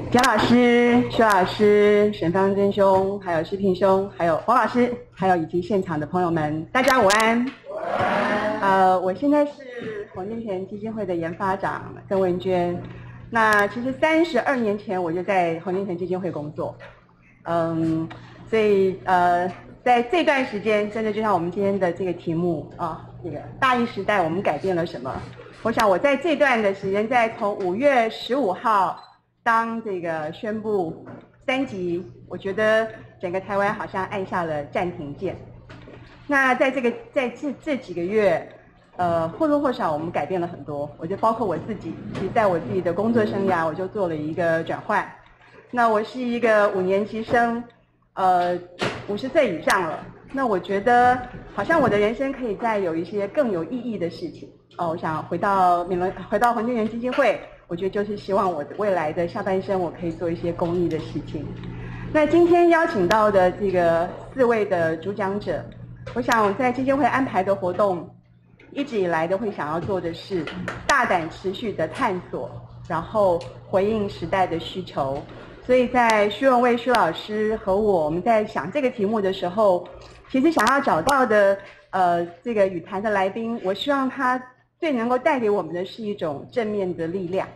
贾老师、薛老师、沈方真兄，还有施平兄，还有黄老师，还有以及现场的朋友们，大家午安。我现在是洪建全基金会的研发长曾文娟。那其实32年前我就在洪建全基金会工作，所以在这段时间，真的就像我们今天的这个题目啊，这个大一时代我们改变了什么？我想我在这段的时间，在从5月15号当这个宣布3级，我觉得整个台湾好像按下了暂停键。那在这几个月，或多或少我们改变了很多。我觉得包括我自己，其实在我自己的工作生涯，我就做了一个转换。那我是一个5年级生，50岁以上了。那我觉得好像我的人生可以再有一些更有意义的事情。我想回到洪建全基金会，我觉得就是希望我的未来的下半生，我可以做一些公益的事情。那今天邀请到的这个4位的主讲者，我想在基金会安排的活动，一直以来都会想要做的是大胆持续的探索，然后回应时代的需求。所以在徐文蔚徐老师和我们在想这个题目的时候，其实想要找到的这个语坛的来宾，我希望他最能够带给我们的是一种正面的力量。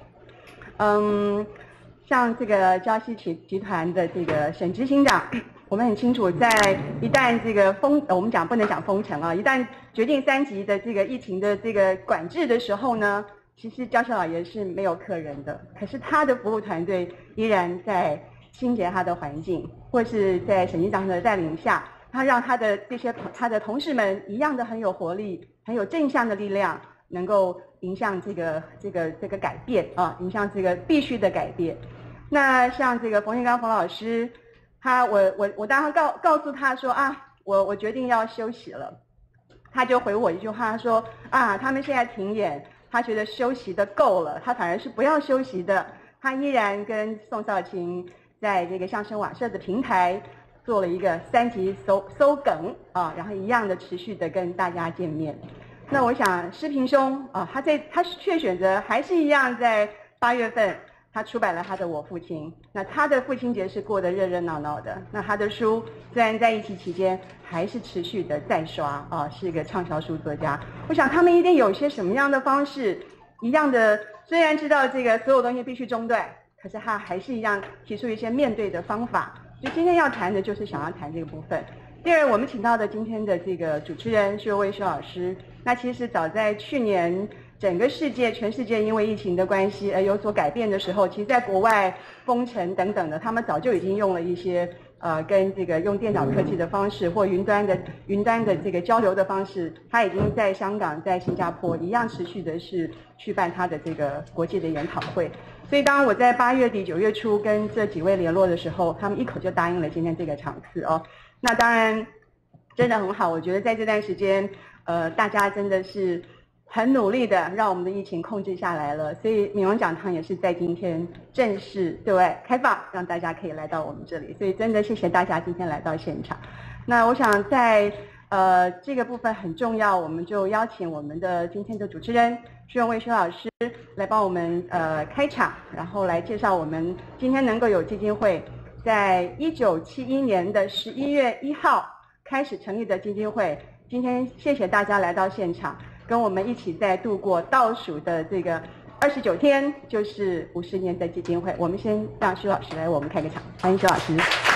像这个礁溪集团的这个沈执行长，我们很清楚，在一旦这个我们不能讲封城啊，一旦决定3级的这个疫情的这个管制的时候呢，其实礁溪老爷是没有客人的，可是他的服务团队依然在清洁他的环境，或是在沈局长的带领下，他让他的同事们一样的很有活力，很有正向的力量，能够迎向这个改变啊，迎向这个必须的改变。那像这个冯建刚冯老师，我当时告诉他说我决定要休息了，他就回我一句话说他们现在停演，他觉得休息的够了，他反而是不要休息的，他依然跟宋少卿在这个相声瓦舍的平台做了一个3级搜梗啊，然后一样的持续的跟大家见面。那我想施平兄他却选择还是一样在8月份。他出版了他的《我父亲》，那他的父亲节是过得热热闹闹的。那他的书虽然在疫情期间还是持续的在刷是一个畅销书作家。我想他们一定有些什么样的方式，一样的，虽然知道这个所有东西必须中断，可是他还是一样提出一些面对的方法。所以今天要谈的就是想要谈这个部分。第二，我们请到的今天的这个主持人徐文蔚徐老师，那其实早在去年。整个全世界因为疫情的关系而有所改变的时候，其实在国外封城等等的，他们早就已经用了一些跟这个用电脑科技的方式或云端的这个交流的方式，他已经在香港、在新加坡一样持续的是去办他的这个国际的研讨会。所以当我在8月底9月初跟这几位联络的时候，他们一口就答应了今天这个场次哦。那当然真的很好，我觉得在这段时间大家真的是很努力的让我们的疫情控制下来了，所以闽荣讲堂也是在今天正式对外开放，让大家可以来到我们这里，所以真的谢谢大家今天来到现场。那我想在这个部分很重要，我们就邀请我们的今天的主持人徐文蔚徐老师来帮我们开场，然后来介绍我们今天能够有基金会在1971年的11月1号开始成立的基金会。今天谢谢大家来到现场，跟我们一起在度过倒数的这个29天，就是50年的基金会。我们先让徐老师来我们开个场，欢迎徐老师。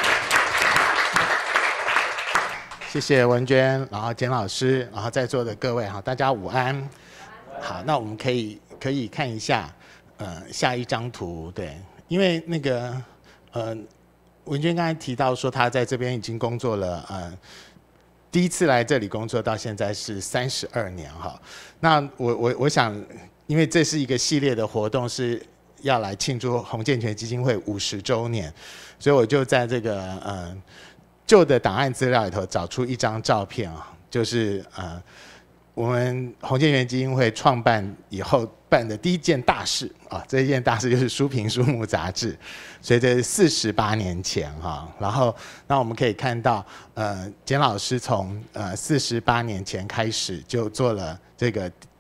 谢谢文娟，然后简老师，然后在座的各位大家午安。好，那我们可以看一下下一张图，对，因为那个文娟刚才提到说她在这边已经工作了第一次来这里工作到现在是32年哈。那我想，因为这是一个系列的活动，是要来庆祝洪建全基金会50周年，所以我就在这个旧的档案资料里头找出一张照片就是我们洪建全基金会创办以后办的第一件大事这一件大事就是书评书目杂志，所以这是48年前然后那我们可以看到简老师从48年前开始就做了这个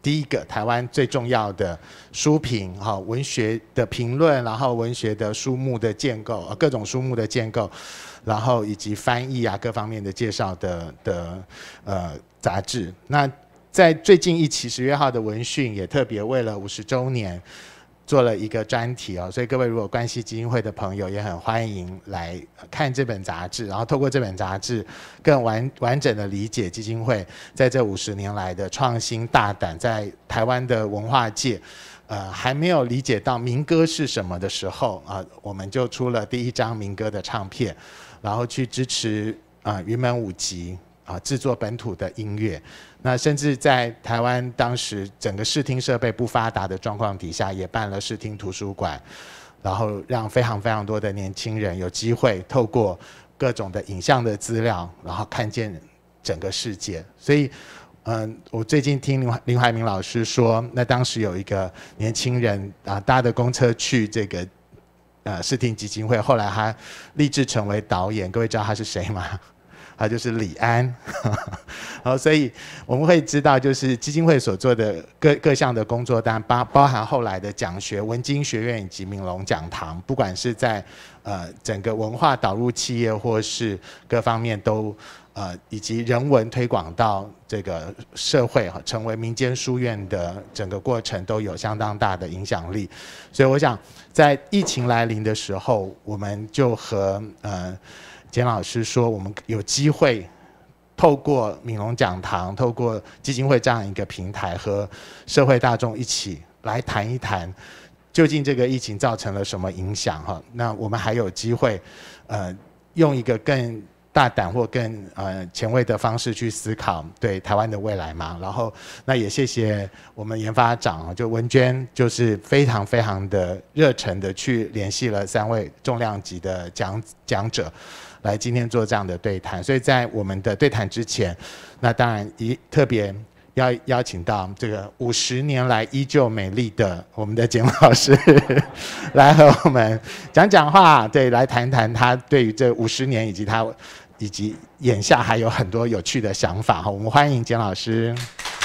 第一个台湾最重要的书评文学的评论，然后文学的书目的建构，各种书目的建构，然后以及翻译各方面的介绍的杂志。那在最近一期10月号的文讯也特别为了50周年做了一个专题所以各位如果关系基金会的朋友也很欢迎来看这本杂志，然后透过这本杂志更完整的理解基金会在这50年来的创新大胆，在台湾的文化界还没有理解到民歌是什么的时候我们就出了第一张民歌的唱片，然后去支持云门舞集制作本土的音乐。那甚至在台湾当时整个视听设备不发达的状况底下，也办了视听图书馆，然后让非常非常多的年轻人有机会透过各种的影像的资料，然后看见整个世界。所以我最近听林怀民老师说，那当时有一个年轻人搭的公车去这个视听基金会，后来他立志成为导演。各位知道他是谁吗？他就是李安所以我们会知道，就是基金会所做的各项的工作单，包含后来的讲学、文经学院以及闽龙讲堂，不管是在整个文化导入企业，或是各方面都以及人文推广到这个社会，成为民间书院的整个过程都有相当大的影响力。所以我想在疫情来临的时候，我们就和简老师说，我们有机会透过闽龙讲堂，透过基金会这样一个平台，和社会大众一起来谈一谈究竟这个疫情造成了什么影响那我们还有机会用一个更大胆或更前卫的方式去思考对台湾的未来嘛。然后那也谢谢我们研发长就文娟，就是非常非常的热忱的去联系了3位重量级的讲者来今天做这样的对谈。所以在我们的对谈之前，那当然特别要邀请到这个50年来依旧美丽的我们的简老师来和我们讲话，对，来谈谈他对于这50年以及眼下还有很多有趣的想法我们欢迎简老师。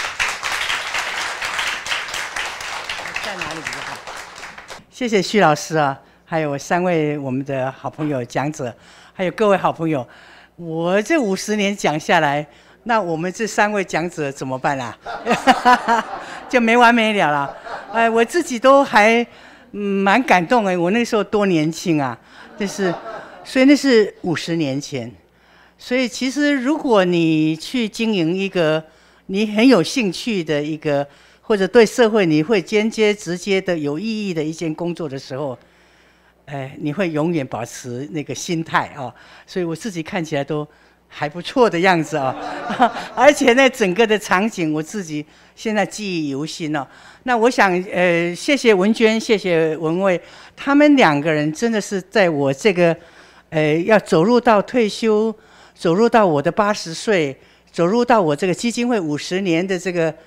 在哪里比较好？谢谢徐老师还有3位我们的好朋友讲者，还有各位好朋友。我这50年讲下来，那我们这3位讲者怎么办就没完没了了。我自己都还蛮感动我那时候多年轻所以那是50年前。所以其实如果你去经营一个你很有兴趣的一个，或者对社会你会间接直接的有意义的一件工作的时候，你会永远保持那个心态所以我自己看起来都还不错的样子而且呢整个的场景我自己现在记忆犹新那我想谢谢文娟，谢谢文蔚，他们2个人真的是在我这个要走入到退休，走入到我的80岁，走入到我这个基金会50年的这个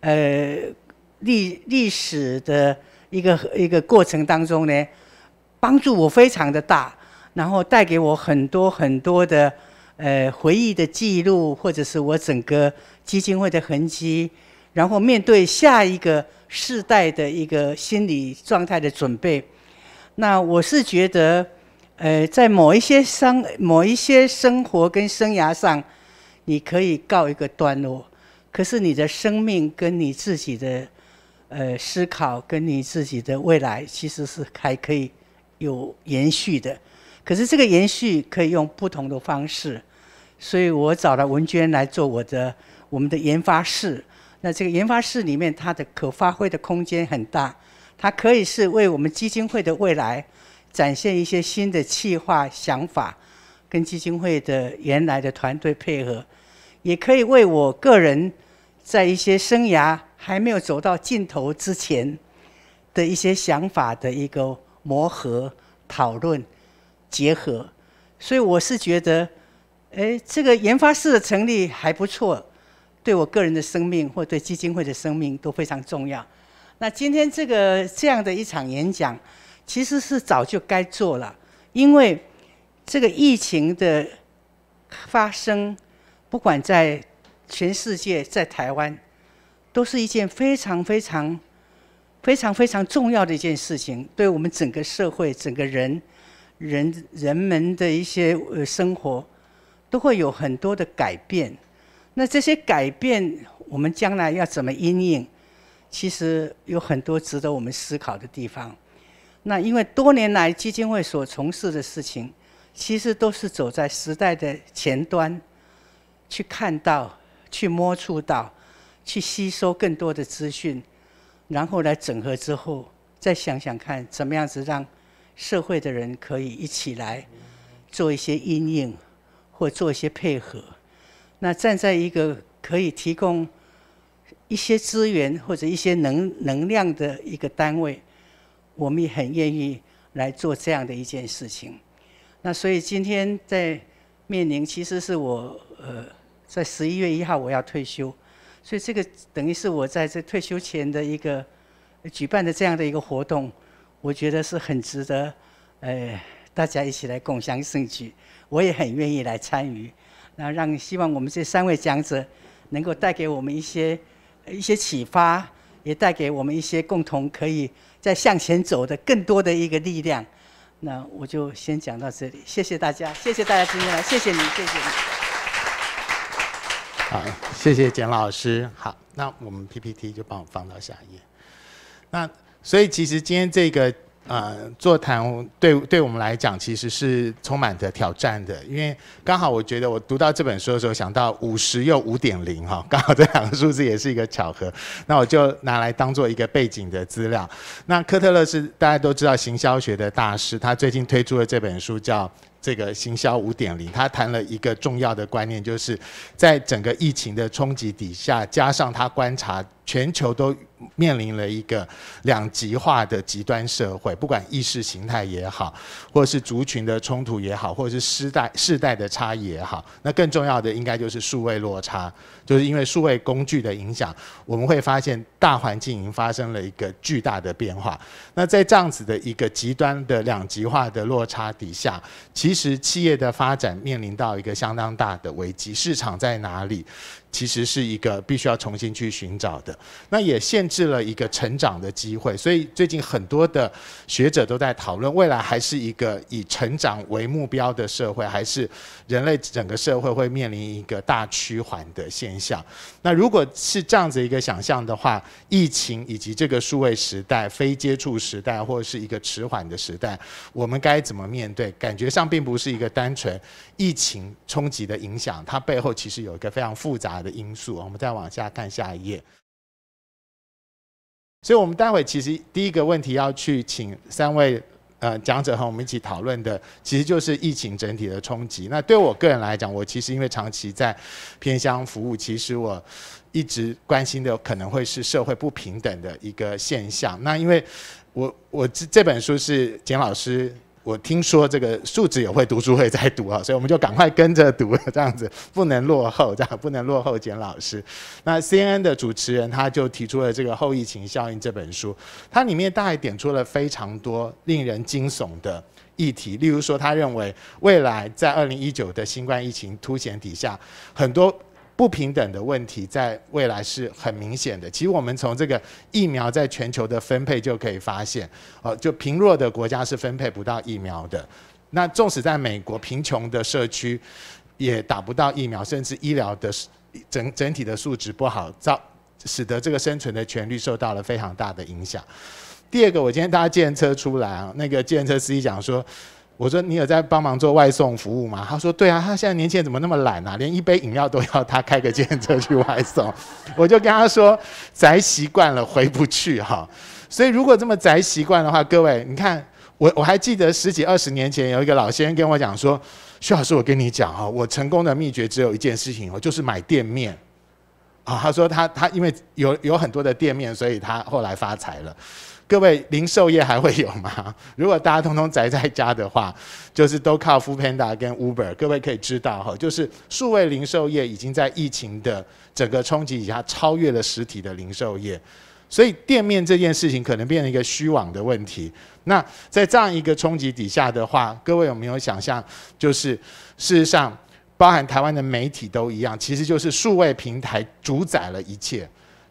历史的一个过程当中呢，帮助我非常的大，然后带给我很多很多的回忆的记录，或者是我整个基金会的痕迹，然后面对下一个世代的一个心理状态的准备。那我是觉得在某一些生活跟生涯上你可以告一个段落，可是你的生命跟你自己的思考跟你自己的未来其实是还可以有延续的，可是这个延续可以用不同的方式。所以我找了文娟来做我们的研发室。那这个研发室里面它的可发挥的空间很大，它可以是为我们基金会的未来展现一些新的企划想法，跟基金会的原来的团队配合，也可以为我个人在一些生涯还没有走到尽头之前的一些想法的一个磨合、讨论、结合。所以我是觉得这个研发室的成立还不错，对我个人的生命或对基金会的生命都非常重要。那今天这样的一场演讲其实是早就该做了，因为这个疫情的发生不管在全世界在台湾都是一件非常非常重要的一件事情，对我们整个社会、整个人们的一些生活，都会有很多的改变。那这些改变，我们将来要怎么因应？其实有很多值得我们思考的地方。那因为多年来基金会所从事的事情，其实都是走在时代的前端，去看到、去摸触到、去吸收更多的资讯，然后来整合之后，再想想看怎么样子让社会的人可以一起来做一些因应，或做一些配合。那站在一个可以提供一些资源或者一些能量的一个单位，我们也很愿意来做这样的一件事情。那所以今天在面临，其实是我在11月1号我要退休，所以这个等于是我在这退休前的一个举办的这样的一个活动，我觉得是很值得大家一起来共襄盛举，我也很愿意来参与。那希望我们这3位讲者能够带给我们一些启发，也带给我们一些共同可以再向前走的更多的一个力量。那我就先讲到这里，谢谢大家，谢谢大家今天来，谢谢你，谢谢你。 好，谢谢简老师。好，那我们 PPT 就帮我放到下一页。那所以其实今天这个座谈对我们来讲其实是充满着挑战的，因为刚好我觉得我读到这本书的时候想到50又5.0哈，刚好这2个数字也是一个巧合，那我就拿来当做一个背景的资料。那科特勒是大家都知道行销学的大师，他最近推出了这本书叫这个行销5.0，他谈了一个重要的观念，就是在整个疫情的冲击底下，加上他观察全球都面临了一个2极化的极端社会，不管意识形态也好，或者是族群的冲突也好，或者是世代的差异也好，那更重要的应该就是数位落差，就是因为数位工具的影响，我们会发现大环境已经发生了一个巨大的变化。那在这样子的一个极端的2极化的落差底下，其实企业的发展面临到一个相当大的危机，市场在哪里？其实是一个必须要重新去寻找的，那也限制了一个成长的机会。所以最近很多的学者都在讨论，未来还是一个以成长为目标的社会，还是人类整个社会会面临一个大趋缓的现象。那如果是这样子一个想象的话，疫情以及这个数位时代、非接触时代，或者是一个迟缓的时代，我们该怎么面对？感觉上并不是一个单纯疫情冲击的影响，它背后其实有一个非常复杂的因素。我们再往下看下一页。所以我们待会其实第一个问题要去请3位讲者和我们一起讨论的，其实就是疫情整体的冲击。那对我个人来讲，我其实因为长期在偏乡服务，其实我一直关心的可能会是社会不平等的一个现象。那因为我这本书是简老师，我听说这个数值友会读书会在读啊，所以我们就赶快跟着读，这样子不能落后，这样不能落后简老师。那 CNN 的主持人他就提出了这个后疫情效应这本书，它里面大概点出了非常多令人惊悚的议题，例如说他认为未来在2019的新冠疫情凸显底下，很多不平等的问题在未来是很明显的。其实我们从这个疫苗在全球的分配就可以发现，就贫弱的国家是分配不到疫苗的。那纵使在美国贫穷的社区也打不到疫苗，甚至医疗的整体的素质不好，使得这个生存的权利受到了非常大的影响。第二个，我今天搭计程车出来啊，那个计程车司机讲说，我说你有在帮忙做外送服务吗？他说对啊，他现在年轻人怎么那么懒啊，连一杯饮料都要他开个计程车去外送。我就跟他说，宅习惯了回不去哈。所以如果这么宅习惯的话，各位你看，我还记得10几20年前有一个老先生跟我讲说，徐老师我跟你讲哈，我成功的秘诀只有一件事情哦，就是买店面。他说他因为有很多的店面，所以他后来发财了。各位，零售业还会有吗？如果大家通通宅在家的话，就是都靠 Foodpanda 跟 Uber。各位可以知道，就是数位零售业已经在疫情的整个冲击底下超越了实体的零售业，所以店面这件事情可能变成一个虚妄的问题。那在这样一个冲击底下的话，各位有没有想象，就是事实上包含台湾的媒体都一样，其实就是数位平台主宰了一切。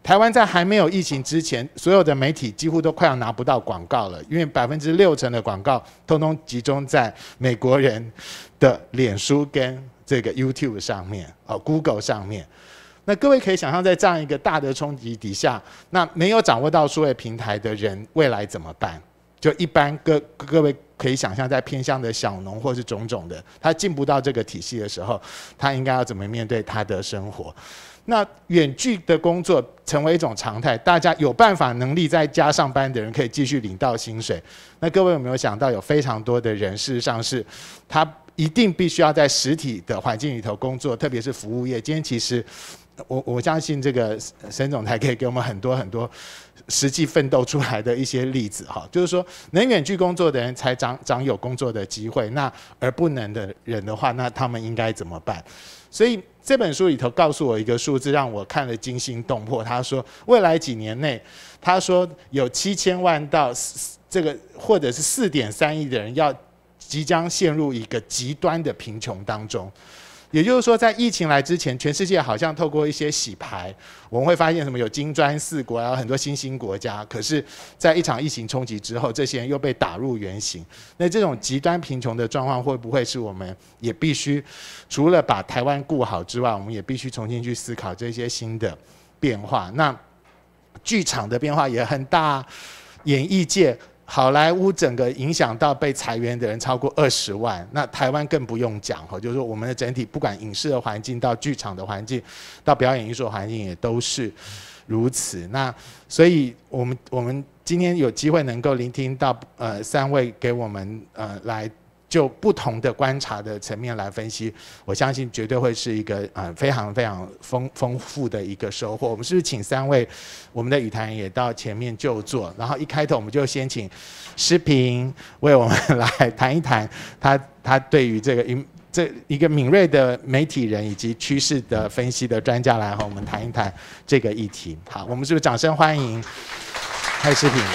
台湾在还没有疫情之前，所有的媒体几乎都快要拿不到广告了，因为60%的广告通通集中在美国人的脸书跟这个 YouTube 上面，Google 上面。那各位可以想象，在这样一个大的冲击底下，那没有掌握到数位平台的人，未来怎么办？就一般各位可以想象，在偏乡的小农或是种种的，他进不到这个体系的时候，他应该要怎么面对他的生活？那远距的工作成为一种常态，大家有办法能力在家上班的人可以继续领到薪水。那各位有没有想到，有非常多的人事实上是他一定必须要在实体的环境里头工作，特别是服务业。今天其实我相信这个沈总裁可以给我们很多实际奋斗出来的一些例子哈，就是说能远距工作的人才掌有工作的机会，那而不能的人的话，那他们应该怎么办？所以这本书里头告诉我一个数字，让我看了惊心动魄。他说未来几年内，他说有7000万到这个或者是4.3亿的人要即将陷入一个极端的贫穷当中。也就是说，在疫情来之前，全世界好像透过一些洗牌，我们会发现什么有金砖4国，然后很多新兴国家。可是，在一场疫情冲击之后，这些人又被打入原形。那这种极端贫穷的状况，会不会是我们也必须除了把台湾顾好之外，我们也必须重新去思考这些新的变化？那剧场的变化也很大，演艺界。好莱坞整个影响到被裁员的人超过20万，那台湾更不用讲，就是说我们的整体不管影视的环境到剧场的环境到表演艺术的环境也都是如此。那所以我们今天有机会能够聆听到3位给我们来就不同的观察的层面来分析，我相信绝对会是一个非常丰富的一个收获。我们是不是请3位我们的语坛人也到前面就坐，然后一开头我们就先请诗萍为我们来谈一谈他对于这一个敏锐的媒体人以及趋势的分析的专家来和我们谈一谈这个议题。好，我们是不是掌声欢迎诗萍？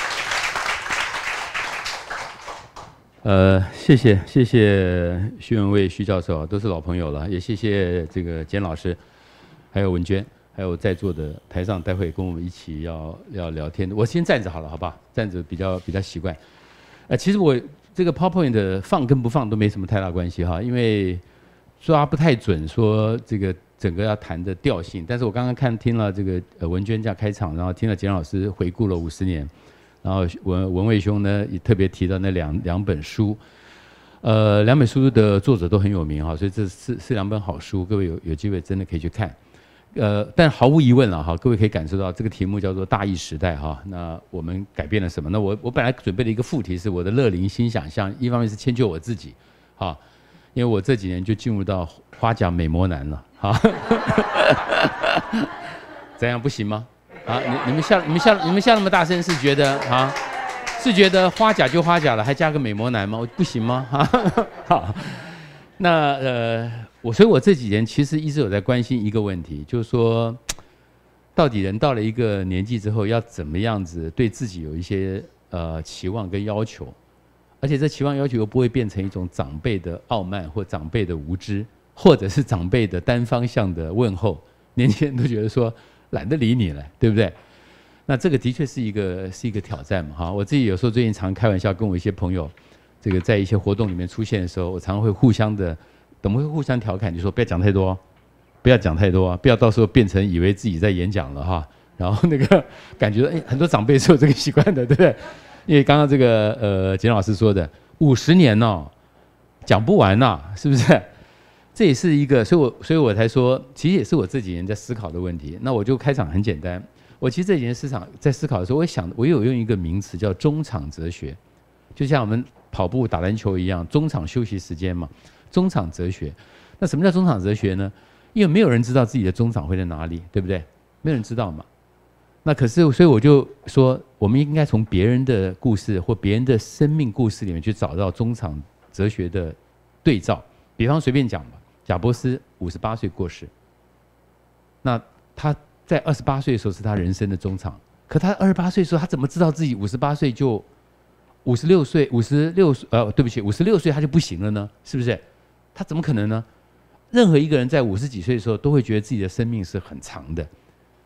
谢谢徐文蔚徐教授，都是老朋友了，也谢谢这个简老师，还有文娟，还有在座的台上待会跟我们一起要聊天的。我先站着好了，好不好？站着比较习惯。其实我这个 PowerPoint 放跟不放都没什么太大关系哈，因为抓不太准说这个整个要谈的调性。但是我刚刚听了这个文娟这样开场，然后听了简老师回顾了50年。然后文蔚兄呢也特别提到那两本书，2本书的作者都很有名哈，所以这是2本好书，各位有机会真的可以去看。但毫无疑问了哈，各位可以感受到这个题目叫做大疫时代哈。那我们改变了什么？那我本来准备的一个副题是我的乐龄新想象，一方面是迁就我自己，哈，因为我这几年就进入到花甲美魔男了，哈，怎样不行吗？啊，你们笑那么大声，是觉得啊，是觉得花甲就花甲了，还加个美魔男吗？不行吗？哈，好，那所以我这几年其实一直有在关心一个问题，就是说，到底人到了一个年纪之后，要怎么样子对自己有一些期望跟要求，而且这期望要求又不会变成一种长辈的傲慢或长辈的无知，或者是长辈的单方向的问候，年轻人都觉得说。懒得理你了，对不对？那这个的确是一个挑战嘛，哈。我自己有时候最近常开玩笑，跟我一些朋友，这个在一些活动里面出现的时候，我常常会互相调侃，就说不要讲太多，不要讲太多，不要到时候变成以为自己在演讲了哈。然后那个感觉，很多长辈是有这个习惯的，对不对？因为刚刚这个简老师说的50年哦，讲不完呐，是不是？这也是一个，所以我才说，其实也是我这几年在思考的问题。那我就开场很简单，我其实这几年在思考的时候，我有用一个名词叫中场哲学，就像我们跑步、打篮球一样，中场休息时间嘛，中场哲学。那什么叫中场哲学呢？因为没有人知道自己的中场会在哪里，对不对？没有人知道嘛。那可是，所以我就说，我们应该从别人的故事或别人的生命故事里面去找到中场哲学的对照。比方随便讲吧。贾伯斯58岁过世，那他在28岁的时候是他人生的中场，可他28岁的时候，他怎么知道自己58岁就56岁56岁他就不行了呢？是不是？他怎么可能呢？任何一个人在50几岁的时候都会觉得自己的生命是很长的，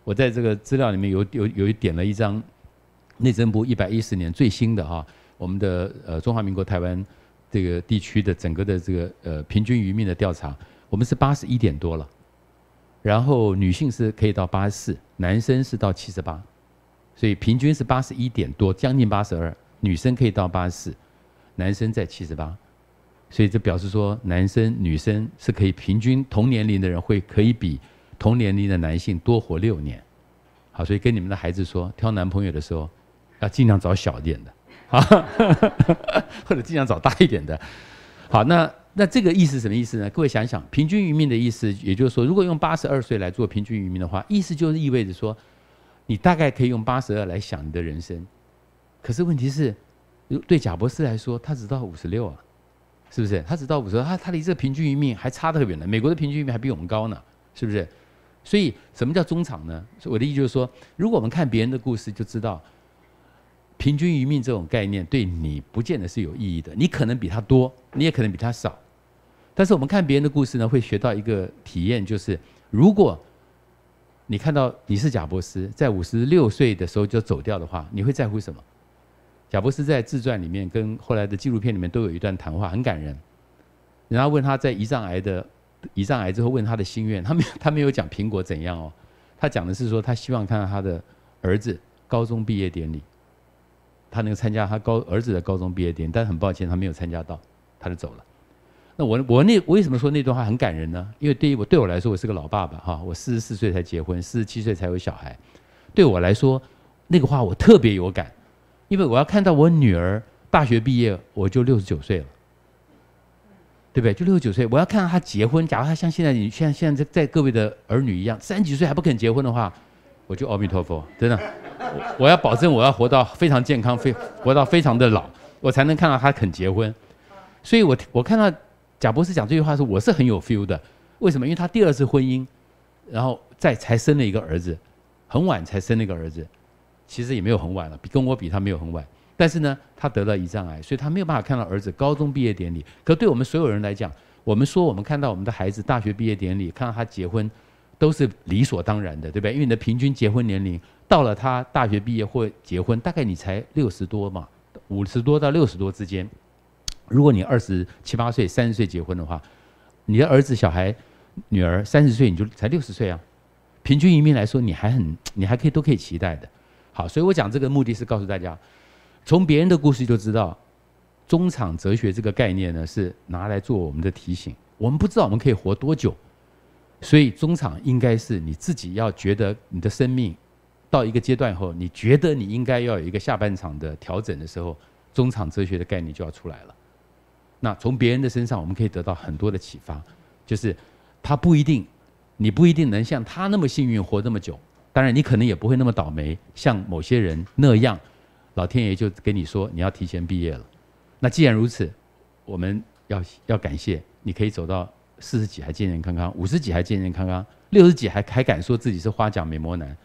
我在这个资料里面有点了一张内政部110年最新的哈，我们的中华民国台湾这个地区的整个的这个平均余命的调查，我们是81点多了，然后女性是可以到84，男生是到78，所以平均是81点多，将近82，女生可以到84，男生在78，所以这表示说男生女生是可以平均同年龄的人可以比同年龄的男性多活6年。好，所以跟你们的孩子说，挑男朋友的时候要尽量找小一点的，啊，或者尽量找大一点的。好，那这个意思什么意思呢？各位想想，平均余命的意思，也就是说，如果用82岁来做平均余命的话，意思就是意味着说，你大概可以用82来想你的人生。可是问题是，对贾博士来说，他只到56啊，是不是？他只到56，他离这个平均余命还差得远呢。美国的平均余命还比我们高呢，是不是？所以什么叫中场呢？我的意思就是说，如果我们看别人的故事，就知道平均余命这种概念对你不见得是有意义的。你可能比他多，你也可能比他少。但是我们看别人的故事呢，会学到一个体验，就是如果你看到你是贾博士，在56岁的时候就走掉的话，你会在乎什么？贾博士在自传里面跟后来的纪录片里面都有一段谈话，很感人。人家问他在胰脏癌之后问他的心愿，他没有讲苹果怎样哦，他讲的是说他希望看到他的儿子高中毕业典礼，他能够参加他儿子的高中毕业典礼，但很抱歉他没有参加到，他就走了。那我为什么说那段话很感人呢？因为对我来说，我是个老爸爸哈，我44岁才结婚，47岁才有小孩，对我来说那个话我特别有感，因为我要看到我女儿大学毕业，我就69岁了。对不对？就69岁，我要看到他结婚。假如他像现在在各位的儿女一样，30几岁还不肯结婚的话，我就阿弥陀佛，真的，我要保证我要活到非常健康，活到非常的老，我才能看到他肯结婚。所以我看到贾博士讲这句话的时候，我是很有 feel 的。为什么？因为他第2次婚姻，然后才生了一个儿子，很晚才生了一个儿子，其实也没有很晚了，跟我比他没有很晚。但是呢，他得了胰脏癌，所以他没有办法看到儿子高中毕业典礼。可对我们所有人来讲，我们说我们看到我们的孩子大学毕业典礼，看到他结婚，都是理所当然的，对不对？因为你的平均结婚年龄到了他大学毕业或结婚，大概你才60多嘛，50多到60多之间。如果你27、8岁、30岁结婚的话，你的儿子、小孩、女儿30岁，你就才60岁啊。平均余命来说，你还都可以期待的。好，所以我讲这个目的是告诉大家。从别人的故事就知道，中场哲学这个概念呢，是拿来做我们的提醒。我们不知道我们可以活多久，所以中场应该是你自己要觉得你的生命到一个阶段后，你觉得你应该要有一个下半场的调整的时候，中场哲学的概念就要出来了。那从别人的身上，我们可以得到很多的启发，就是你不一定能像他那么幸运活这么久，当然你可能也不会那么倒霉，像某些人那样。老天爷就跟你说你要提前毕业了，那既然如此，我们要感谢你可以走到40几还健健康康，50几还健健康康，60几还敢说自己是花甲美魔男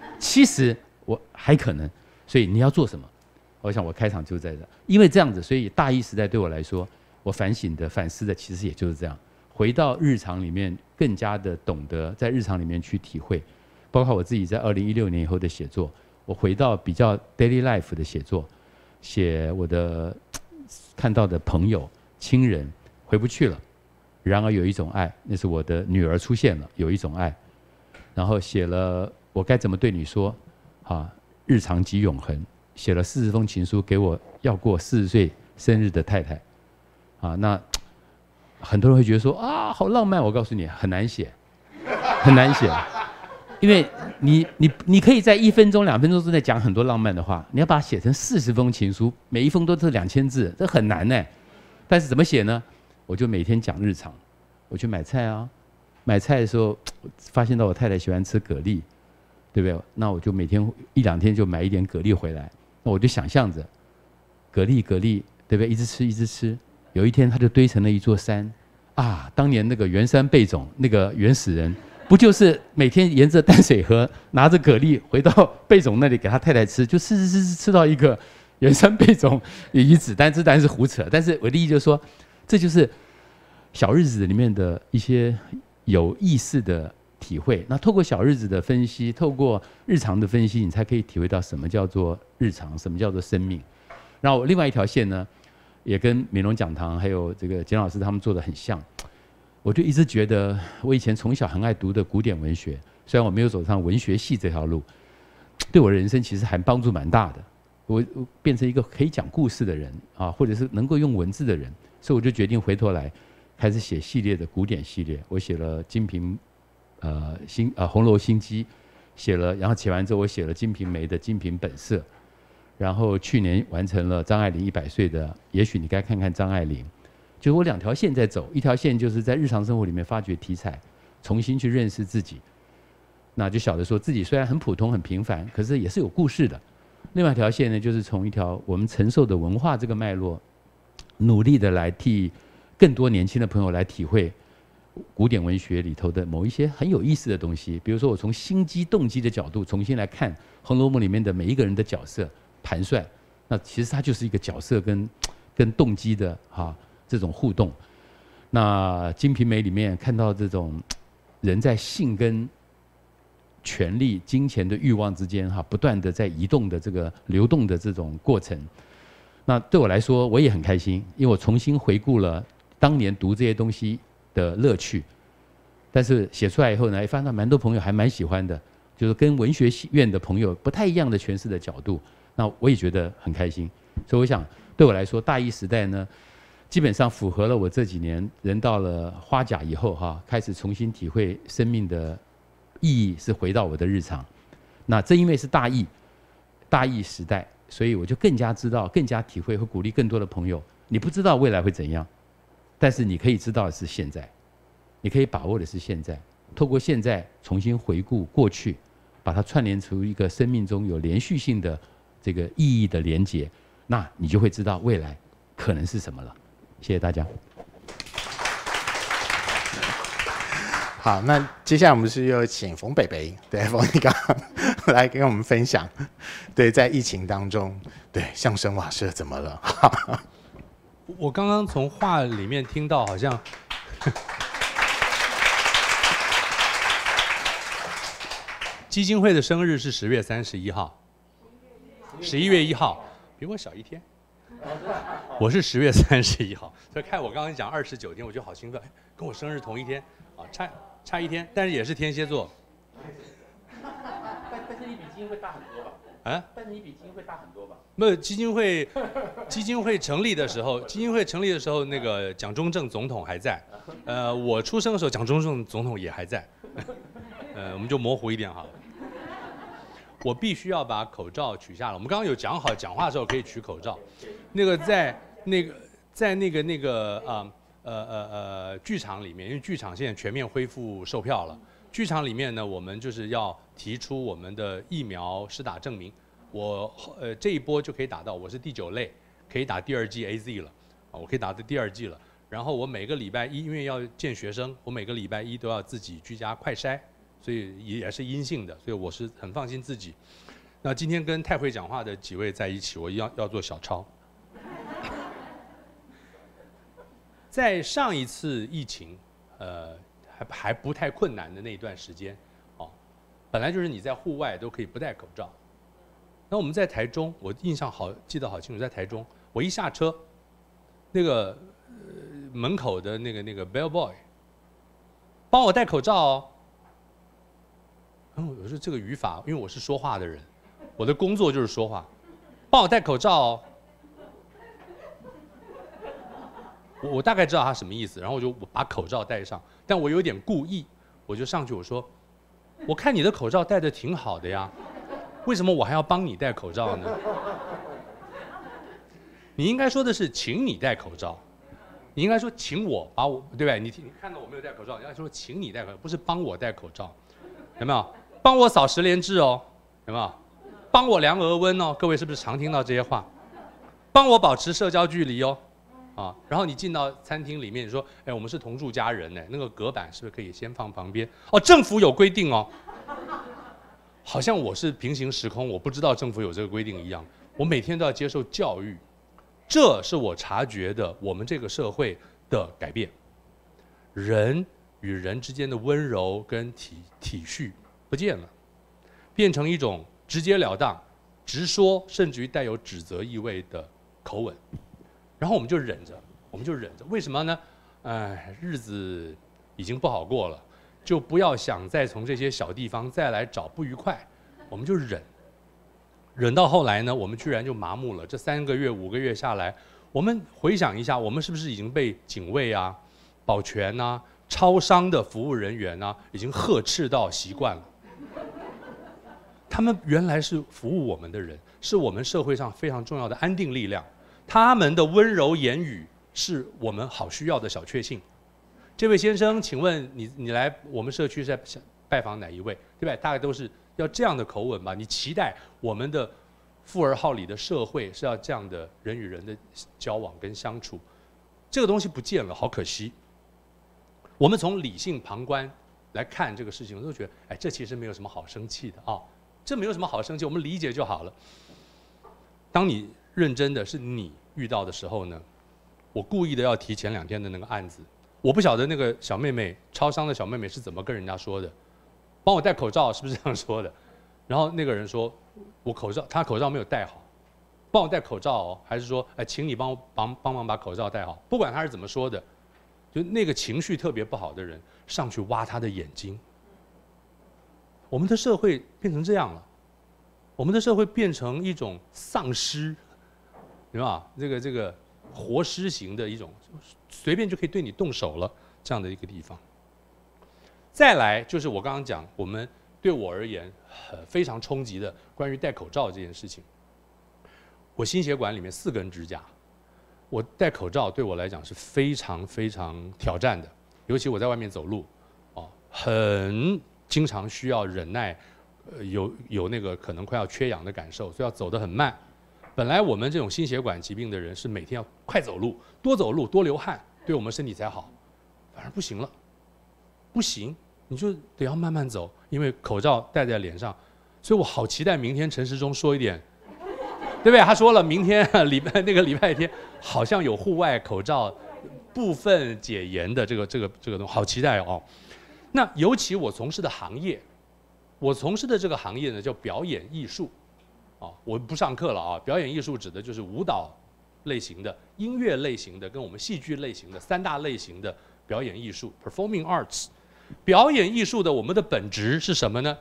，70我还可能，所以你要做什么？我想我开场就在这，因为这样子，所以大一时代对我来说，我反思的其实也就是这样，回到日常里面更加的懂得在日常里面去体会，包括我自己在2016年以后的写作。我回到比较 daily life 的写作，写我的看到的朋友、亲人，回不去了。然而有一种爱，那是我的女儿出现了，有一种爱。然后写了我该怎么对你说，日常即永恒。写了40封情书给我要过40岁生日的太太，那很多人会觉得说好浪漫。我告诉你，很难写，很难写。因为你可以在1分钟、2分钟之内讲很多浪漫的话，你要把它写成40封情书，每一封都是2000字，这很难呢。但是怎么写呢？我就每天讲日常，我去买菜啊，买菜的时候发现到我太太喜欢吃蛤蜊，对不对？那我就每天1、2天就买一点蛤蜊回来，那我就想象着蛤蜊，对不对？一直吃，有一天它就堆成了一座山当年那个圆山贝种那个原始人。不就是每天沿着淡水河拿着蛤蜊回到贝种那里给他太太吃，就吃到一个圆山贝种遗址，但这当然是胡扯。但是我的意思就是说，这就是小日子里面的一些有意识的体会。那透过小日子的分析，透过日常的分析，你才可以体会到什么叫做日常，什么叫做生命。然后另外一条线呢，也跟美容讲堂还有这个简老师他们做的很像。我就一直觉得，我以前从小很爱读的古典文学，虽然我没有走上文学系这条路，对我的人生其实还帮助蛮大的。我变成一个可以讲故事的人啊，或者是能够用文字的人，所以我就决定回头来开始写系列的古典系列。我写了《金瓶》红楼心机，然后写完之后，我写了《金瓶梅》的《金瓶本色》，然后去年完成了张爱玲100岁的，也许你该看看张爱玲。就是我2条线在走，一条线就是在日常生活里面发掘题材，重新去认识自己，那就晓得说自己虽然很普通很平凡，可是也是有故事的。另外一条线呢，就是从一条我们承受的文化这个脉络，努力的来替更多年轻的朋友来体会古典文学里头的某一些很有意思的东西。比如说，我从心机动机的角度重新来看《红楼梦》里面的每一个人的角色盘算，那其实它就是一个角色跟动机的这种互动。那《金瓶梅》里面看到这种人在性跟权力、金钱的欲望之间不断的在移动的这个流动的这种过程，那对我来说我也很开心，因为我重新回顾了当年读这些东西的乐趣。但是写出来以后呢，发现蛮多朋友还蛮喜欢的，就是跟文学院的朋友不太一样的诠释的角度，那我也觉得很开心。所以我想对我来说，大一时代呢，基本上符合了我这几年人到了花甲以后开始重新体会生命的意义，是回到我的日常。那正因为是大疫时代，所以我就更加知道、更加体会和鼓励更多的朋友。你不知道未来会怎样，但是你可以知道的是现在，你可以把握的是现在。透过现在重新回顾过去，把它串联出一个生命中有连续性的这个意义的连结，那你就会知道未来可能是什么了。谢谢大家。 好，那接下来我们是又请冯北北，对，冯一刚来跟我们分享，对，在疫情当中，对，相声瓦舍怎么了？ 我刚刚从话里面听到，好像基金会的生日是10月31号，11月1号，比我小一天。我是10月31号，所以看我刚刚讲29天，我就好兴奋，跟我生日同一天啊，差一天，但是也是天蝎座。 但是你比基金会大很多吧？ 啊？ 但是你比基金会大很多吧？ 没有，基金会成立的时候，那个蒋中正总统还在。我出生的时候，蒋中正总统也还在。我们就模糊一点好了。我必须要把口罩取下了。我们刚刚有讲好，讲话的时候可以取口罩。那个在剧场里面，因为剧场现在全面恢复售票了。剧场里面呢，我们就是要提出我们的疫苗施打证明。我这一波就可以打到，我是第9类，可以打第2剂 AZ 了，我可以打的第2剂了。然后我每个礼拜一，因为要见学生，我每个礼拜一都要自己居家快筛，所以也是阴性的，所以我是很放心自己。那今天跟太会讲话的几位在一起，我要做小抄。在上一次疫情，还不太困难的那一段时间，本来就是你在户外都可以不戴口罩。那我们在台中，我印象记得好清楚，在台中，我一下车，那个门口的那个 bellboy， 帮我戴口罩哦。我说这个语法，因为我是说话的人，我的工作就是说话，帮我戴口罩哦。我大概知道他什么意思，然后我把口罩戴上，但我有点故意，我就上去我说，我看你的口罩戴得挺好的呀，为什么我还要帮你戴口罩呢？你应该说的是请你戴口罩，你应该说请我把我，对吧？你看到我没有戴口罩，你要说请你戴口罩，不是帮我戴口罩，有没有？帮我扫10连制哦，有没有？帮我量额温哦，各位是不是常听到这些话？帮我保持社交距离哦。然后你进到餐厅里面，你说，哎，我们是同住家人呢，那个隔板是不是可以先放旁边？哦，政府有规定哦。好像我是平行时空，我不知道政府有这个规定一样。我每天都要接受教育，这是我察觉的我们这个社会的改变。人与人之间的温柔跟体恤不见了，变成一种直截了当、直说，甚至于带有指责意味的口吻。然后我们就忍着，为什么呢？日子已经不好过了，就不要想再从这些小地方再来找不愉快，我们就忍到后来呢，我们居然就麻木了。这3个月、5个月下来，我们回想一下，我们是不是已经被警卫啊、保全啊、超商的服务人员啊，已经呵斥到习惯了？他们原来是服务我们的人，是我们社会上非常重要的安定力量。他们的温柔言语是我们好需要的小确幸。这位先生，请问你来我们社区是在拜访哪一位？对吧？大概都是要这样的口吻吧？你期待我们的富而好礼的社会是要这样的人与人的交往跟相处？这个东西不见了，好可惜。我们从理性旁观来看这个事情，我都觉得，这其实没有什么好生气的啊，这没有什么好生气，我们理解就好了。当你认真的是你遇到的时候呢，我故意的要提前2天的那个案子，我不晓得那个小妹妹，超商的小妹妹是怎么跟人家说的，帮我戴口罩，是不是这样说的？然后那个人说，他口罩没有戴好，帮我戴口罩哦，还是说，请你帮忙把口罩戴好？不管他是怎么说的，就那个情绪特别不好的人上去挖他的眼睛。我们的社会变成这样了，我们的社会变成一种丧尸，对吧？这个活尸型的一种，随便就可以对你动手了这样的一个地方。再来就是我刚刚讲，我们对我而言非常冲击的关于戴口罩这件事情。我心血管里面4根指甲，我戴口罩对我来讲是非常非常挑战的，尤其我在外面走路，很经常需要忍耐，有那个可能快要缺氧的感受，所以要走得很慢。本来我们这种心血管疾病的人是每天要快走路、多走路、多流汗，对我们身体才好。反而不行了，不行，你就得要慢慢走，因为口罩戴在脸上。所以我好期待明天陈时中说一点，对不对？他说了，明天礼拜天好像有户外口罩部分解严的这个东西，好期待哦。那尤其我从事的行业，这个行业呢叫表演艺术。我不上课了啊！表演艺术指的就是舞蹈类型的、音乐类型的，跟我们戏剧类型的3大类型的表演艺术 （performing arts）。表演艺术的我们的本质是什么呢？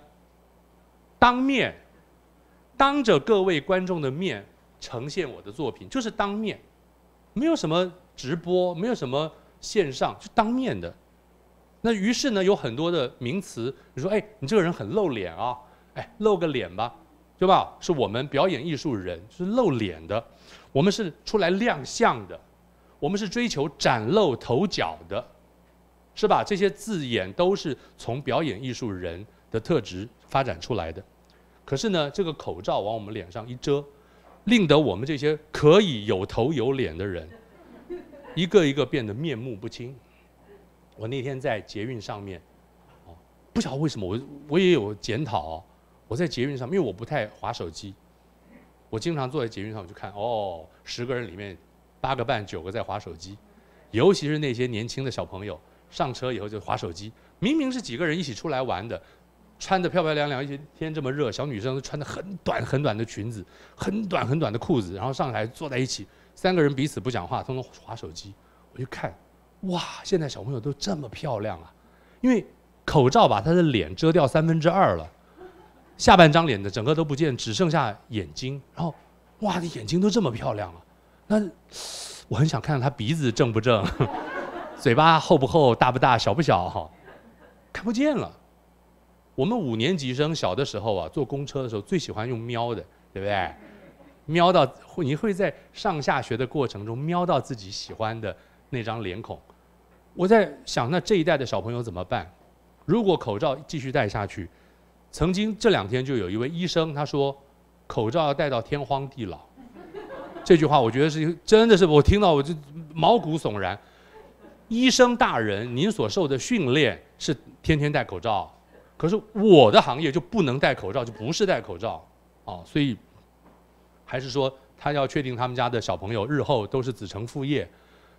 当着各位观众的面呈现我的作品，就是当面，没有什么直播，没有什么线上，就当面的。那于是呢，有很多的名词，你说，你这个人很露脸啊，露个脸吧。对吧？是我们表演艺术人，是露脸的，我们是出来亮相的，我们是追求崭露头角的，是吧？这些字眼都是从表演艺术人的特质发展出来的。可是呢，这个口罩往我们脸上一遮，令得我们这些可以有头有脸的人，一个一个变得面目不清。我那天在捷运上面，不晓得为什么我也有检讨。我在捷运上，因为我不太滑手机，我经常坐在捷运上，我就看，10个人里面8个半9个在滑手机，尤其是那些年轻的小朋友，上车以后就滑手机。明明是几个人一起出来玩的，穿得漂漂亮亮，一天这么热，小女生都穿得很短的裙子，很短的裤子，然后上来坐在一起，3个人彼此不讲话，通通滑手机。我就看，哇，现在小朋友都这么漂亮啊！因为口罩把他的脸遮掉2/3了。下半张脸的整个都不见，只剩下眼睛。然后，哇，你眼睛都这么漂亮了，那我很想看看他鼻子正不正，嘴巴厚不厚、大不大、小不小，看不见了。我们5年级生小的时候啊，坐公车的时候最喜欢用瞄的，对不对？瞄到你会在上下学的过程中瞄到自己喜欢的那张脸孔。我在想，那这一代的小朋友怎么办？如果口罩继续戴下去，曾经这2天就有一位医生他说，口罩要戴到天荒地老。这句话我觉得是真的是我听到我就毛骨悚然。医生大人，您所受的训练是天天戴口罩，可是我的行业就不能戴口罩，就不是戴口罩所以还是说他要确定他们家的小朋友日后都是子承父业，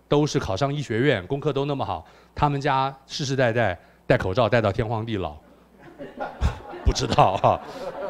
都是考上医学院，功课都那么好，他们家世世代代戴口罩戴到天荒地老？不知道啊。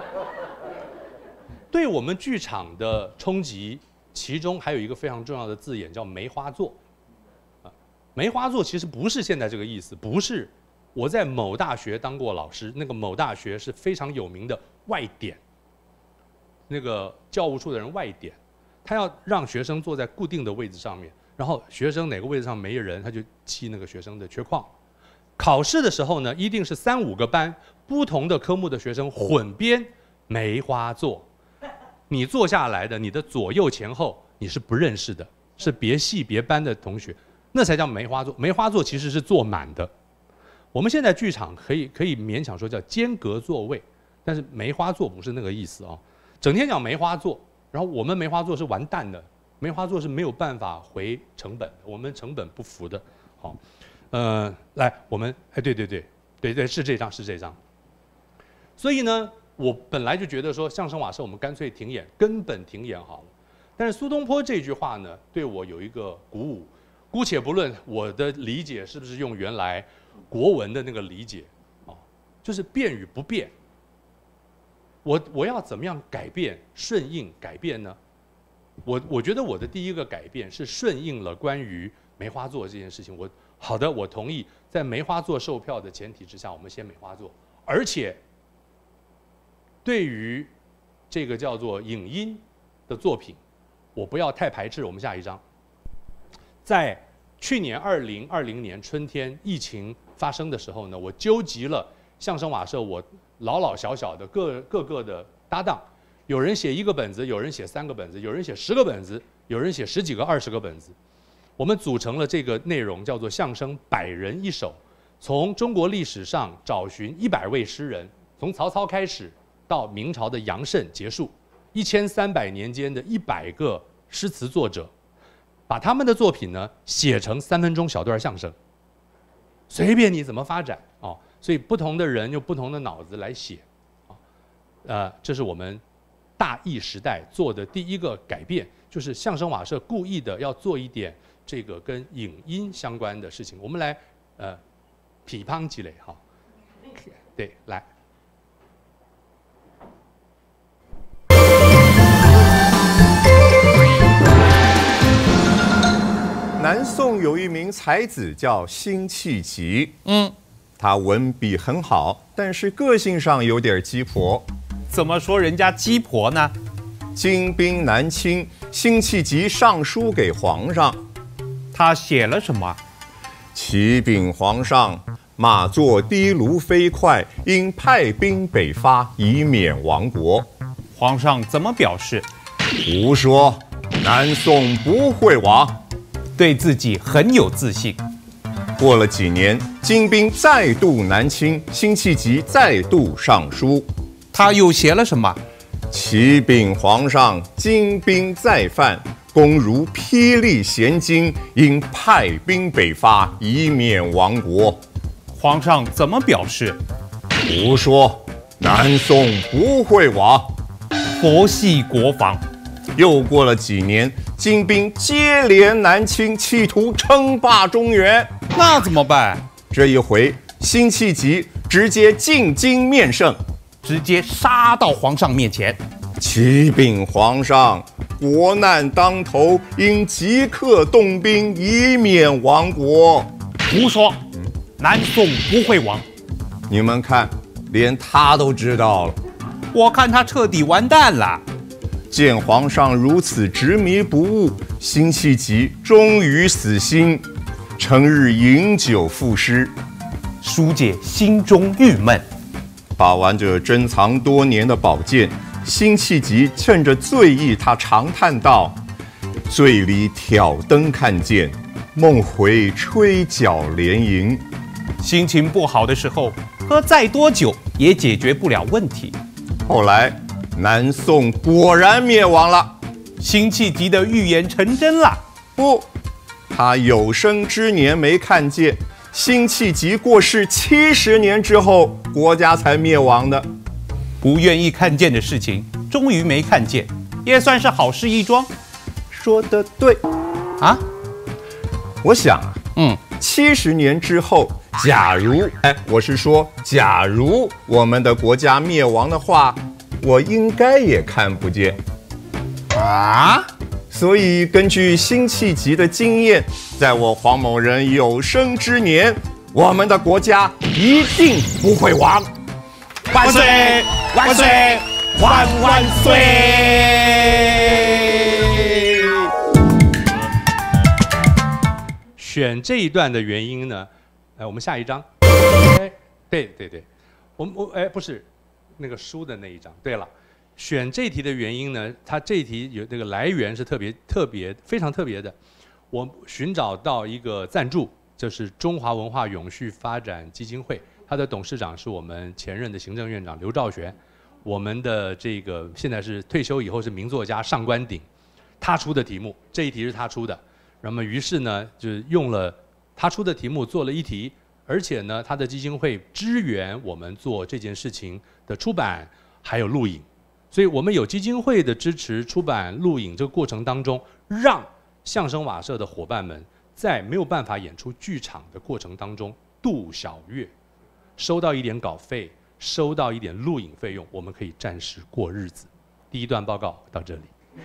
对我们剧场的冲击，其中还有一个非常重要的字眼叫梅花座。梅花座其实不是现在这个意思，不是我在某大学当过老师，那个某大学是非常有名的外点，那个教务处的人外点，他要让学生坐在固定的位置上面，然后学生哪个位置上没人，他就记那个学生的缺旷。考试的时候呢，一定是3、5个班不同的科目的学生混编梅花座。你坐下来的，你的左右前后你是不认识的，是别系别班的同学，那才叫梅花座。梅花座其实是坐满的。我们现在剧场可以勉强说叫间隔座位，但是梅花座不是那个意思哦。整天讲梅花座，然后我们梅花座是完蛋的，梅花座是没有办法回成本的，我们成本不符的。好，来我们对，是这张。所以呢，我本来就觉得说相声瓦舍我们干脆停演，根本停演好了。但是苏东坡这句话呢，对我有一个鼓舞。姑且不论我的理解是不是用原来国文的那个理解，就是变与不变。我要怎么样改变、顺应改变呢？我觉得我的第一个改变是顺应了关于梅花座这件事情。我同意，在梅花座售票的前提之下，我们先梅花座，而且对于这个叫做影音的作品，我不要太排斥。我们下一章，在去年2020年春天疫情发生的时候呢，我纠集了相声瓦舍我老小的各个的搭档，有人写1个本子，有人写3个本子，有人写10个本子，有人写10几个、20个本子。我们组成了这个内容，叫做相声100人1首，从中国历史上找寻100位诗人，从曹操开始到明朝的杨慎结束，1300年间的100个诗词作者，把他们的作品呢写成3分钟小段相声，随便你怎么发展哦。所以不同的人用不同的脑子来写，这是我们大艺时代做的第一个改变，就是相声瓦舍故意的要做一点这个跟影音相关的事情。我们来批判积累哈，对，来。 南宋有一名才子叫辛弃疾，他文笔很好，但是个性上有点鸡婆。 怎么说人家鸡婆呢？ 金兵南侵，辛弃疾上书给皇上， 他写了什么？ 启禀皇上，马作的卢飞快，应派兵北伐，以免亡国。 皇上怎么表示？ 胡说，南宋不会亡。 对自己很有自信。 过了几年，金兵再度南侵，辛弃疾再度上书， 他又写了什么？ 启禀皇上，金兵再犯，公如霹雳弦惊，应派兵北伐，以免亡国。 皇上怎么表示？ 胡说，南宋不会亡。 佛系国防。 又过了几年，金兵接连南侵，企图称霸中原。 那怎么办？ 这一回，辛弃疾直接进京面圣， 直接杀到皇上面前。 启禀皇上，国难当头，应即刻动兵，以免亡国。 胡说，南宋不会亡。 你们看，连他都知道了。 我看他彻底完蛋了。 见皇上如此执迷不悟，辛弃疾终于死心，成日饮酒赋诗， 疏解心中郁闷。 把玩着珍藏多年的宝剑，辛弃疾趁着醉意，他长叹道：“醉里挑灯看剑，梦回吹角连营。” 心情不好的时候，喝再多酒也解决不了问题。 后来南宋果然灭亡了， 辛弃疾的预言成真了。 不，他有生之年没看见，辛弃疾过世70年之后，国家才灭亡的。 不愿意看见的事情，终于没看见，也算是好事一桩。 说得对啊！ 我想啊，70年之后，假如我是说，假如我们的国家灭亡的话，我应该也看不见啊。所以根据辛弃疾的经验，在我黄某人有生之年，我们的国家一定不会亡。万岁！万岁！万万岁！ 选这一段的原因呢？我们下一章。对，不是那个书的那一章。对了。选这题的原因呢，它这题有这个来源是非常特别的。我寻找到一个赞助，就是中华文化永续发展基金会，它的董事长是我们前任的行政院长刘兆玄，我们的这个现在是退休以后是名作家上官鼎，他出的题目，这一题是他出的。那么于是呢，就是用了他出的题目做了一题，而且呢，他的基金会支援我们做这件事情的出版还有录影。所以我们有基金会的支持，出版录影这个过程当中，让相声瓦舍的伙伴们在没有办法演出剧场的过程当中度小月，收到一点稿费，收到一点录影费用，我们可以暂时过日子。第一段报告到这里。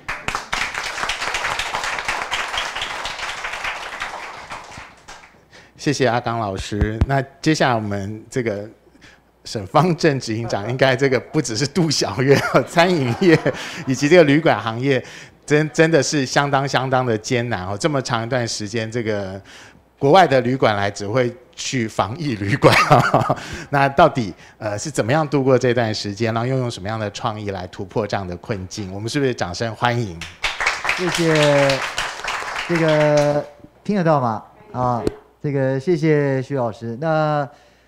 谢谢阿刚老师。那接下来我们这个沈方正执行长应该这个不只是度小月，餐饮业以及这个旅馆行业真的是相当的艰难哦。这么长一段时间，这个国外的旅馆来只会去防疫旅馆那到底是怎么样度过这段时间，然后又用什么样的创意来突破这样的困境？我们是不是掌声欢迎？ 谢谢，这个听得到吗？啊，这个谢谢徐老师。那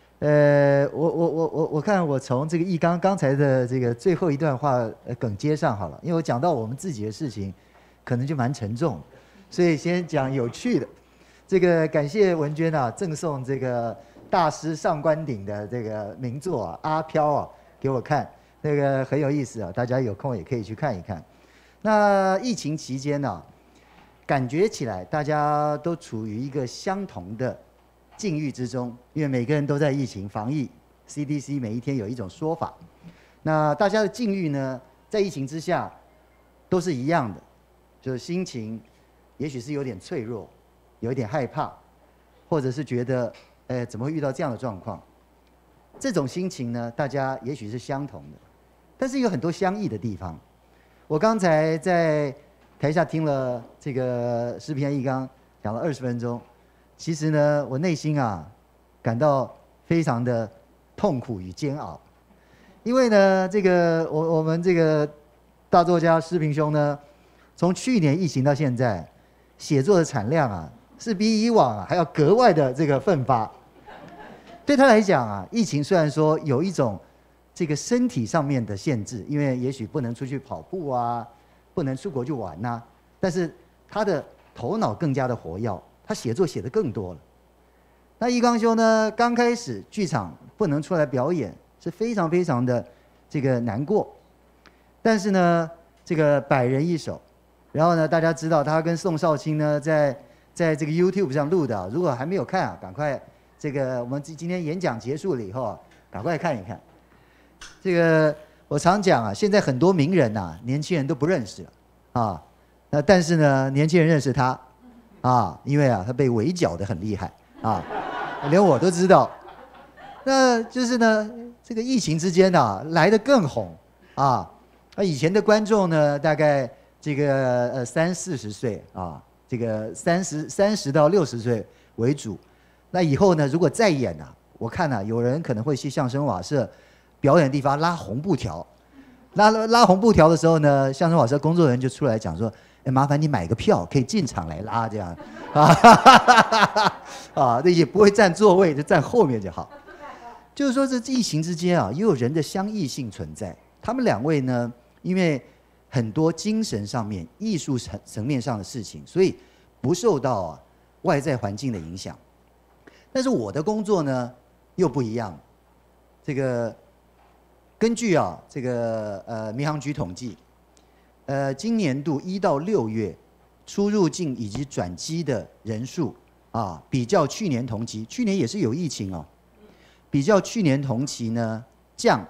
我看我从这个易刚才的这个最后一段话梗接上好了，因为我讲到我们自己的事情，可能就蛮沉重，所以先讲有趣的。这个感谢文娟啊，赠送这个大师上官鼎的这个名作啊《阿飘》啊给我看，那个很有意思啊，大家有空也可以去看一看。那疫情期间呢，感觉起来大家都处于一个相同的境遇之中，因为每个人都在疫情防疫 ，CDC 每一天有一种说法。那大家的境遇呢，在疫情之下都是一样的，就是心情也许是有点脆弱，有一点害怕，或者是觉得，怎么会遇到这样的状况？这种心情呢，大家也许是相同的，但是有很多相异的地方。我刚才在台下听了这个施平安义刚讲了20分钟。其实呢，我内心啊感到非常的痛苦与煎熬，因为呢，这个我们这个大作家施平兄呢，从去年疫情到现在，写作的产量啊是比以往啊还要格外的这个奋发。对他来讲啊，疫情虽然说有一种这个身体上面的限制，因为也许不能出去跑步啊，不能出国去玩呐，但是他的头脑更加的活跃。他写作写得更多了。那易刚兄呢，刚开始剧场不能出来表演，是非常的这个难过。但是呢，这个百人一首，然后呢，大家知道他跟宋少卿呢，在这个 YouTube 上录的，如果还没有看啊，赶快这个我们今天演讲结束了以后啊，赶快看一看。这个我常讲啊，现在很多名人呐，年轻人都不认识了啊，那但是呢，年轻人认识他。啊，因为啊，他被围剿得很厉害啊，连我都知道。那就是呢，这个疫情之间呢，来得更红啊。那以前的观众呢，大概这个30-40岁啊，这个30到60岁为主。那以后呢，如果再演啊，我看啊，有人可能会去相声瓦舍表演的地方拉红布条，拉红布条的时候呢，相声瓦舍工作人员就出来讲说。麻烦你买个票，可以进场来拉这样，啊，那也不会占座位，就站后面就好。就是说，这疫情之间啊，也有人的相异性存在。他们2位呢，因为很多精神上面、艺术层面上的事情，所以不受到啊外在环境的影响。但是我的工作呢，又不一样。这个根据啊这个民航局统计。今年度1到6月，出入境以及转机的人数啊，比较去年同期，去年也是有疫情哦，比较去年同期呢降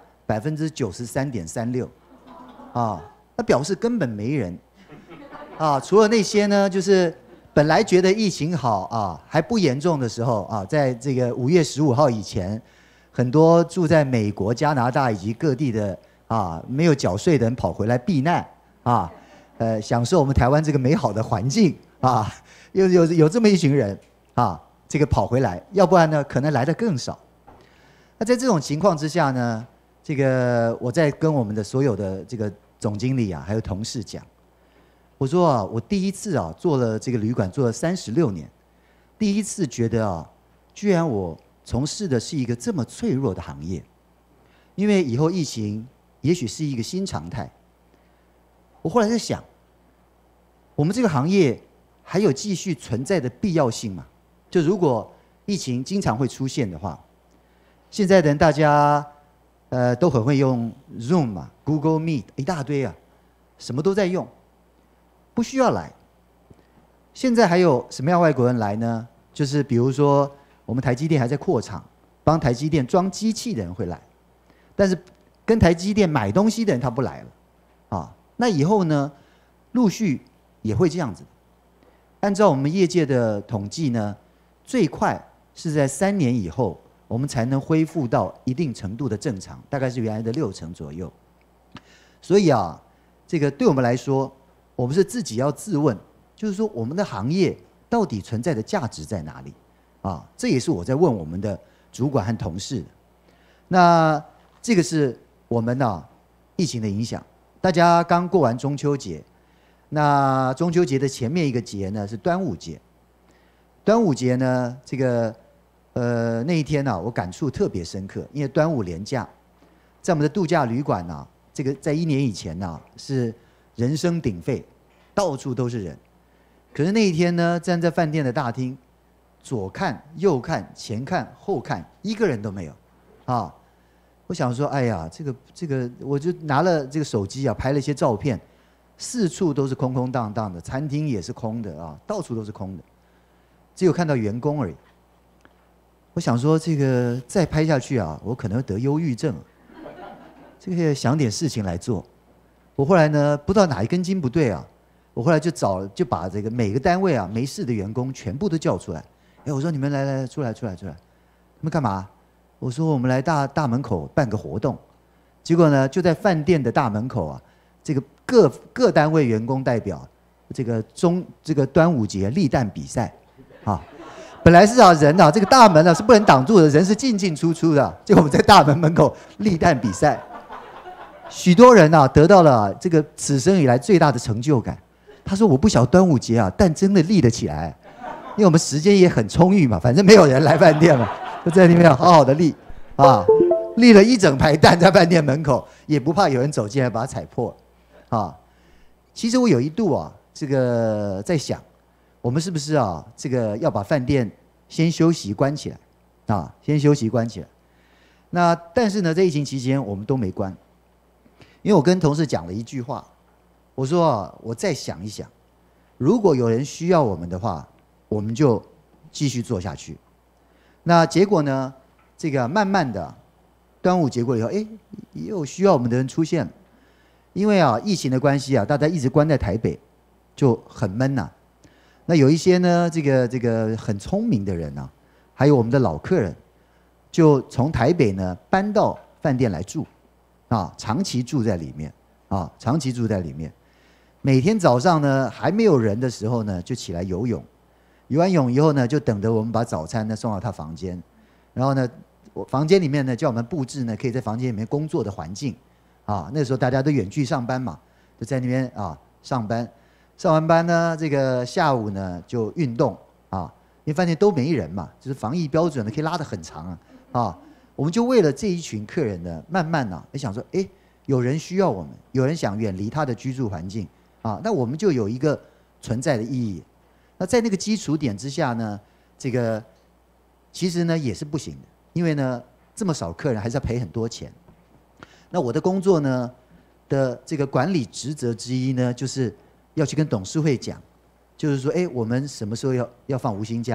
93.36%，啊，那表示根本没人，啊，除了那些呢，就是本来觉得疫情好啊还不严重的时候啊，在这个5月15号以前，很多住在美国、加拿大以及各地的啊没有缴税的人跑回来避难啊，享受我们台湾这个美好的环境啊，有这么一群人啊，这个跑回来，要不然呢可能来的更少。那在这种情况之下呢，这个我在跟我们的所有的这个总经理啊，还有同事讲，我说啊，我第一次啊做了这个旅馆做了36年，第一次觉得啊，居然我从事的是一个这么脆弱的行业，因为以后疫情也许是一个新常态。我后来在想，我们这个行业还有继续存在的必要性吗？就如果疫情经常会出现的话，现在的人大家都很会用 Zoom 嘛 ，Google Meet 一大堆啊，什么都在用，不需要来。现在还有什么样外国人来呢？就是比如说我们台积电还在扩厂，帮台积电装机器的人会来，但是跟台积电买东西的人他不来了，啊，那以后呢，陆续也会这样子。按照我们业界的统计呢，最快是在3年以后，我们才能恢复到一定程度的正常，大概是原来的60%左右。所以啊，这个对我们来说，我们是自己要自问，就是说我们的行业到底存在的价值在哪里？啊，这也是我在问我们的主管和同事的。那这个是我们疫情的影响。大家刚过完中秋节，那中秋节的前面一个节呢是端午节。端午节呢，这个那一天呢，我感触特别深刻，因为端午连假，在我们的度假旅馆呢，这个在1年以前呢是人声鼎沸，到处都是人。可是那一天呢，站在饭店的大厅，左看右看前看后看，一个人都没有，啊！我想说，哎呀，这个，我就拿了这个手机啊，拍了一些照片，四处都是空空荡荡的，餐厅也是空的啊，到处都是空的，只有看到员工而已。我想说，这个再拍下去啊，我可能会得忧郁症。这个想点事情来做。我后来呢，不知道哪一根筋不对啊，我后来就把这个每个单位啊没事的员工全部都叫出来。哎，我说你们来出来，你们干嘛？我说我们来大门口办个活动。结果呢，就在饭店的大门口啊，这个各单位员工代表这个端午节立蛋比赛，啊。本来是人这个大门是不能挡住的，人是进进出出的。结果我们在大门口立蛋比赛，许多人得到了这个此生以来最大的成就感。他说：“我不晓得端午节蛋真的立得起来，因为我们时间也很充裕嘛，反正没有人来饭店嘛，就在那边好好的立啊，立了一整排蛋在饭店门口，也不怕有人走进来把它踩破啊。其实我有一度这个在想。”我们是不是这个要把饭店先休息关起来，先休息关起来。那但是呢，在疫情期间我们都没关，因为我跟同事讲了一句话，我说我再想一想，如果有人需要我们的话，我们就继续做下去。那结果呢，这个慢慢的，端午节过以后，哎，也有需要我们的人出现了，因为疫情的关系大家一直关在台北，就很闷呐。那有一些呢，这个很聪明的人还有我们的老客人，就从台北呢搬到饭店来住，长期住在里面，长期住在里面。每天早上呢还没有人的时候呢，就起来游泳，游完泳以后呢，就等着我们把早餐呢送到他房间，然后呢，我房间里面呢叫我们布置呢可以在房间里面工作的环境，那时候大家都远距上班嘛，就在那边上班。上完班呢，这个下午呢就运动因为饭店都没人嘛，就是防疫标准呢可以拉得很长我们就为了这一群客人呢，慢慢也想说，哎，有人需要我们，有人想远离他的居住环境那我们就有一个存在的意义。那在那个基础点之下呢，这个其实呢也是不行的，因为呢这么少客人还是要赔很多钱。那我的工作呢的这个管理职责之一呢，就是要去跟董事会讲，就是说，哎，我们什么时候要放无薪假，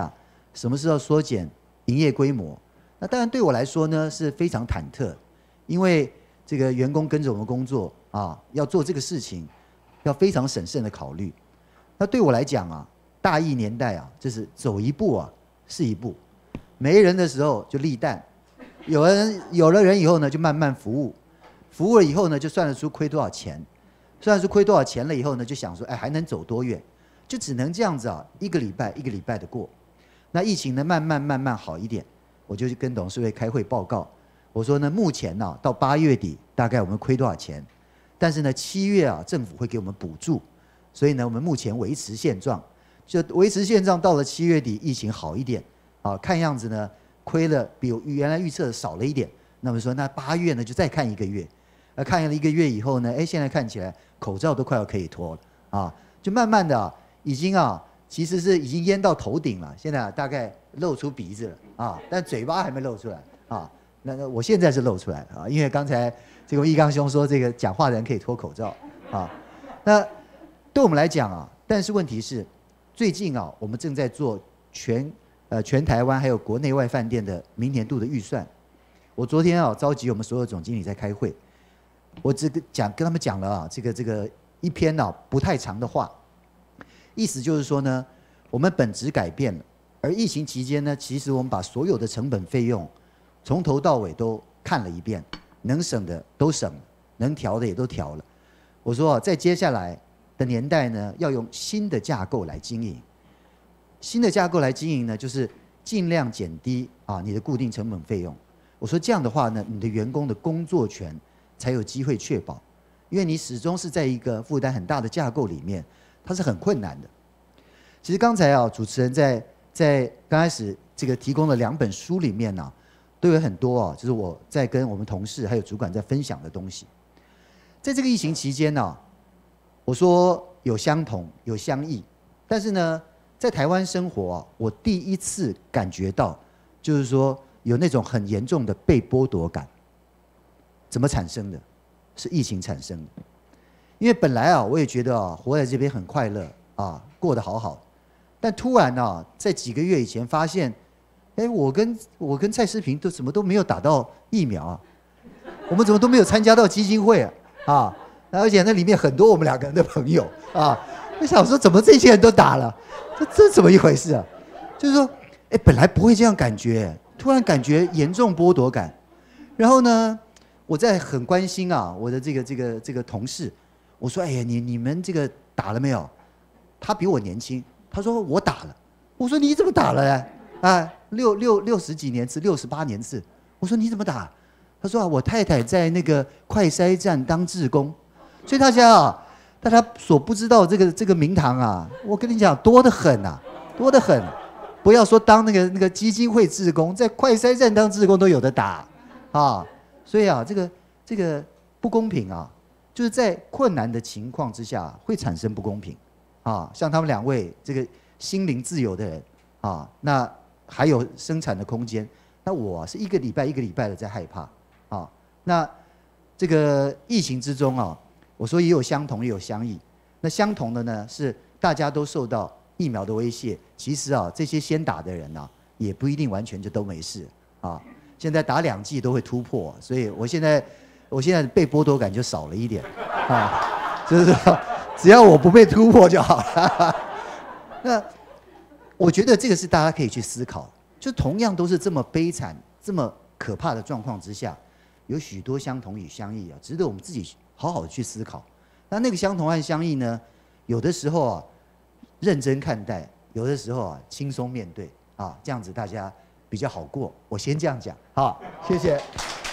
什么时候缩减营业规模。那当然对我来说呢是非常忐忑，因为这个员工跟着我们工作啊，要做这个事情，要非常审慎的考虑。那对我来讲啊，大疫年代啊，就是走一步啊是一步，没人的时候就立蛋，有了人以后呢，就慢慢服务，服务了以后呢，就算得出亏多少钱，算得出亏多少钱了以后呢，就想说，哎，还能走多远？就只能这样子啊，一个礼拜一个礼拜的过。那疫情呢，慢慢好一点，我就跟董事会开会报告，我说呢，目前呢，到8月底大概我们亏多少钱？但是呢，7月啊，政府会给我们补助，所以呢，我们目前维持现状，就维持现状。到了7月底，疫情好一点，啊，看样子呢，亏了比我原来预测的少了一点。那么说，那8月呢，就再看1个月，看了1个月以后呢，哎，现在看起来口罩都快要可以脱了啊，就慢慢的啊，已经啊，其实是已经淹到头顶了，现在啊，大概露出鼻子了啊，但嘴巴还没露出来啊。那我现在是露出来了啊，因为刚才这个易纲兄说这个讲话的人可以脱口罩啊。那对我们来讲啊，但是问题是，最近啊，我们正在做全台湾还有国内外饭店的明年度的预算。我昨天啊召集我们所有总经理在开会，我跟他们讲了啊，这个一篇啊不太长的话，意思就是说呢，我们本质改变了，而疫情期间呢，其实我们把所有的成本费用从头到尾都看了一遍，能省的都省了，能调的也都调了。我说啊，在接下来的年代呢，要用新的架构来经营。新的架构来经营呢，就是尽量减低啊你的固定成本费用。我说这样的话呢，你的员工的工作权才有机会确保，因为你始终是在一个负担很大的架构里面，它是很困难的。其实刚才啊，主持人在刚开始这个提供了2本书里面呢，都有很多啊，就是我在跟我们同事还有主管在分享的东西。在这个疫情期间呢，我说有相同有相异，但是呢，在台湾生活啊，我第一次感觉到，就是说有那种很严重的被剥夺感。怎么产生的？是疫情产生的。因为本来啊，我也觉得啊，活在这边很快乐啊，过得好好，但突然啊，在几个月以前发现，哎，我跟蔡诗萍都怎么都没有打到疫苗啊，我们怎么都没有参加到基金会啊，而且那里面很多我们2个人的朋友啊，我想说怎么这些人都打了，这怎么一回事啊？就是说，哎，本来不会这样感觉，突然感觉严重剥夺感。然后呢，我在很关心啊，我的这个同事，我说，哎呀，你们这个打了没有？他比我年轻，他说我打了。我说你怎么打了呢？啊，60几年次，68年次。我说你怎么打？他说啊，我太太在那个快筛站当志工，所以大家所不知道这个名堂啊，我跟你讲多得很啊，多得很。不要说当那个基金会志工，在快筛站当志工都有的打啊，所以啊，这个不公平啊，就是在困难的情况之下会产生不公平啊。像他们2位这个心灵自由的人啊，那还有生产的空间，那我是一个礼拜的在害怕啊。那这个疫情之中啊，我说也有相同也有相异。那相同的呢是大家都受到疫苗的威胁，其实啊这些先打的人啊也不一定完全就都没事啊。现在打2剂都会突破，所以我现在被剥夺感就少了一点啊，就是说只要我不被突破就好了。那我觉得这个是大家可以去思考，就同样都是这么悲惨、这么可怕的状况之下，有许多相同与相异啊，值得我们自己好好的去思考。那个相同和相异呢，有的时候啊认真看待，有的时候啊轻松面对啊，这样子大家比较好过。我先这样讲，好，谢谢。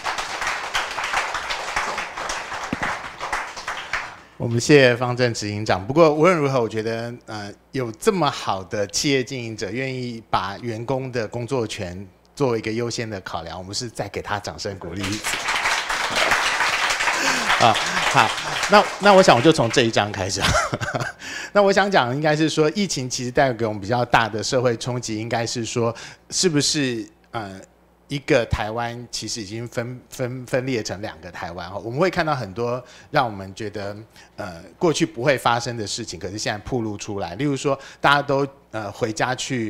我们谢谢方正执行长。不过无论如何，我觉得有这么好的企业经营者，愿意把员工的工作权作为一个优先的考量，我们是再给他掌声鼓励一次。啊，好，那我想我就从这一章开始。那我想讲应该是说，疫情其实带给我们比较大的社会冲击，应该是说，是不是一个台湾其实已经分裂成2个台湾，我们会看到很多让我们觉得过去不会发生的事情，可是现在暴露出来。例如说，大家都回家去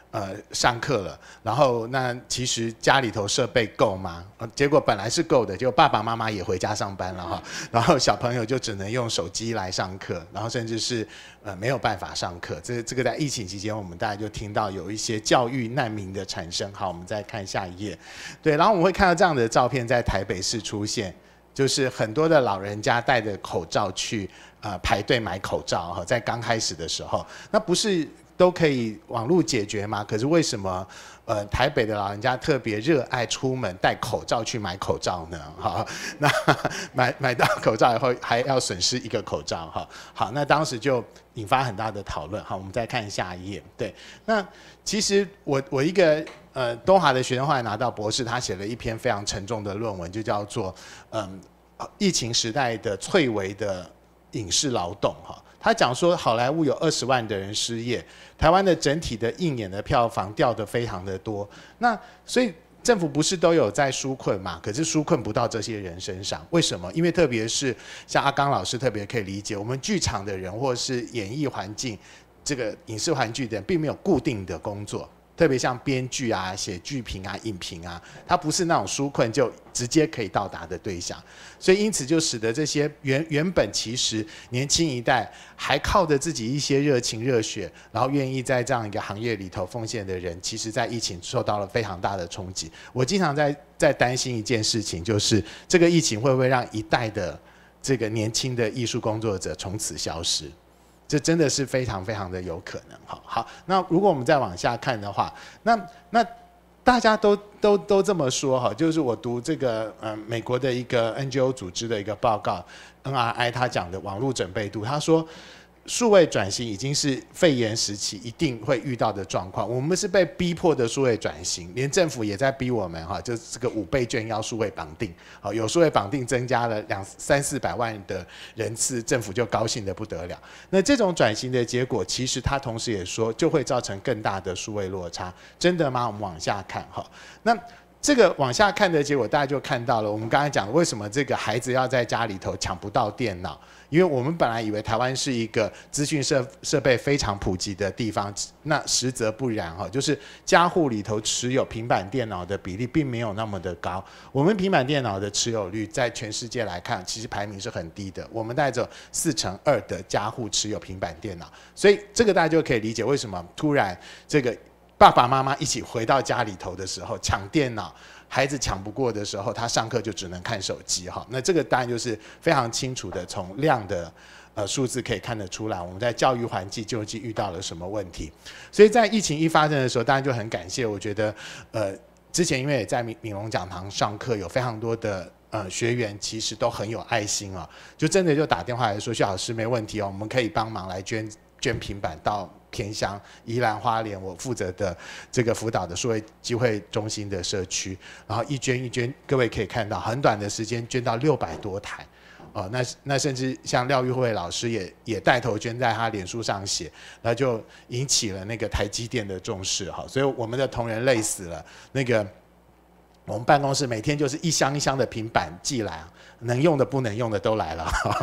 上课了，然后那其实家里头设备够吗？结果本来是够的，结果爸爸妈妈也回家上班了哈，然后小朋友就只能用手机来上课，然后甚至是没有办法上课。这个在疫情期间，我们大家就听到有一些教育难民的产生。好，我们再看下一页，对，然后我们会看到这样的照片在台北市出现，就是很多的老人家戴着口罩去排队买口罩哈，在刚开始的时候，那不是都可以网络解决吗？可是为什么台北的老人家特别热爱出门戴口罩去买口罩呢？好，那买到口罩以后还要损失一个口罩哈。好，那当时就引发很大的讨论。好，我们再看下一页。对，那其实我一个东华的学生后来拿到博士，他写了一篇非常沉重的论文，就叫做疫情时代的脆微的影视劳动哈。他讲说，好莱坞有20万的人失业，台湾的整体的映演的票房掉得非常的多。那所以政府不是都有在纾困嘛？可是纾困不到这些人身上，为什么？因为特别是像阿刚老师特别可以理解，我们剧场的人或是演艺环境、这个影视环境的人，并没有固定的工作。特别像编剧啊、写剧评啊、影评啊，它不是那种纾困就直接可以到达的对象，所以因此就使得这些原本其实年轻一代还靠着自己一些热情热血，然后愿意在这样一个行业里头奉献的人，其实在疫情受到了非常大的冲击。我经常在担心一件事情，就是这个疫情会不会让一代的这个年轻的艺术工作者从此消失？这真的是非常非常的有可能。好，那如果我们再往下看的话，那大家都这么说哈，就是我读这个美国的一个 NGO 组织的一个报告 NRI 他讲的网络准备度，他说数位转型已经是肺炎时期一定会遇到的状况，我们是被逼迫的数位转型，连政府也在逼我们哈，就是这个5倍券要数位绑定，好，有数位绑定增加了300-400万的人次，政府就高兴得不得了。那这种转型的结果，其实他同时也说就会造成更大的数位落差，真的吗？我们往下看哈，那这个往下看的结果，大家就看到了。我们刚才讲的，为什么这个孩子要在家里头抢不到电脑？因为我们本来以为台湾是一个资讯设备非常普及的地方，那实则不然哈，就是家户里头持有平板电脑的比例并没有那么的高。我们平板电脑的持有率在全世界来看，其实排名是很低的。我们大概只有2%的家户持有平板电脑，所以这个大家就可以理解为什么突然这个爸爸妈妈一起回到家里头的时候抢电脑，孩子抢不过的时候，他上课就只能看手机哈。那这个当然就是非常清楚的从量的数字可以看得出来，我们在教育环境究竟遇到了什么问题。所以在疫情一发生的时候，当然就很感谢，我觉得之前因为也在闽龙讲堂上课，有非常多的学员其实都很有爱心啊，就真的就打电话来说，薛老师没问题哦，我们可以帮忙来捐平板到偏乡宜兰花莲我负责的这个辅导的数位机会中心的社区，然后一捐，各位可以看到很短的时间捐到600多台。那甚至像廖玉慧老师也带头捐在他脸书上写，那就引起了那个台积电的重视哈，所以我们的同仁累死了。那个我们办公室每天就是一箱一箱的平板寄来，能用的不能用的都来了。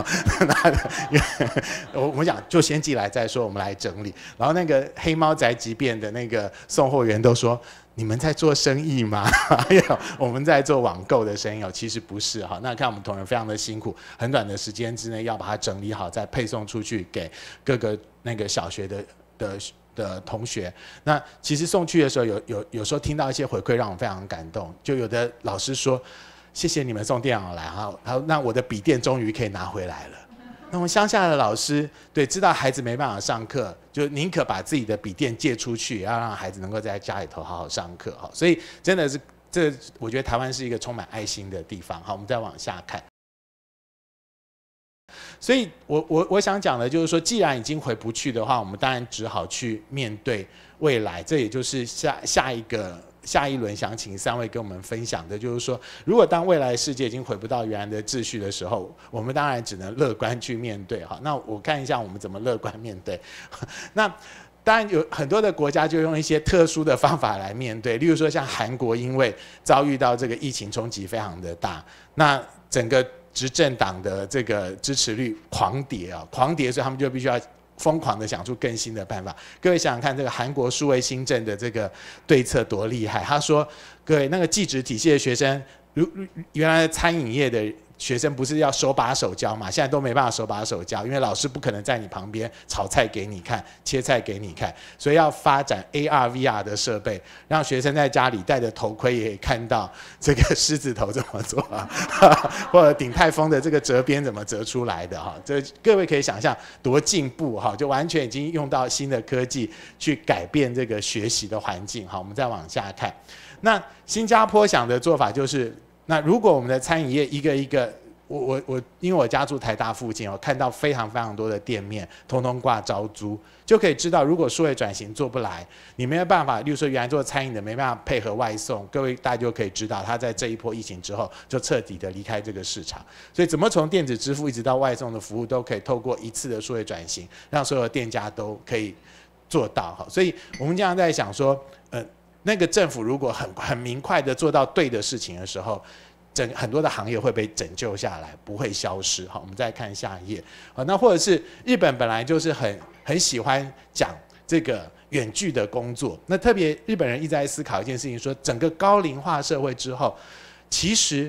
我们讲就先寄来再说，我们来整理。然后那个黑猫宅急便的那个送货员都说，你们在做生意吗？还有我们在做网购的生意哦，其实不是哈。那看我们同仁非常的辛苦，很短的时间之内要把它整理好，再配送出去给各个那个小学的同学。那其实送去的时候有时候听到一些回馈，让我非常感动。就有的老师说，谢谢你们送电脑来哈，那我的笔电终于可以拿回来了。那我们乡下的老师知道孩子没办法上课，就宁可把自己的笔电借出去，要让孩子能够在家里头好好上课哈。所以真的是我觉得台湾是一个充满爱心的地方。好，我们再往下看。所以我想讲的就是说，既然已经回不去的话，我们当然只好去面对未来。这也就是下一轮想请3位跟我们分享的，就是说，如果当未来世界已经回不到原来的秩序的时候，我们当然只能乐观去面对。好，那我看一下我们怎么乐观面对。那当然有很多的国家就用一些特殊的方法来面对，例如说像韩国，因为遭遇到这个疫情冲击非常的大，那整个执政党的这个支持率狂跌，所以他们就必须要疯狂的想出更新的办法。各位想想看，这个韩国数位新政的这个对策多厉害。他说，各位那个技职体系的学生，原来餐饮业的学生不是要手把手教嘛？现在都没办法手把手教，因为老师不可能在你旁边炒菜给你看、切菜给你看，所以要发展 AR、VR 的设备，让学生在家里戴着头盔也可以看到这个狮子头怎么做啊，或者鼎泰丰的这个折边怎么折出来的哈。这各位可以想象多进步哈，就完全已经用到新的科技去改变这个学习的环境。好，我们再往下看，那新加坡想的做法就是。那如果我们的餐饮业一个一个，我因为我家住台大附近，我看到非常非常多的店面，通通挂招租，就可以知道，如果数位转型做不来，你没有办法，例如说原来做餐饮的没办法配合外送，各位大家就可以知道，他在这一波疫情之后就彻底的离开这个市场。所以怎么从电子支付一直到外送的服务，都可以透过一次的数位转型，让所有的店家都可以做到。好，所以我们经常在想说，那个政府如果很明快的做到对的事情的时候，很多的行业会被拯救下来，不会消失。好，我们再看下一页。好，那或者是日本本来就是很喜欢讲这个远距的工作，那特别日本人一直在思考一件事情，说整个高龄化社会之后，其实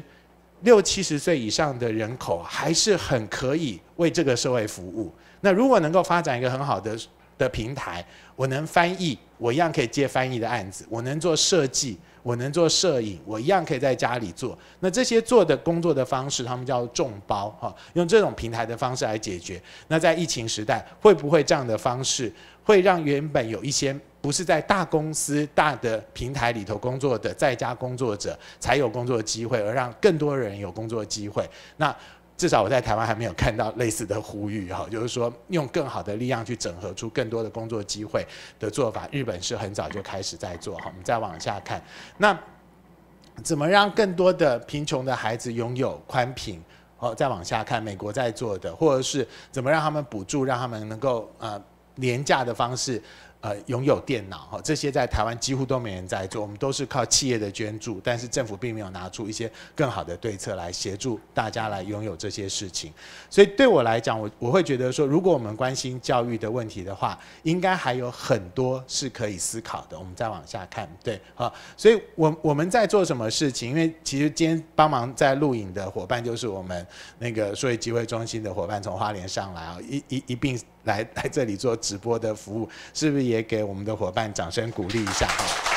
60-70岁以上的人口还是很可以为这个社会服务。那如果能够发展一个很好的平台，我能翻译，我一样可以接翻译的案子；我能做设计，我能做摄影，我一样可以在家里做。那这些做的工作的方式，他们叫众包哈，用这种平台的方式来解决。那在疫情时代，会不会这样的方式会让原本有一些不是在大公司、大的平台里头工作的在家工作者才有工作机会，而让更多人有工作机会？那至少我在台湾还没有看到类似的呼吁哈，就是说用更好的力量去整合出更多的工作机会的做法。日本是很早就开始在做哈。我们再往下看，那怎么让更多的贫穷的孩子拥有宽频？哦，再往下看，美国在做的，或者是怎么让他们补助，让他们能够廉价的方式。拥有电脑，这些在台湾几乎都没人在做，我们都是靠企业的捐助，但是政府并没有拿出一些更好的对策来协助大家来拥有这些事情。所以对我来讲，我会觉得说，如果我们关心教育的问题的话，应该还有很多是可以思考的。我们再往下看，对，好，所以我们在做什么事情？因为其实今天帮忙在录影的伙伴就是我们那个数位机会中心的伙伴，从花莲上来啊，一并来这里做直播的服务，是不是也给我们的伙伴掌声鼓励一下？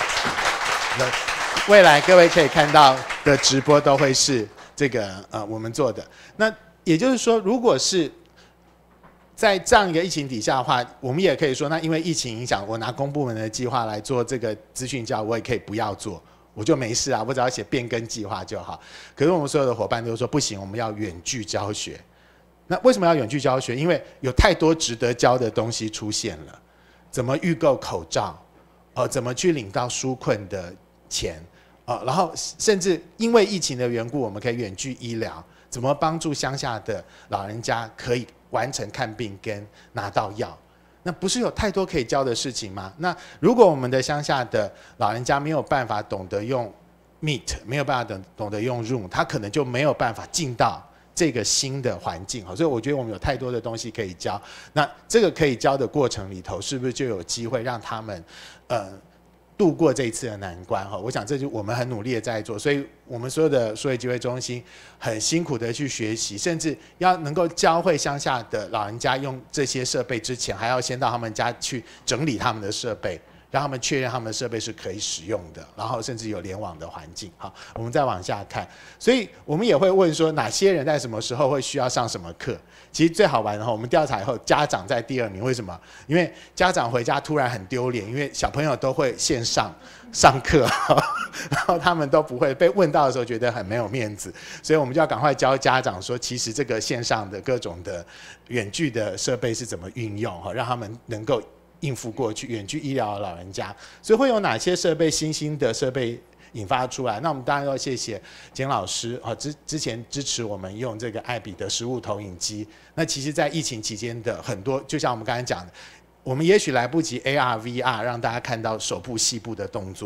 未来各位可以看到的直播都会是这个我们做的。那也就是说，如果是在这样一个疫情底下的话，我们也可以说，那因为疫情影响，我拿公部门的计划来做这个资讯教育，我也可以不要做，我就没事啊，我只要写变更计划就好。可是我们所有的伙伴都说不行，我们要远距教学。那为什么要远距教学？因为有太多值得教的东西出现了，怎么预购口罩，怎么去领到纾困的钱，然后甚至因为疫情的缘故，我们可以远距医疗，怎么帮助乡下的老人家可以完成看病跟拿到药？那不是有太多可以教的事情吗？那如果我们的乡下的老人家没有办法懂得用 Meet， 没有办法懂得用 Zoom， 他可能就没有办法进到这个新的环境，所以我觉得我们有太多的东西可以教。那这个可以教的过程里头，是不是就有机会让他们度过这一次的难关？我想这就我们很努力的在做，所以我们所有的数位机会中心很辛苦的去学习，甚至要能够教会乡下的老人家用这些设备之前，还要先到他们家去整理他们的设备，让他们确认他们的设备是可以使用的，然后甚至有联网的环境。好，我们再往下看，所以我们也会问说，哪些人在什么时候会需要上什么课？其实最好玩的我们调查以后，家长在第2名，为什么？因为家长回家突然很丢脸，因为小朋友都会线上上课，然后他们都不会，被问到的时候觉得很没有面子，所以我们就要赶快教家长说，其实这个线上的各种的远距的设备是怎么运用，让他们能够应付过去远距医疗的老人家。所以会有哪些设备，新兴的设备引发出来？那我们当然要谢谢简老师之前支持我们用这个艾比的实物投影机。那其实在疫情期间的很多，就像我们刚才讲的，我们也许来不及 AR、VR 让大家看到手部细部的动作，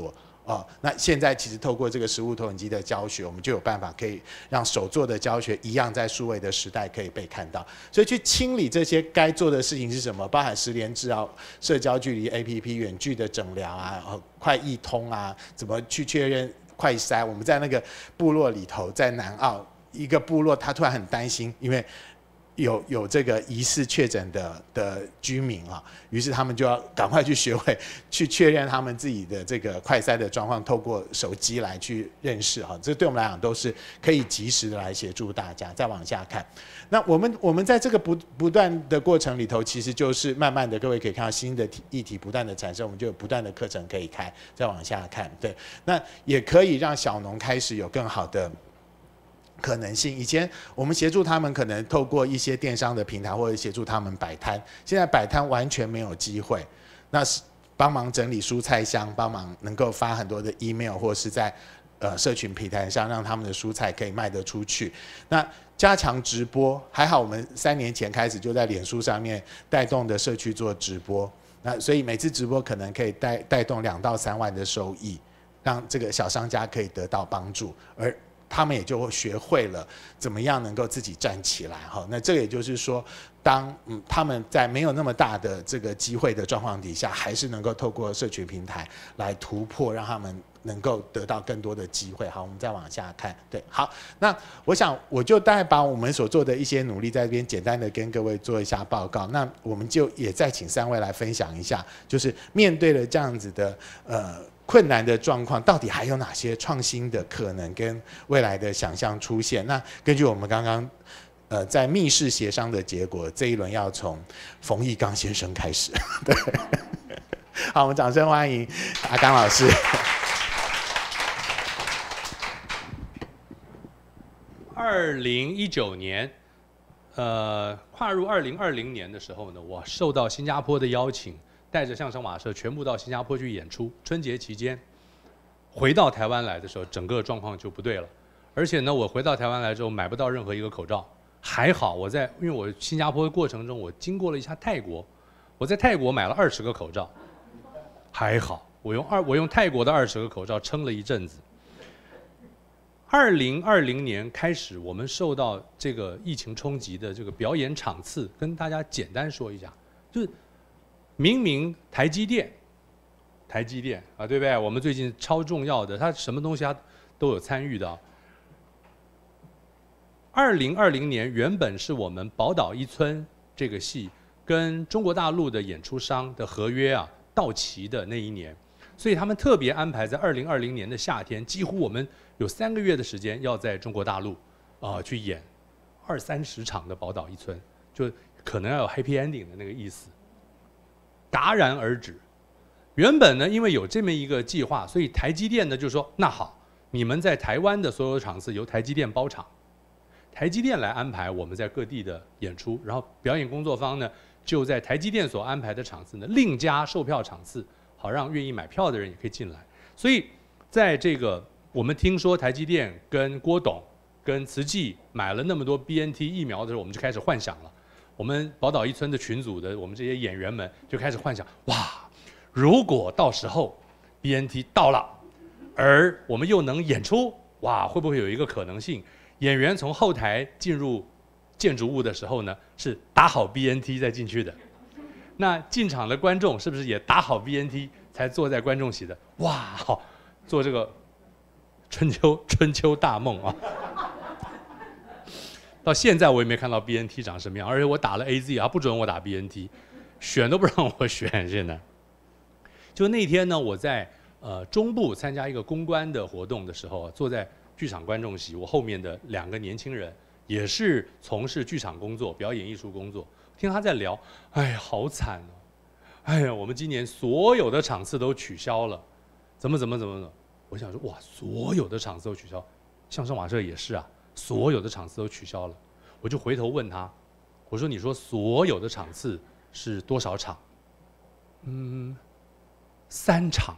那现在其实透过这个实物投影机的教学，我们就有办法可以让手作的教学一样在数位的时代可以被看到。所以去清理这些该做的事情是什么？包含实联制啊、社交距离 APP、远距的诊疗啊、快易通啊，怎么去确认快筛？我们在那个部落里头，在南澳一个部落，他突然很担心，因为有这个疑似确诊的居民啊，于是他们就要赶快去学会去确认他们自己的这个快筛的状况，透过手机来去认识哈，这对我们来讲都是可以及时的来协助大家。再往下看，那我们在这个不断的过程里头，其实就是慢慢的，各位可以看到新的议题不断的产生，我们就有不断的课程可以开。再往下看，对，那也可以让小农开始有更好的可能性。以前我们协助他们可能透过一些电商的平台，或者协助他们摆摊，现在摆摊完全没有机会。那是帮忙整理蔬菜箱，帮忙能够发很多的 email， 或是在社群平台上让他们的蔬菜可以卖得出去。那加强直播，还好我们3年前开始就在脸书上面带动的社区做直播，那所以每次直播可能可以带动2到3万的收益，让这个小商家可以得到帮助，而他们也就会学会了怎么样能够自己站起来哈。那这个也就是说，当他们在没有那么大的这个机会的状况底下，还是能够透过社群平台来突破，让他们能够得到更多的机会。好，我们再往下看。对，好，那我想我就大概把我们所做的一些努力在这边简单的跟各位做一下报告。那我们就也再请3位来分享一下，就是面对了这样子的困难的状况，到底还有哪些创新的可能跟未来的想象出现？那根据我们刚刚在密室协商的结果，这一轮要从冯翊纲先生开始。对，好，我们掌声欢迎阿纲老师。 2019年，跨入2020年的时候呢，我受到新加坡的邀请，带着相声瓦舍全部到新加坡去演出。春节期间，回到台湾来的时候，整个状况就不对了。而且呢，我回到台湾来之后，买不到任何一个口罩。还好因为我新加坡的过程中，我经过了一下泰国，我在泰国买了20个口罩，还好我用泰国的20个口罩撑了一阵子。2020年开始，我们受到这个疫情冲击的这个表演场次，跟大家简单说一下，就是明明台积电啊，对不对？我们最近超重要的，它什么东西它都有参与的。2020年原本是我们宝岛一村这个戏跟中国大陆的演出商的合约啊到期的那一年，所以他们特别安排在2020年的夏天，几乎我们有3个月的时间要在中国大陆去演20-30场的宝岛一村，就可能要有 happy ending 的那个意思，戛然而止。原本呢，因为有这么一个计划，所以台积电呢就说，那好，你们在台湾的所有场次由台积电包场，台积电来安排我们在各地的演出，然后表演工作坊呢就在台积电所安排的场次呢另加售票场次，好让愿意买票的人也可以进来。所以在这个我们听说台积电跟郭董跟慈济买了那么多 BNT 疫苗的时候，我们就开始幻想了。我们宝岛一村的群组的我们这些演员们就开始幻想，哇，如果到时候 BNT 到了，而我们又能演出，哇，会不会有一个可能性，演员从后台进入建筑物的时候呢，是打好 BNT 再进去的？那进场的观众是不是也打好 BNT 才坐在观众席的？哇，好，做这个春秋大梦啊！到现在我也没看到 BNT 长什么样，而且我打了 AZ 啊，不准我打 BNT， 选都不让我选。现在，就那天呢，我在中部参加一个公关的活动的时候，坐在剧场观众席，我后面的2个年轻人也是从事剧场工作、表演艺术工作，听他在聊，哎呀，好惨哦！哎呀，我们今年所有的场次都取消了，怎么？我想说，哇，所有的场次都取消，相声瓦舍也是啊，所有的场次都取消了。我就回头问他，我说：“你说所有的场次是多少场？”3场。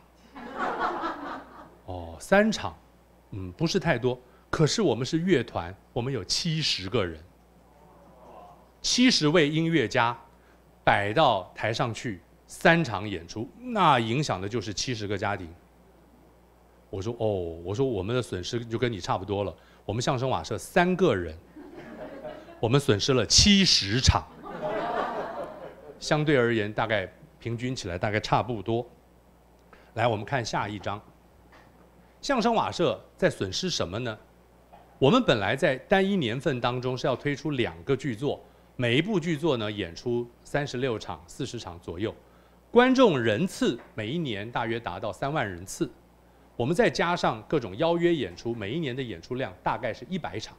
哦，3场，不是太多。可是我们是乐团，我们有70个人，70位音乐家摆到台上去，3场演出，那影响的就是70个家庭。 我说哦，我说我们的损失就跟你差不多了。我们相声瓦舍3个人，我们损失了70场，相对而言大概平均起来大概差不多。来，我们看下一章。相声瓦舍在损失什么呢？我们本来在单一年份当中是要推出2个剧作，每一部剧作呢演出36场、40场左右，观众人次每一年大约达到3万人次。我们再加上各种邀约演出，每一年的演出量大概是100场。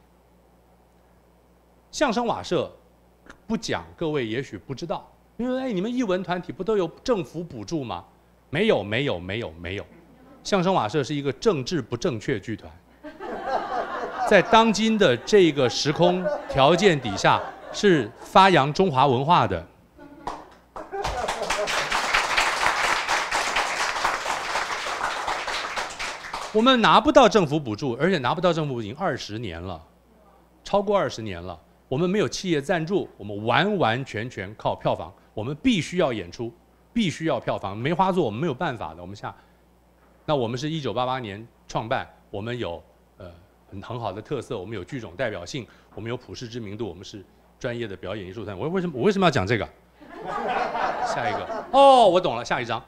相声瓦舍不讲，各位也许不知道，因为你们艺文团体不都有政府补助吗？没有。相声瓦舍是一个政治不正确剧团，在当今的这个时空条件底下，是发扬中华文化的。我们拿不到政府补助，而且拿不到政府已经20年了，超过20年了。我们没有企业赞助，我们完完全全靠票房。我们必须要演出，必须要票房，梅花座我们没有办法的。那我们是1988年创办，我们有很好的特色，我们有剧种代表性，我们有普世知名度，我们是专业的表演艺术团。我为什么要讲这个？下一个哦，我懂了，下一章。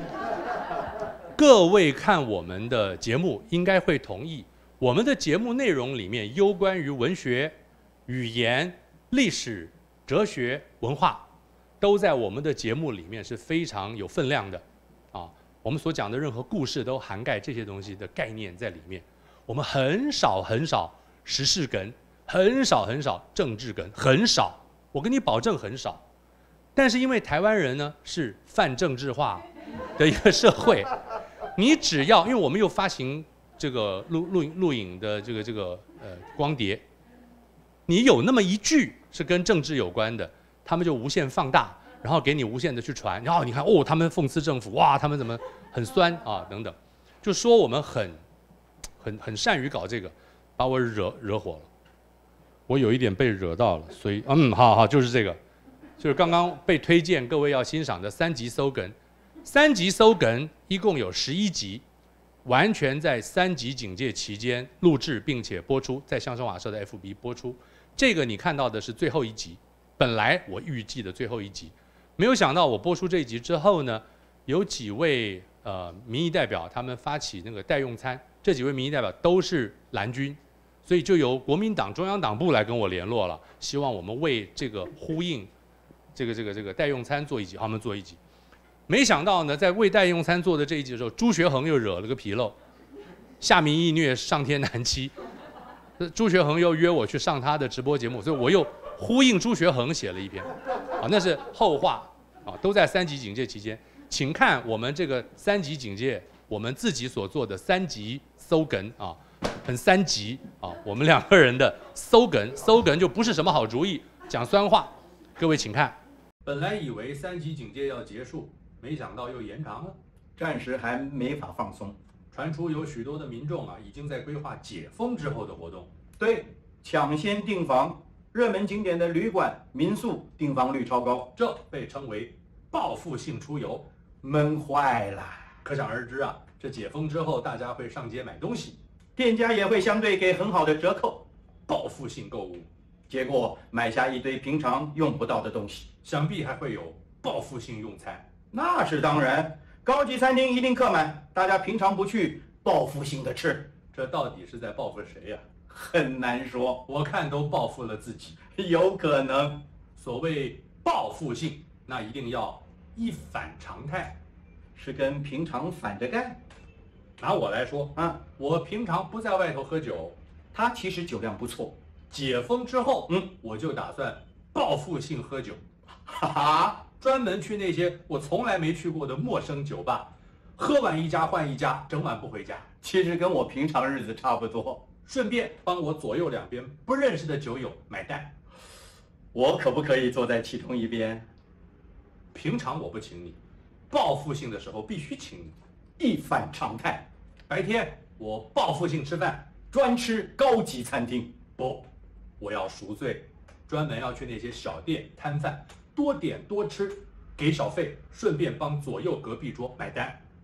各位看我们的节目应该会同意，我们的节目内容里面攸关于文学、语言、历史、哲学、文化，都在我们的节目里面是非常有分量的啊。我们所讲的任何故事都涵盖这些东西的概念在里面。我们很少时事梗，很少政治梗，很少，我跟你保证很少。但是因为台湾人呢是泛政治化的一个社会，你只要因为我们又发行这个录影的这个光碟，你有那么一句是跟政治有关的，他们就无限放大，然后给你无限的去传，然后你看哦，他们讽刺政府，哇，他们怎么很酸啊等等，就说我们很善于搞这个，把我惹火了，我有一点被惹到了，所以好，就是这个，就是刚刚被推荐各位要欣赏的3集搜梗，3集搜梗一共有11集，完全在3级警戒期间录制并且播出，在相声瓦舍的 FB 播出。这个你看到的是最后一集，本来我预计的最后一集，没有想到我播出这一集之后呢，有几位民意代表他们发起那个代用餐，这几位民意代表都是蓝军，所以就由国民党中央党部来跟我联络了，希望我们为这个呼应这个代用餐做一集，他们做一集。没想到呢，在为代用餐做的这一集的时候，朱学恒又惹了个纰漏，下民易虐，上天难欺。朱学恒又约我去上他的直播节目，所以我又呼应朱学恒写了一篇，那是后话都在3级警戒期间，请看我们这个3级警戒，我们自己所做的3级搜梗很3级我们2个人的搜梗就不是什么好主意，讲酸话，各位请看。本来以为3级警戒要结束，没想到又延长了， 暂时还没法放松。 传出有许多的民众已经在规划解封之后的活动。 对，抢先订房，热门景点的旅馆、民宿订房率超高， 这被称为报复性出游， 闷坏了。 可想而知这解封之后，大家会上街买东西， 店家也会相对给很好的折扣， 报复性购物， 结果买下一堆平常用不到的东西， 想必还会有报复性用餐。 那是当然，高级餐厅一定客满，大家平常不去，报复性的吃， 这到底是在报复谁呀？ 很难说， 我看都报复了自己。 有可能， 所谓报复性，那一定要一反常态， 是跟平常反着干。 拿我来说我平常不在外头喝酒， 他其实酒量不错。 解封之后，我就打算报复性喝酒，专门去那些我从来没去过的陌生酒吧，喝完一家换一家，整晚不回家。 其实跟我平常日子差不多。 顺便帮我左右两边不认识的酒友买单， 我可不可以坐在其中一边？ 平常我不请你，报复性的时候必须请你， 一反常态。 白天我报复性吃饭， 专吃高级餐厅。 不，我要赎罪，专门要去那些小店摊贩，多点多吃，给小费，顺便帮左右隔壁桌买单。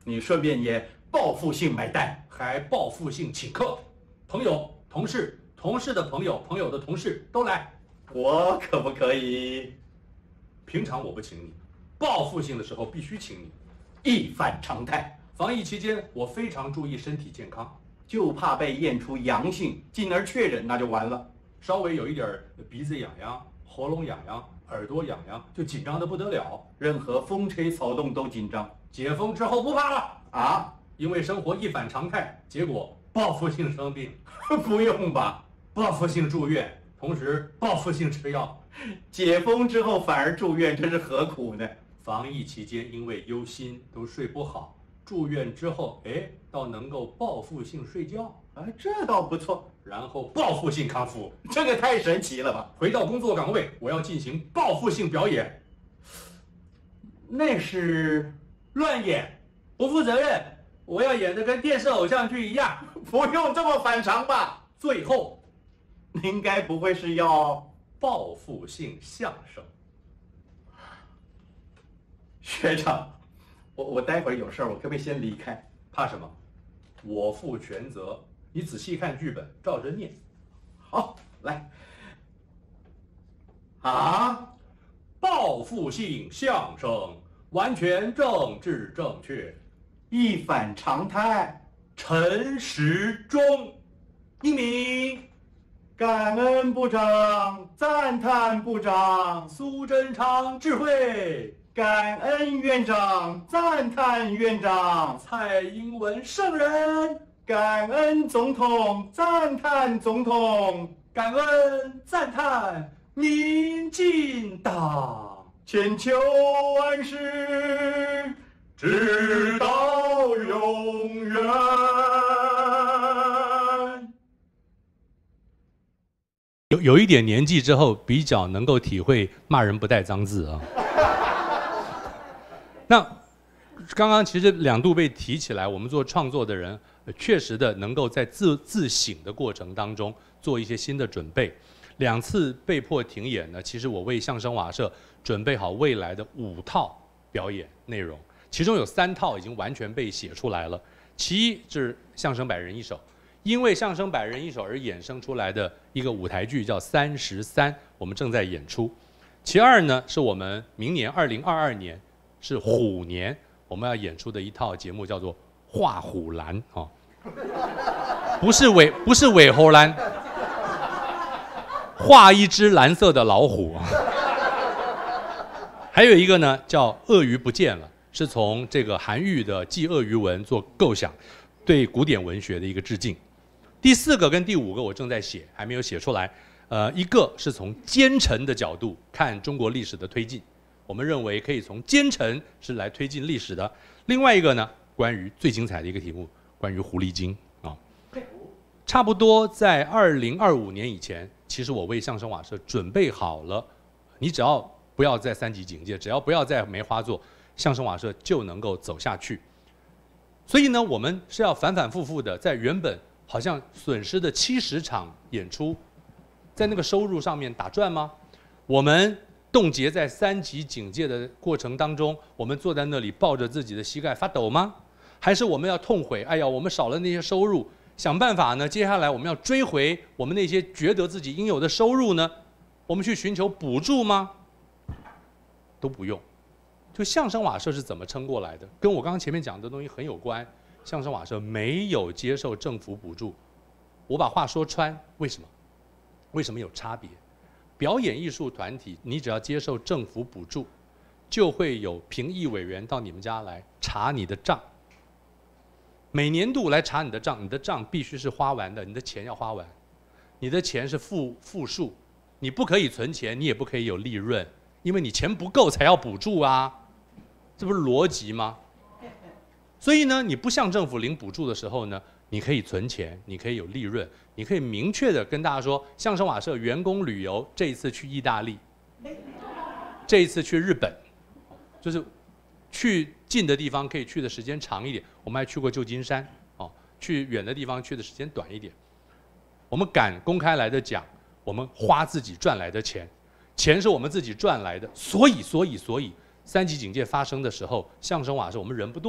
你顺便也报复性买单， 还报复性请客，朋友、同事、同事的朋友、朋友的同事都来。 我可不可以？ 平常我不请你，报复性的时候必须请你， 一反常态。 防疫期间我非常注意身体健康， 就怕被验出阳性，进而确诊，那就完了。 稍微有一点鼻子痒痒、喉咙痒痒、耳朵痒痒，就紧张得不得了。 任何风吹草动都紧张。 解封之后不怕了啊， 因为生活一反常态，结果报复性生病， 不用吧？ 报复性住院，同时报复性吃药。 解封之后反而住院，这是何苦呢？ 防疫期间因为忧心都睡不好，住院之后，倒能够报复性睡觉， 这倒不错。 然后报复性康复， 这个太神奇了吧？ 回到工作岗位，我要进行报复性表演， 那是乱演，不负责任。我要演得跟电视偶像剧一样， 不用这么反常吧？ 最后， 您该不会是要报复性相声？ 学长，我待会儿有事儿，我可不可以先离开？ 怕什么？我负全责。你仔细看剧本，照着念。 好，来。啊， 报复性相声，完全政治正确， 一反常态， 陈时中，英明。 感恩部长，赞叹部长。 苏贞昌智慧， 感恩院长，赞叹院长。 蔡英文圣人， 感恩总统，赞叹总统。 感恩赞叹民进党。 千秋万世，直到永远。 有一点年纪之后，比较能够体会骂人不带脏字啊。那刚刚其实2度被提起来，我们做创作的人，确实的能够在自省的过程当中做一些新的准备。2次被迫停演呢，其实我为相声瓦舍准备好未来的5套表演内容，其中有3套已经完全被写出来了。其一是相声100人1首。因为相声100人1首而衍生出来的一个舞台剧叫《33》，我们正在演出。其二呢，是我们明年2022年是虎年，我们要演出的一套节目叫做《画虎蓝》啊，不是尾猴蓝，画一只蓝色的老虎。还有一个呢叫《鳄鱼不见了》，是从这个韩愈的《祭鳄鱼文》做构想，对古典文学的一个致敬。第4个跟第5个我正在写，还没有写出来。一个是从奸臣的角度看中国历史的推进，我们认为可以从奸臣是来推进历史的。另外一个呢，关于最精彩的一个题目，关于狐狸精啊。差不多在2025年以前，其实我为相声瓦舍准备好了，你只要不要在3级警戒，只要不要在梅花座，相声瓦舍就能够走下去。所以呢，我们是要反反复复的在原本好像损失的70场演出，在那个收入上面打转吗？我们冻结在3级警戒的过程当中，我们坐在那里抱着自己的膝盖发抖吗？还是我们要痛悔？哎呀，我们少了那些收入，想办法呢？接下来我们要追回我们那些觉得自己应有的收入呢？我们去寻求补助吗？都不用。就相声瓦舍是怎么撑过来的，跟我刚刚前面讲的东西很有关。相声瓦舍没有接受政府补助，我把话说穿，为什么？为什么有差别？表演艺术团体，你只要接受政府补助，就会有评议委员到你们家来查你的账，每年度来查你的账，你的账必须是花完的，你的钱要花完，你的钱是负数，你不可以存钱，你也不可以有利润，因为你钱不够才要补助啊。这不是逻辑吗？所以呢，你不向政府领补助的时候呢，你可以存钱，你可以有利润，你可以明确的跟大家说，相声瓦舍员工旅游这一次去意大利，这一次去日本，就是去近的地方可以去的时间长一点，我们还去过旧金山，去远的地方去的时间短一点。我们敢公开来的讲，我们花自己赚来的钱，钱是我们自己赚来的，所以3级警戒发生的时候，相声瓦舍我们人不多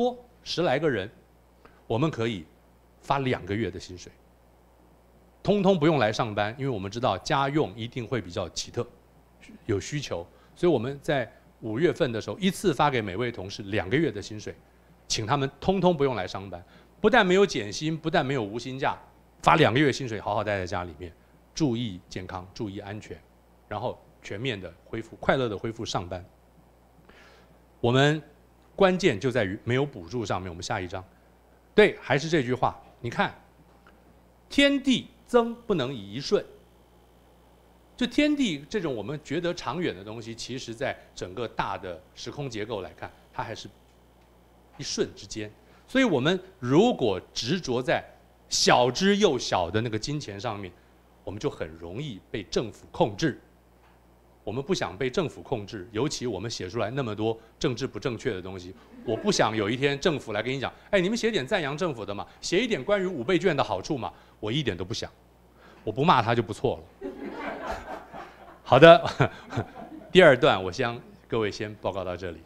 10来个人，我们可以发2个月的薪水，通通不用来上班，因为我们知道家用一定会比较奇特，有需求，所以我们在5月份的时候一次发给每位同事2个月的薪水，请他们通通不用来上班，不但没有减薪，不但没有无薪假，发2个月薪水，好好待在家里面，注意健康，注意安全，然后全面的恢复，快乐的恢复上班。我们关键就在于没有补助上面。我们下一章，对，还是这句话，你看，天地增不能以一瞬。就天地这种我们觉得长远的东西，其实在整个大的时空结构来看，它还是一瞬之间。所以我们如果执着在小之又小的那个金钱上面，我们就很容易被政府控制。我们不想被政府控制，尤其我们写出来那么多政治不正确的东西，我不想有一天政府来跟你讲，哎，你们写点赞扬政府的嘛，写一点关于5倍券的好处嘛，我一点都不想，我不骂他就不错了。好的，第2段我向各位先报告到这里。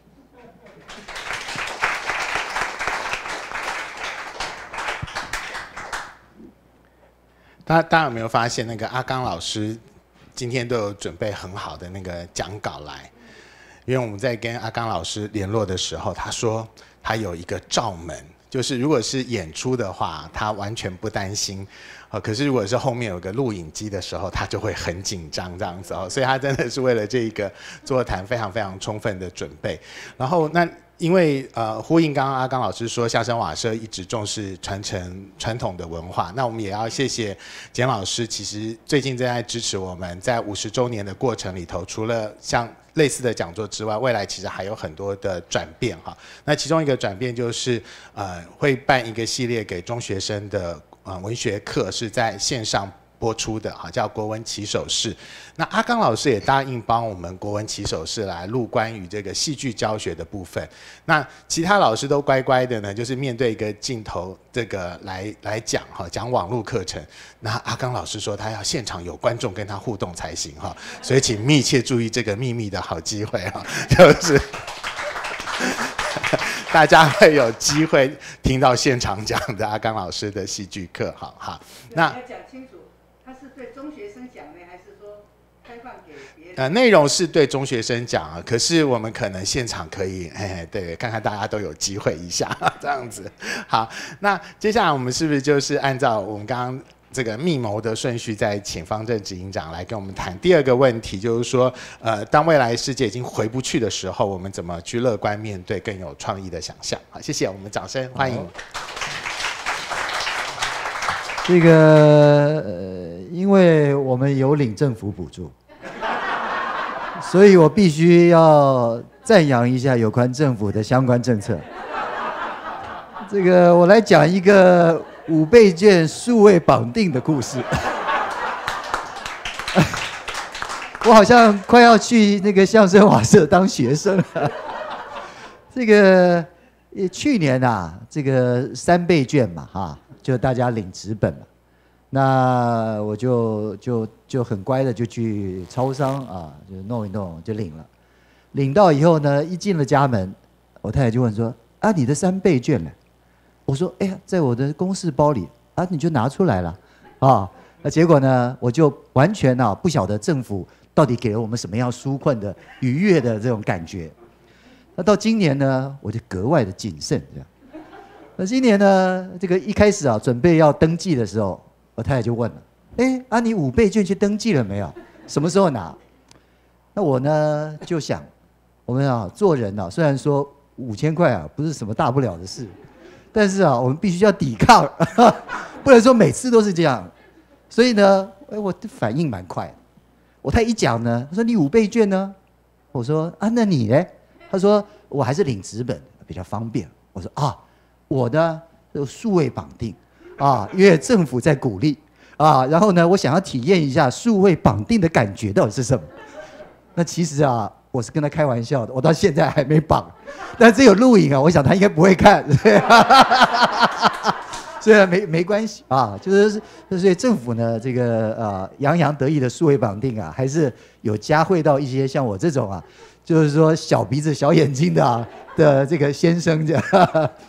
大家有没有发现，那个阿刚老师今天都有准备很好的那个讲稿来？因为我们在跟阿刚老师联络的时候，他说他有一个罩门，就是如果是演出的话，他完全不担心。可是如果是后面有个录影机的时候，他就会很紧张这样子哦。所以他真的是为了这一个座谈非常非常充分的准备。然后那因为呼应刚刚阿刚老师说，相声瓦舍一直重视传承传统的文化，那我们也要谢谢简老师，其实最近正在支持我们，在50周年的过程里头，除了像类似的讲座之外，未来其实还有很多的转变哈。那其中一个转变就是会办一个系列给中学生的文学课，是在线上播出的哈，叫国文起手式。那阿刚老师也答应帮我们国文起手式来录关于这个戏剧教学的部分。那其他老师都乖乖的呢，就是面对一个镜头这个来讲哈，讲网络课程。那阿刚老师说他要现场有观众跟他互动才行哈，所以请密切注意这个秘密的好机会哈，就是大家会有机会听到现场讲的阿刚老师的戏剧课，好，那要讲清楚，他是对中学生讲呢，还是说开放给别人？ 内容是对中学生讲啊，可是我们可能现场可以，对，看看大家都有机会一下这样子。好，那接下来我们是不是就是按照我们刚刚这个密谋的顺序，再请方正执行长来跟我们谈第2个问题，就是说，当未来世界已经回不去的时候，我们怎么去乐观面对，更有创意的想象？好，谢谢，我们掌声欢迎。 这个因为我们有领政府补助，所以我必须要赞扬一下有关政府的相关政策。这个我来讲一个5倍券数位绑定的故事。我好像快要去那个相声瓦舍当学生了。这个去年啊，这个3倍券嘛，哈，就大家领纸本嘛。那我就很乖的就去超商啊，就弄一弄就领了。领到以后呢，一进了家门，我太太就问说：“啊，你的3倍券呢？”我说：“哎呀，在我的公事包里啊，你就拿出来了啊。”那结果呢，我就完全不晓得政府到底给了我们什么样纾困的愉悦的这种感觉。那到今年呢，我就格外的谨慎这样。那今年呢，这个一开始准备要登记的时候，我太太就问了：“哎，啊，你5倍券去登记了没有？什么时候拿？”那我呢就想，我们做人虽然说5000块不是什么大不了的事，但是我们必须要抵抗，不能说每次都是这样。所以呢，我的反应蛮快。我太太一讲呢，他说：“你5倍券呢？”我说：“啊，那你呢？”他说：“我还是领纸本比较方便。”我说：“啊，我呢数位绑定啊，因为政府在鼓励啊，然后呢，我想要体验一下数位绑定的感觉到底是什么。”那其实我是跟他开玩笑的，我到现在还没绑，但这有录影我想他应该不会看，所以没关系就是政府呢这个洋洋得意的数位绑定还是有加惠到一些像我这种就是说小鼻子小眼睛的这个先生这样。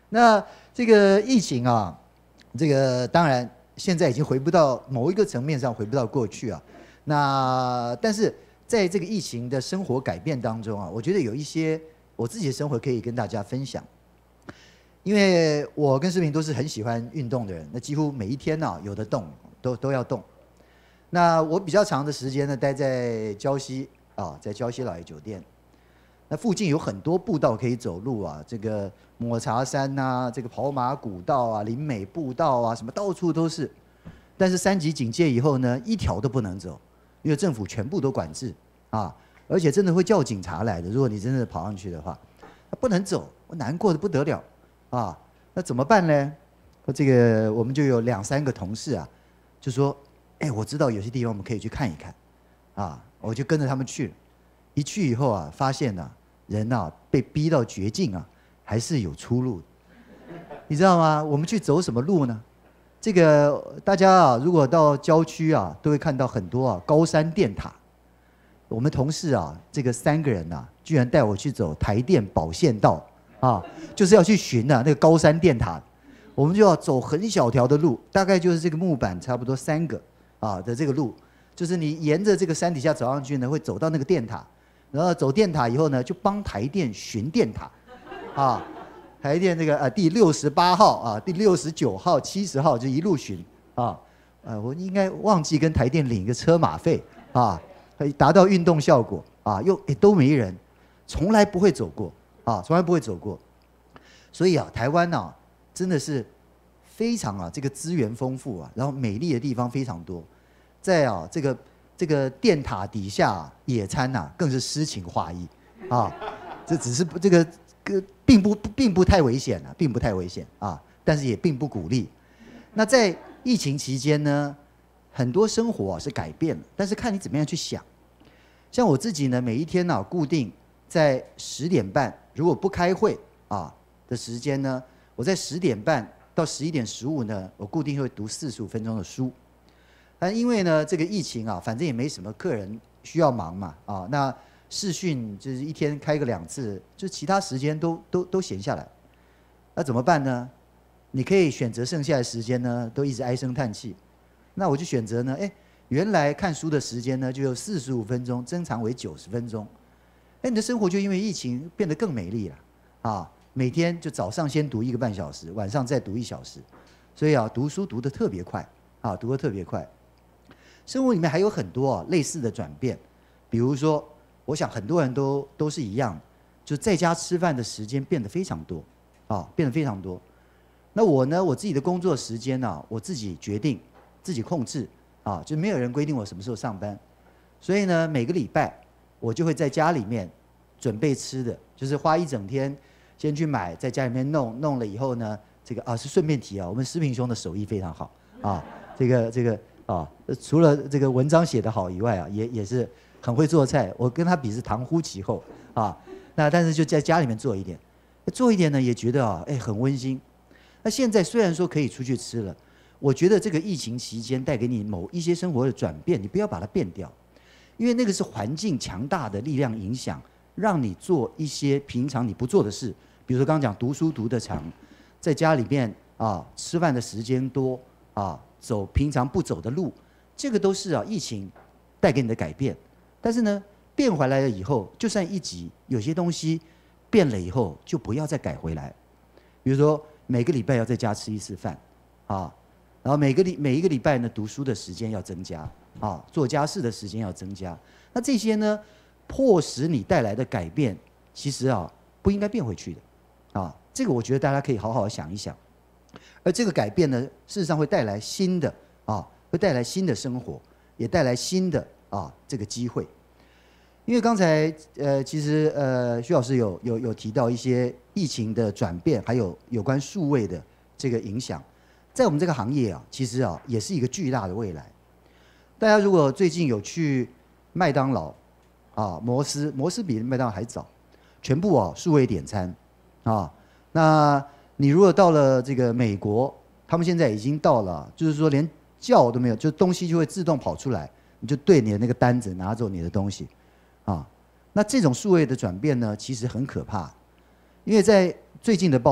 那这个疫情啊，这个当然现在已经回不到某一个层面上回不到过去啊。那但是在这个疫情的生活改变当中啊，我觉得有一些我自己的生活可以跟大家分享。因为我跟世平都是很喜欢运动的人，那几乎每一天呢、有的动都要动。那我比较长的时间呢，待在礁溪啊，在礁溪老爷酒店。那附近有很多步道可以走路啊，这个抹茶山呐、这个跑马古道啊、林美步道啊，什么到处都是。但是3级警戒以后呢，一条都不能走，因为政府全部都管制啊，而且真的会叫警察来的。如果你真的跑上去的话，不能走，我难过的不得了。啊，那怎么办呢？这个我们就有2、3个同事啊，就说，哎，我知道有些地方我们可以去看一看，啊，我就跟着他们去了。一去以后啊，发现啊，人啊被逼到绝境啊，还是有出路的。你知道吗？我们去走什么路呢？这个大家啊，如果到郊区啊，都会看到很多啊高山电塔。我们同事啊，这个3个人啊，居然带我去走台电保线道。啊，就是要去寻那个高山电塔，我们就要走很小条的路，大概就是这个木板差不多3个啊的这个路，就是你沿着这个山底下走上去呢，会走到那个电塔，然后走电塔以后呢，就帮台电寻电塔，啊，台电这个第68号啊，第69号、70号就一路寻啊，我应该忘记跟台电领一个车马费啊，达到运动效果啊，又都没人，从来不会走过。啊，从来不会走过，所以啊，台湾啊，真的是非常啊，这个资源丰富啊，然后美丽的地方非常多，在啊这个电塔底下、啊、野餐呐、啊，更是诗情画意啊，这只是这个并不太危险啊，并不太危险啊，但是也并不鼓励。那在疫情期间呢，很多生活啊是改变了，但是看你怎么样去想。像我自己呢，每一天呢、啊，固定在10点半。如果不开会啊的时间呢，我在10点半到11点15呢，我固定会读45分钟的书。但因为呢这个疫情啊，反正也没什么客人需要忙嘛啊，那视讯就是一天开个2次，就其他时间都闲下来。那怎么办呢？你可以选择剩下的时间呢，都一直唉声叹气。那我就选择呢，原来看书的时间呢就有45分钟，增长为90分钟。你的生活就因为疫情变得更美丽了，啊，每天就早上先读1个半小时，晚上再读1小时，所以啊，读书读得特别快，啊，读得特别快。生活里面还有很多啊类似的转变，比如说，我想很多人都是一样，就在家吃饭的时间变得非常多，啊，变得非常多。那我呢，我自己的工作时间呢，我自己决定，自己控制，啊，就没有人规定我什么时候上班，所以呢，每个礼拜。我就会在家里面准备吃的，就是花1整天先去买，在家里面弄了以后呢，这个是顺便提啊，我们世平兄的手艺非常好啊，这个啊，除了这个文章写得好以外啊，也是很会做菜，我跟他比是堂乎其后啊。那但是就在家里面做一点呢，也觉得啊，很温馨。那现在虽然说可以出去吃了，我觉得这个疫情期间带给你某一些生活的转变，你不要把它变掉。因为那个是环境强大的力量影响，让你做一些平常你不做的事，比如说刚刚讲读书读得长，在家里面啊吃饭的时间多啊，走平常不走的路，这个都是啊疫情带给你的改变。但是呢，变回来了以后，就算1级，有些东西变了以后就不要再改回来。比如说每个礼拜要在家吃1次饭啊，然后每一个礼拜呢读书的时间要增加。啊，做家事的时间要增加，那这些呢，迫使你带来的改变，其实啊不应该变回去的，啊，这个我觉得大家可以好好想一想。而这个改变呢，事实上会带来新的啊，会带来新的生活，也带来新的啊这个机会。因为刚才其实徐老师有提到一些疫情的转变，还有关数位的这个影响，在我们这个行业啊，其实啊也是一个巨大的未来。大家如果最近有去麦当劳啊、摩斯比麦当劳还早，全部啊数位点餐啊。那你如果到了这个美国，他们现在已经到了，就是说连叫都没有，就东西就会自动跑出来，你就对你的那个单子拿走你的东西啊。那这种数位的转变呢，其实很可怕，因为在最近的报道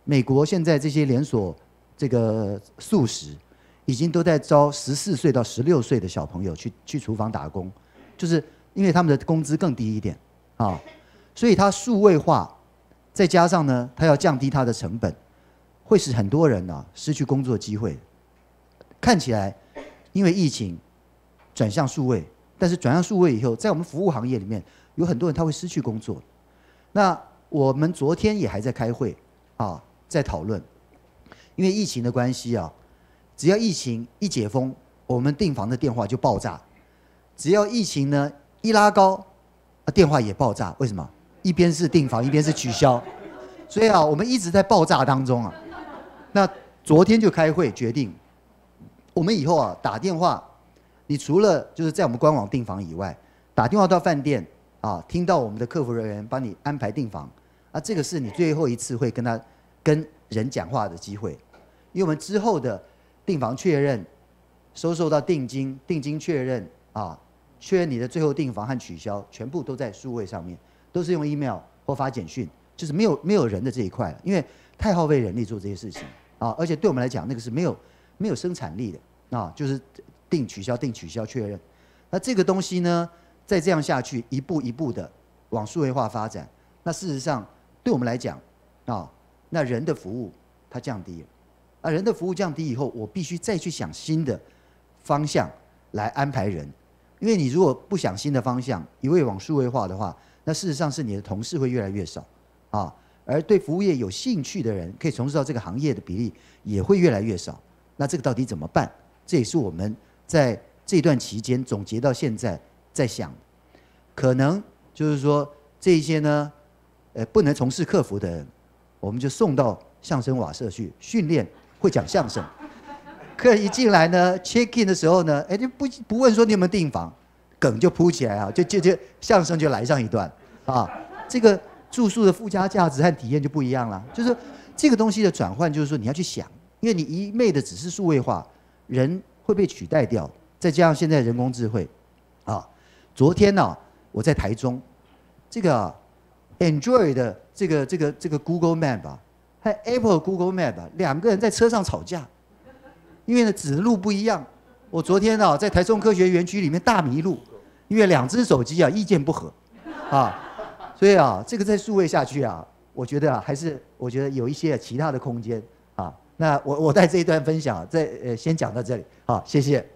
美国现在这些连锁这个素食，已经都在招14岁到16岁的小朋友去厨房打工，就是因为他们的工资更低一点啊，所以它数位化，再加上呢，它要降低它的成本，会使很多人失去工作机会。看起来，因为疫情转向数位，但是转向数位以后，在我们服务行业里面，有很多人他会失去工作。那我们昨天也还在开会啊，在讨论，因为疫情的关系啊，只要疫情一解封，我们订房的电话就爆炸；只要疫情呢一拉高，电话也爆炸。为什么？一边是订房，一边是取消，所以啊，我们一直在爆炸当中啊。那昨天就开会决定，我们以后啊打电话，你除了就是在我们官网订房以外，打电话到饭店啊，听到我们的客服人员帮你安排订房啊，这个是你最后一次会跟人讲话的机会，因为我们之后的订房确认、收到定金、定金确认啊，确认你的最后订房和取消，全部都在数位上面，都是用 email 或发简讯，就是没有人的这一块了，因为太耗费人力做这些事情啊，而且对我们来讲，那个是没有生产力的啊，就是订取消确认。那这个东西呢，再这样下去，一步一步的往数位化发展，那事实上对我们来讲啊，那人的服务它降低了，啊，人的服务降低以后，我必须再去想新的方向来安排人，因为你如果不想新的方向，一味往数位化的话，那事实上是你的同事会越来越少啊。而对服务业有兴趣的人，可以从事到这个行业的比例也会越来越少。那这个到底怎么办？这也是我们在这段期间总结到现在在想，可能就是说这一些呢，不能从事客服的人，我们就送到相声瓦舍去训练会讲相声。客人一进来呢 ，check in 的时候呢，就不问说你有没有订房，梗就铺起来啊，就相声就来上一段啊，这个。住宿的附加价值和体验就不一样了，就是这个东西的转换，就是说你要去想，因为你一昧的只是数位化，人会被取代掉，再加上现在人工智慧，啊，昨天呢，我在台中，这个 Android 的这个 Google Map 啊，和 Apple Google Map 啊，两个人在车上吵架，因为呢指的路不一样。我昨天呢在台中科学园区里面大迷路，因为两只手机啊意见不合，啊。所以啊，这个再数位下去啊，我觉得啊，我觉得有一些其他的空间啊。那我在这一段分享，先讲到这里，好，谢谢。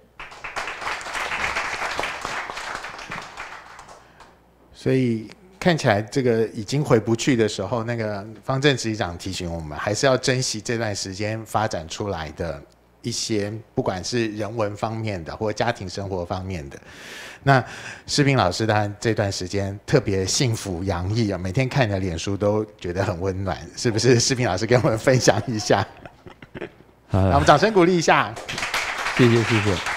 所以看起来这个已经回不去的时候，那个方正执行长提醒我们，还是要珍惜这段时间发展出来的一些，不管是人文方面的或家庭生活方面的。那世彬老师他这段时间特别幸福洋溢啊，每天看你的脸书都觉得很温暖，是不是？世彬老师跟我们分享一下。好，我们掌声鼓励一下。 谢谢。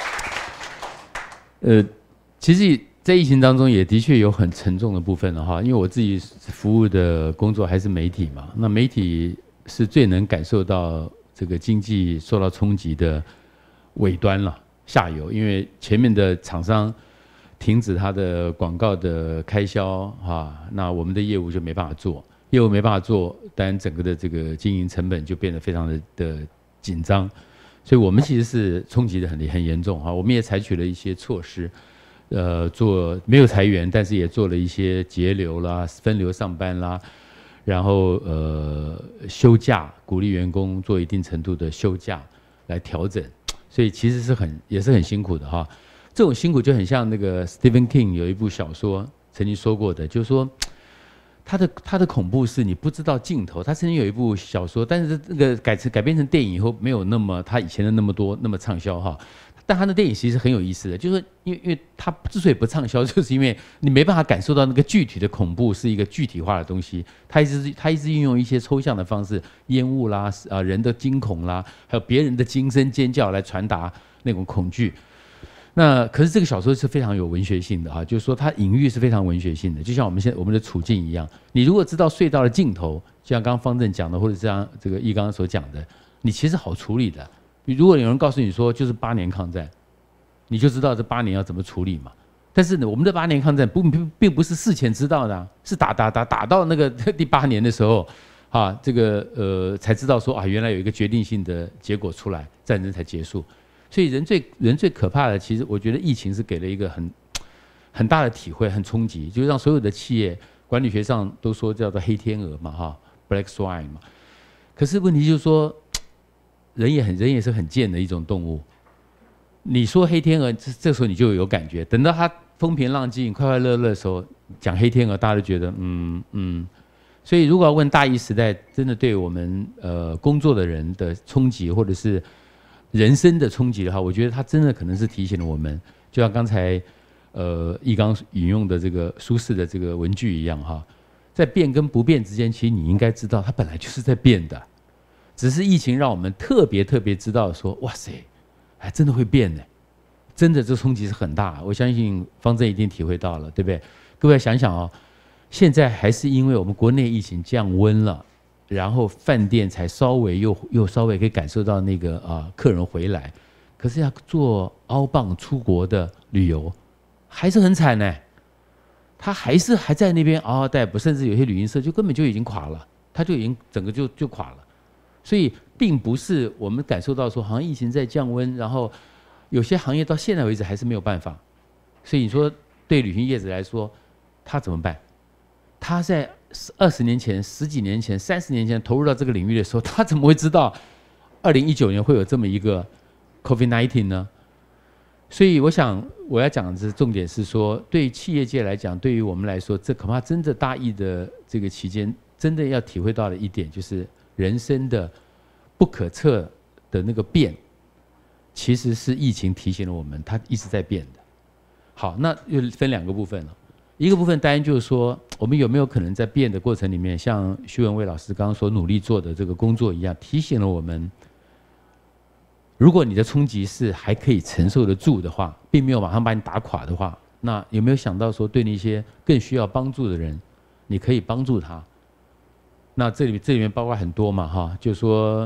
其实，在疫情当中也的确有很沉重的部分了哈，因为我自己服务的工作还是媒体嘛，那媒体是最能感受到这个经济受到冲击的尾端了，下游，因为前面的厂商停止它的广告的开销那我们的业务就没办法做，当然整个的这个经营成本就变得非常的紧张，所以我们其实是冲击的很严重我们也采取了一些措施，没有裁员，但是也做了一些节流啦、分流上班啦，然后休假，鼓励员工做一定程度的休假来调整，所以其实也是很辛苦的哈。这种辛苦就很像那个 Stephen King 有一部小说曾经说过的，就是说他的恐怖是你不知道尽头。他曾经有一部小说，但是这个改编成电影以后没有那么他以前的那么畅销哈。但他的电影其实很有意思的，就是说因为他之所以不畅销，就是因为你没办法感受到那个具体的恐怖是一个具体化的东西。他一直运用一些抽象的方式，烟雾啦人的惊恐啦，还有别人的惊声尖叫来传达那种恐惧。那可是这个小说是非常有文学性的就是说它隐喻是非常文学性的，就像我们的处境一样。你如果知道隧道的尽头，就像刚刚方正讲的，或者像这个易刚所讲的，你其实好处理的。如果有人告诉你说就是8年抗战，你就知道这8年要怎么处理嘛。但是呢，我们的8年抗战并不是事前知道的是打到那个第8年的时候这个才知道说啊，原来有一个决定性的结果出来，战争才结束。所以人最可怕的，其实我觉得疫情是给了一个很大的体会，很冲击，就让所有的企业管理学上都说叫做黑天鹅嘛，Black Swan 嘛。可是问题就是说，人也是很贱的一种动物。你说黑天鹅，这时候你就有感觉，等到它风平浪静、快快乐乐的时候，讲黑天鹅，大家都觉得所以如果要问大疫时代真的对我们工作的人的冲击，或者是人生的冲击的话，我觉得它真的可能是提醒了我们，就像刚才易纲引用的这个苏轼的这个文句一样在变跟不变之间，其实你应该知道它本来就是在变的，只是疫情让我们特别知道说，哇塞，还真的会变呢，真的这冲击是很大，我相信方正一定体会到了，对不对？各位想想现在还是因为我们国内疫情降温了，然后饭店才稍微又稍微可以感受到那个客人回来，可是要做outbound出国的旅游还是很惨呢，他还在那边嗷嗷待哺，甚至有些旅行社就根本就已经垮了，他就已经整个就垮了。所以并不是我们感受到说好像疫情在降温，然后有些行业到现在为止还是没有办法。所以你说对旅行业者来说，他怎么办？他在20年前、10几年前、30年前投入到这个领域的时候，他怎么会知道2019年会有这么一个 COVID-19 呢？所以我想我要讲的重点是说，对企业界来讲，对于我们来说，这恐怕真的大疫的这个期间，真的要体会到的一点就是人生的不可测的那个变，其实是疫情提醒了我们，它一直在变的。好，那又分2个部分了。一个部分当然就是说，我们有没有可能在变的过程里面，像徐文蔚老师刚刚所努力做的这个工作一样，提醒了我们，如果你的冲击是还可以承受得住的话，并没有马上把你打垮的话，那有没有想到说，对那些更需要帮助的人，你可以帮助他？那这里面包括很多嘛就是说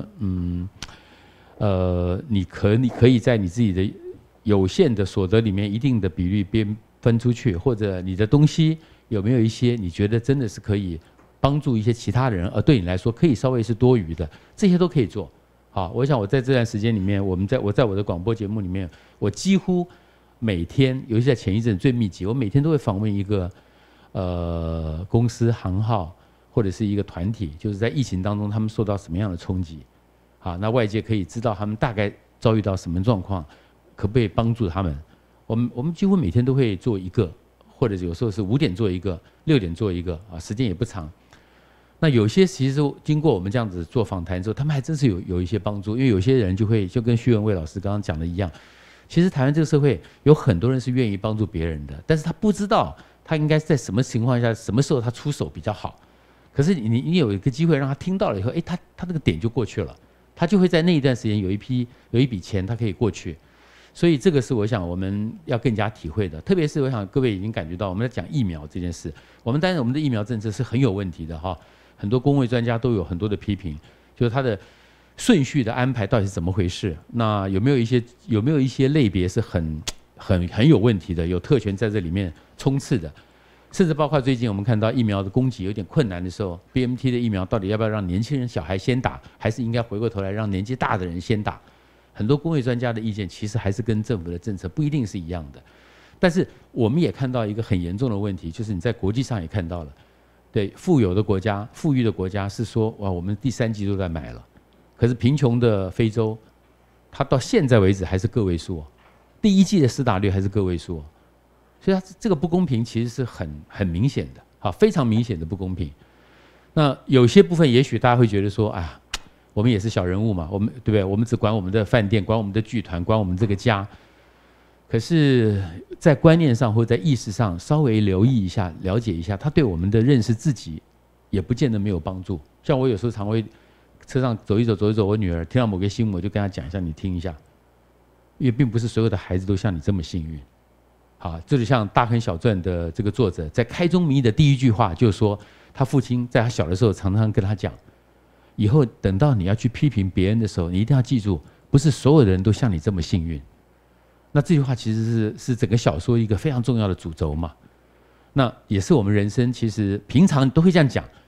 你可以在你自己的有限的所得里面一定的比率分出去，或者你的东西有没有一些你觉得真的是可以帮助一些其他人，而对你来说可以稍微是多余的，这些都可以做。好，我想我在这段时间里面，我在我的广播节目里面，我几乎每天，尤其在前一阵最密集，我每天都会访问一个公司行号或者是一个团体，就是在疫情当中他们受到什么样的冲击，好，那外界可以知道他们大概遭遇到什么状况，可不可以帮助他们？我们几乎每天都会做一个，或者有时候是5点做一个，6点做一个时间也不长。那有些其实经过我们这样子做访谈之后，他们还真是有一些帮助，因为有些人就会就跟徐文蔚老师刚刚讲的一样，其实台湾这个社会有很多人是愿意帮助别人的，但是他不知道他应该在什么情况下、什么时候他出手比较好。可是你有一个机会让他听到了以后，他那个点就过去了，他就会在那一段时间有一笔钱他可以过去。所以这个是我想我们要更加体会的，特别是我想各位已经感觉到我们在讲疫苗这件事，当然我们的疫苗政策是很有问题的很多公卫专家都有很多的批评，就是它的顺序的安排到底是怎么回事？那有没有一些类别是很有问题的，有特权在这里面冲刺的，甚至包括最近我们看到疫苗的供给有点困难的时候 ，BNT 的疫苗到底要不要让年轻人小孩先打，还是应该回过头来让年纪大的人先打？很多公卫专家的意见其实还是跟政府的政策不一定是一样的，但是我们也看到一个很严重的问题，就是你在国际上也看到了，对富裕的国家是说哇，我们第3剂都在买了，可是贫穷的非洲，它到现在为止还是个位数第1剂的施打率还是个位数所以它这个不公平其实是很明显的非常明显的不公平。那有些部分也许大家会觉得说，我们也是小人物嘛，我们对不对？我们只管我们的饭店，管我们的剧团，管我们这个家。可是，在观念上或者在意识上稍微留意一下、了解一下，他对我们的认识自己也不见得没有帮助。像我有时候常会车上走一走，我女儿听到某个新闻，我就跟她讲一下，你听一下，因为并不是所有的孩子都像你这么幸运。好，就是像《大亨小传》的这个作者，在开宗明义的第1句话就是说，他父亲在他小的时候常常跟他讲。以后等到你要去批评别人的时候，你一定要记住，不是所有的人都像你这么幸运。那这句话其实是整个小说一个非常重要的主轴嘛。那也是我们人生其实平常都会这样讲，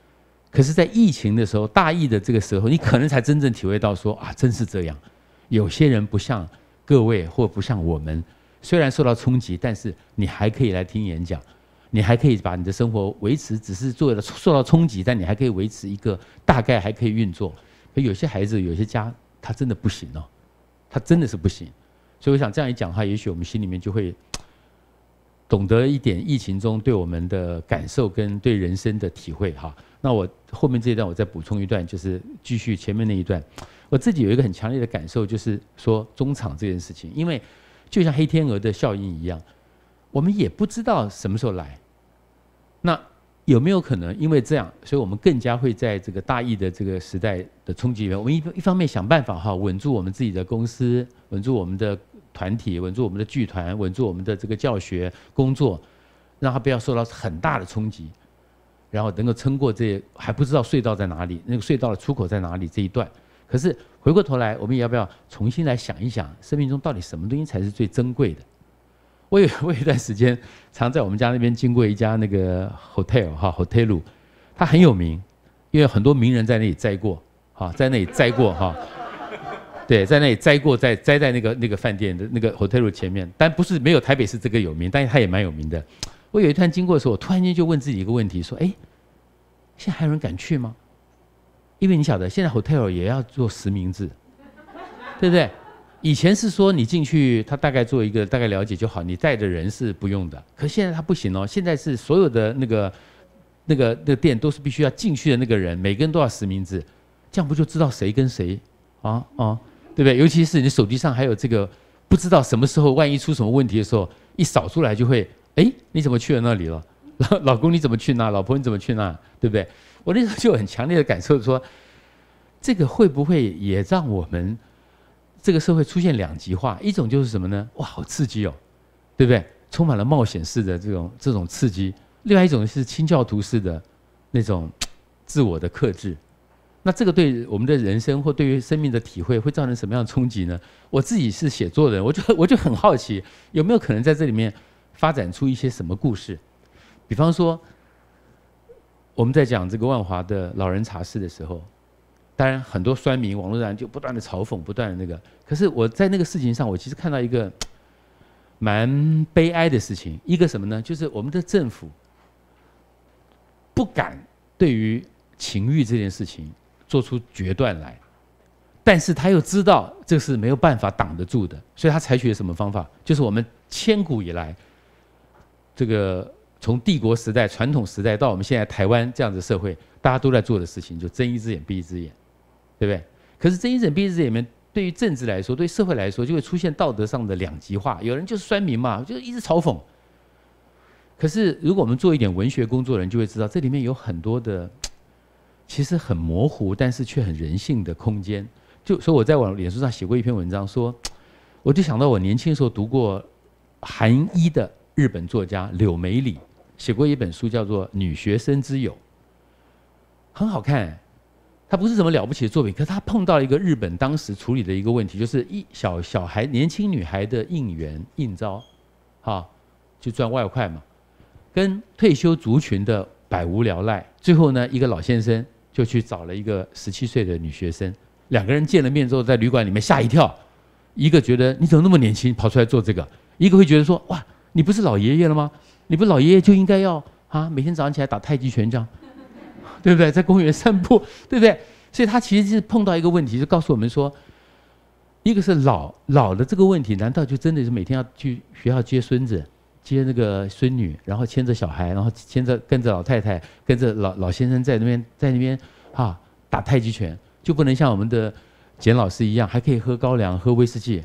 可是，在疫情的时候，大疫的这个时候，你可能才真正体会到说啊，真是这样。有些人不像各位，或不像我们，虽然受到冲击，但是你还可以来听演讲，你还可以把你的生活维持，只是受到冲击，但你还可以维持一个大概还可以运作。可有些孩子，有些家，他真的不行哦，他真的是不行。所以我想这样一讲的话，也许我们心里面就会懂得一点疫情中对我们的感受跟对人生的体会哈。那我后面这一段我再补充一段，就是继续前面那一段。我自己有一个很强烈的感受，就是说中场这件事情，因为就像黑天鹅的效应一样，我们也不知道什么时候来。那有没有可能因为这样，所以我们更加会在这个大疫的这个时代的冲击里面，我们一方面想办法哈稳住我们自己的公司，稳住我们的团体，稳住我们的剧团，稳住我们的这个教学工作，让它不要受到很大的冲击，然后能够撑过这还不知道隧道在哪里，那个隧道的出口在哪里这一段。可是回过头来，我们也要不要重新来想一想，生命中到底什么东西才是最珍贵的？我有一段时间常在我们家那边经过一家那个 hotel 哈 hotel， 它很有名，因为很多名人在那里摘过哈，在那里摘过哈，对，在那里摘过，摘在那个饭店的那个 hotel 前面，但不是没有台北市这个有名，但是它也蛮有名的。我有一趟经过的时候，我突然间就问自己一个问题，说：哎，现在还有人敢去吗？因为你晓得，现在 hotel 也要做实名制，对不对？以前是说你进去，他大概做一个大概了解就好，你带的人是不用的。可现在他不行哦，现在是所有的那个店都是必须要进去的那个人，每个人都要实名制，这样不就知道谁跟谁啊，对不对？尤其是你手机上还有这个，不知道什么时候万一出什么问题的时候，一扫出来就会，哎，你怎么去了那里了？老公你怎么去那？老婆你怎么去那？对不对？我那时候就很强烈的感受说，这个会不会也让我们这个社会出现两极化？一种就是什么呢？哇，好刺激哦，对不对？充满了冒险式的这种刺激。另外一种是清教徒式的那种自我的克制。那这个对我们的人生或对于生命的体会会造成什么样的冲击呢？我自己是写作人，我就很好奇，有没有可能在这里面发展出一些什么故事？比方说，我们在讲这个万华的老人茶室的时候，当然很多酸民网络上就不断的嘲讽，不断的那个。可是我在那个事情上，我其实看到一个蛮悲哀的事情。一个什么呢？就是我们的政府不敢对于情欲这件事情做出决断来，但是他又知道这是没有办法挡得住的，所以他采取了什么方法？就是我们千古以来这个从帝国时代、传统时代到我们现在台湾这样的社会，大家都在做的事情，就睁一只眼闭一只眼，对不对？可是睁一只眼闭一只眼里面，对于政治来说，对社会来说，就会出现道德上的两极化。有人就是酸民嘛，就一直嘲讽。可是如果我们做一点文学工作的人，就会知道这里面有很多的其实很模糊，但是却很人性的空间。就说我在我脸书上写过一篇文章，说我就想到我年轻的时候读过韩裔的日本作家柳梅里写过一本书，叫做《女学生之友》，很好看。他不是什么了不起的作品，可是他碰到了一个日本当时处理的一个问题，就是小孩年轻女孩的应招，就赚外快嘛，跟退休族群的百无聊赖。最后呢，一个老先生就去找了一个17岁的女学生，两个人见了面之后，在旅馆里面吓一跳，一个觉得你怎么那么年轻跑出来做这个，一个会觉得说哇，你不是老爷爷了吗？你不是老爷爷就应该要每天早上起来打太极拳这样，对不对？在公园散步，对不对？所以他其实是碰到一个问题，就告诉我们说，一个是老的这个问题，难道就真的是每天要去学校接孙子、接那个孙女，然后牵着小孩，然后跟着老太太、跟着老先生在那边打太极拳，就不能像我们的简老师一样，还可以喝高粱、喝威士忌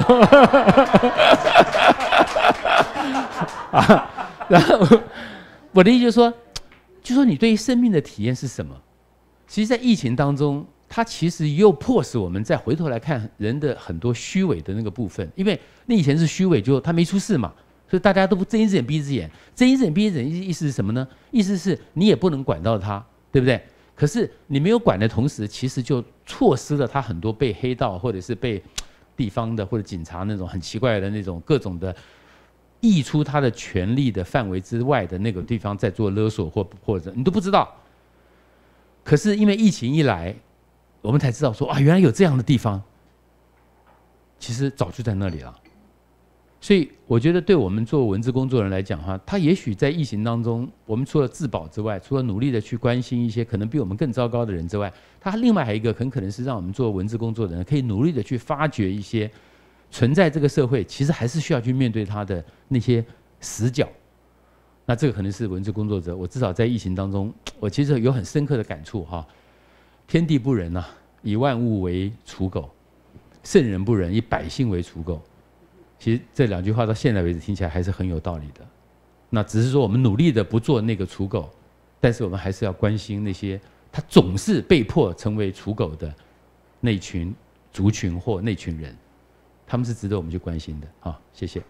然后我的意思就是说，你对于生命的体验是什么？其实，在疫情当中，它其实又迫使我们再回头来看人的很多虚伪的那个部分，因为那以前是虚伪，就他没出事嘛，所以大家都不睁一只眼闭一只眼。睁一只眼闭一只眼意思是什么呢？意思是你也不能管到他，对不对？可是你没有管的同时，其实就错失了他很多被黑道或者是被地方的或者警察那种很奇怪的那种各种的溢出他的权力的范围之外的那个地方在做勒索或者你都不知道。 可是因为疫情一来，我们才知道说啊，原来有这样的地方，其实早就在那里了。所以我觉得，对我们做文字工作人来讲哈，他也许在疫情当中，我们除了自保之外，除了努力的去关心一些可能比我们更糟糕的人之外，他另外还有一个很可能是让我们做文字工作的人可以努力的去发掘一些存在这个社会其实还是需要去面对他的那些死角。那这个可能是文字工作者，我至少在疫情当中，我其实有很深刻的感触哈。天地不仁啊，以万物为刍狗；圣人不仁，以百姓为刍狗。其实这2句话到现在为止听起来还是很有道理的。那只是说我们努力的不做那个刍狗，但是我们还是要关心那些他总是被迫成为刍狗的那群族群或那群人，他们是值得我们去关心的。好，谢谢。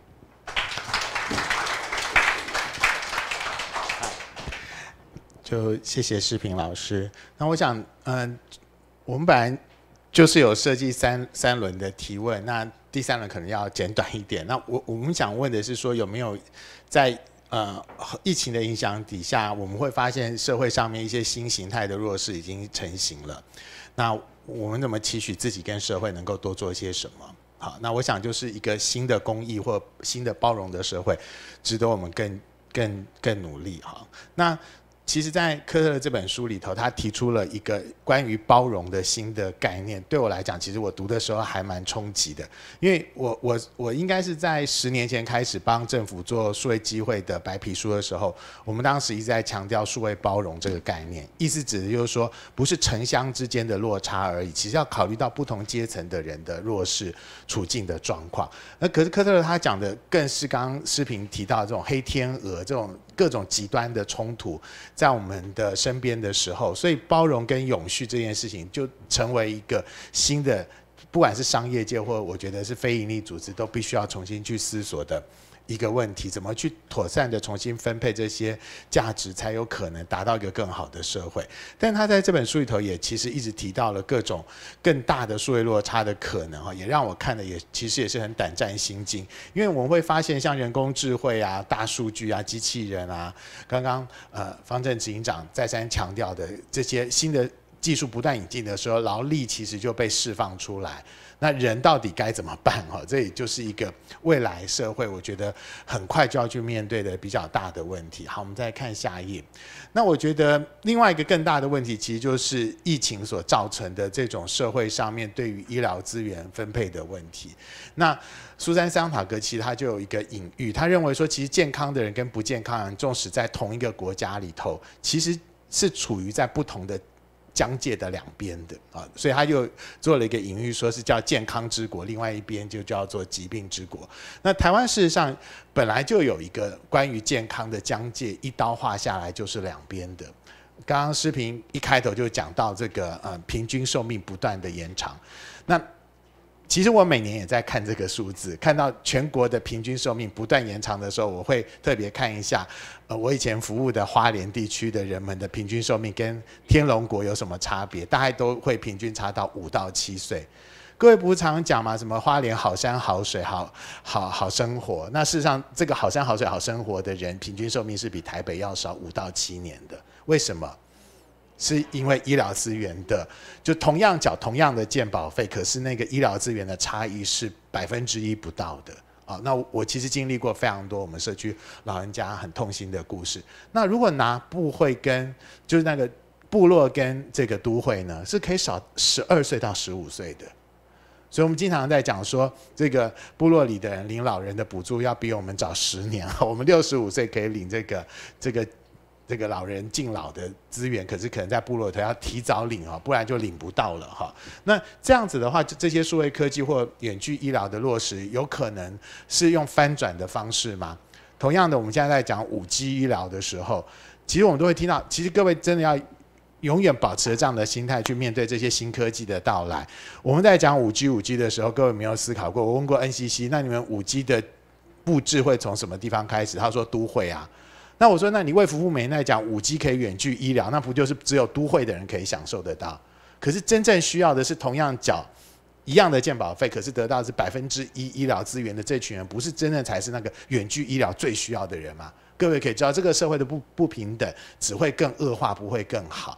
就谢谢世平老师。那我想，我们本来就是有设计三轮的提问，那第3轮可能要简短一点。那我们想问的是说，有没有在疫情的影响底下，我们会发现社会上面一些新形态的弱势已经成型了。那我们怎么期许自己跟社会能够多做些什么？好，那我想就是一个新的公益或新的包容的社会，值得我们更努力哈。那其实在科特的这本书里头，他提出了一个关于包容的新的概念。对我来讲，其实我读的时候还蛮冲击的，因为我应该是在10年前开始帮政府做数位机会的白皮书的时候，我们当时一直在强调数位包容这个概念，意思指的就是说，不是城乡之间的落差而已，其实要考虑到不同阶层的人的弱势处境的状况。那可是科特他讲的更是刚刚诗萍提到的这种黑天鹅，这种各种极端的冲突在我们的身边的时候，所以包容跟永续这件事情就成为一个新的，不管是商业界或我觉得是非营利组织都必须要重新去思索的一个问题，怎么去妥善的重新分配这些价值，才有可能达到一个更好的社会。但他在这本书里头也其实一直提到了各种更大的数位落差的可能，也让我看的其实也是很胆战心惊。因为我们会发现像人工智慧啊、大数据啊、机器人啊，刚刚方正执行长再三强调的这些新的技术不断引进的时候，劳力其实就被释放出来。那人到底该怎么办？这也就是一个未来社会我觉得很快就要去面对的比较大的问题。好，我们再看下一页。那我觉得另外一个更大的问题，其实就是疫情所造成的这种社会上面对于医疗资源分配的问题。那苏珊·桑塔格其实他就有一个隐喻，他认为说，其实健康的人跟不健康的人，纵使在同一个国家里头，其实是处于在不同的疆界的两边的啊，所以他就做了一个隐喻，说是叫健康之国，另外一边就叫做疾病之国。那台湾事实上本来就有一个关于健康的疆界，一刀划下来就是两边的。刚刚诗萍一开头就讲到这个平均寿命不断的延长，那其实我每年也在看这个数字，看到全国的平均寿命不断延长的时候，我会特别看一下，我以前服务的花莲地区的人们的平均寿命跟天龙国有什么差别？大概都会平均差到5到7岁。各位不是常常讲嘛，什么花莲好山好水好生活？那事实上，这个好山好水好生活的人，平均寿命是比台北要少5到7年的。为什么？是因为医疗资源的，就同样缴同样的健保费，可是那个医疗资源的差异是1%不到的啊。那我其实经历过非常多我们社区老人家很痛心的故事。那如果拿部会跟就是那个部落跟这个都会呢，是可以少12岁到15岁的。所以我们经常在讲说，这个部落里的人领老人的补助要比我们早10年，我们65岁可以领这个老人敬老的资源，可是可能在部落头要提早领，不然就领不到了。那这样子的话，这些数位科技或远距医疗的落实，有可能是用翻转的方式吗？同样的，我们现在在讲5G 医疗的时候，其实我们都会听到，其实各位真的要永远保持这样的心态去面对这些新科技的到来。我们在讲5G 的时候，各位有没有思考过？我问过 NCC， 那你们5G 的布置会从什么地方开始？他说都会啊。那我说，那你卫福部每天在讲5G 可以远距医疗，那不就是只有都会的人可以享受得到？可是真正需要的是同样缴一样的健保费，可是得到的是1%医疗资源的这群人，不是真正才是那个远距医疗最需要的人吗？各位可以知道，这个社会的不平等只会更恶化，不会更好。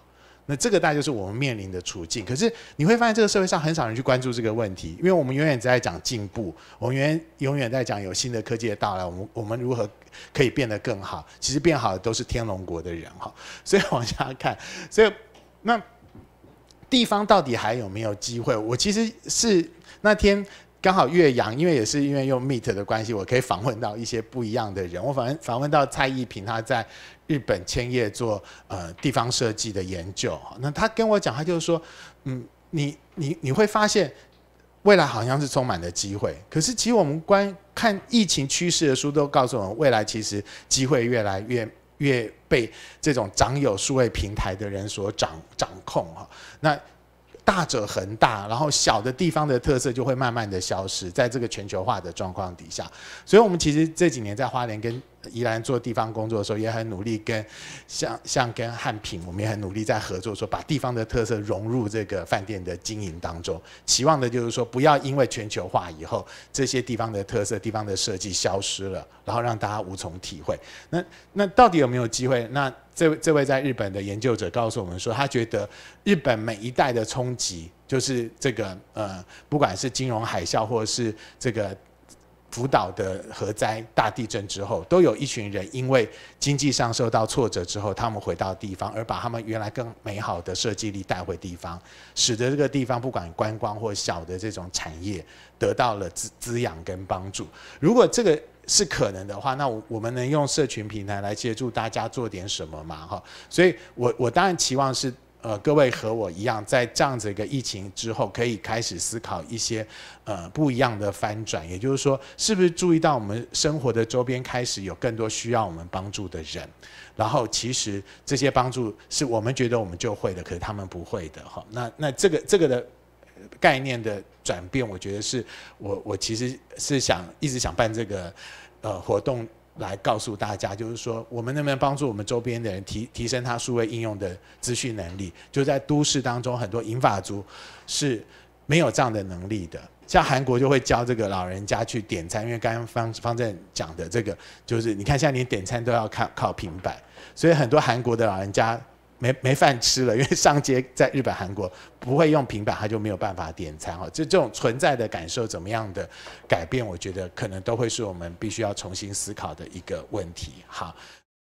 那这个大概就是我们面临的处境。可是你会发现，这个社会上很少人去关注这个问题，因为我们永远在讲进步，我们永远在讲有新的科技的到来，我们如何可以变得更好。其实变好的都是天龙国的人哈。所以往下看，所以那地方到底还有没有机会？我其实是那天刚好岳阳，因为也是因为用 Meet 的关系，我可以访问到一些不一样的人。我访问到蔡义平，他在日本千叶做地方设计的研究。那他跟我讲，他就是说，你会发现未来好像是充满了机会，可是其实我们看疫情趋势的书都告诉我们，未来其实机会越来越被这种掌有数位平台的人所掌控哈。那大者恒大，然后小的地方的特色就会慢慢的消失，在这个全球化的状况底下，所以我们其实这几年在花莲跟宜兰做地方工作的时候，也很努力跟像跟汉品，我们也很努力在合作，说把地方的特色融入这个饭店的经营当中，期望的就是说不要因为全球化以后这些地方的特色、地方的设计消失了，然后让大家无从体会。那到底有没有机会？那这位在日本的研究者告诉我们说，他觉得日本每一代的冲击，就是这个不管是金融海啸或者是这个福岛的核灾、大地震之后，都有一群人因为经济上受到挫折之后，他们回到地方，而把他们原来更美好的设计力带回地方，使得这个地方不管观光或小的这种产业得到了滋养跟帮助。如果这个是可能的话，那我们能用社群平台来协助大家做点什么嘛？哈，所以我当然期望是各位和我一样，在这样子一个疫情之后，可以开始思考一些不一样的翻转。也就是说，是不是注意到我们生活的周边开始有更多需要我们帮助的人，然后其实这些帮助是我们觉得我们就会的，可是他们不会的哈。那这个的概念的转变，我觉得是我其实是一直想办这个活动来告诉大家，就是说我们能不能帮助我们周边的人提升他数位应用的资讯能力。就在都市当中，很多银发族是没有这样的能力的。像韩国就会教这个老人家去点餐，因为刚刚方正讲的这个，就是你看现在连点餐都要靠平板，所以很多韩国的老人家没饭吃了，因为上街在日本、韩国不会用平板，他就没有办法点餐哈。这种存在的感受怎么样的改变，我觉得可能都会是我们必须要重新思考的一个问题。好，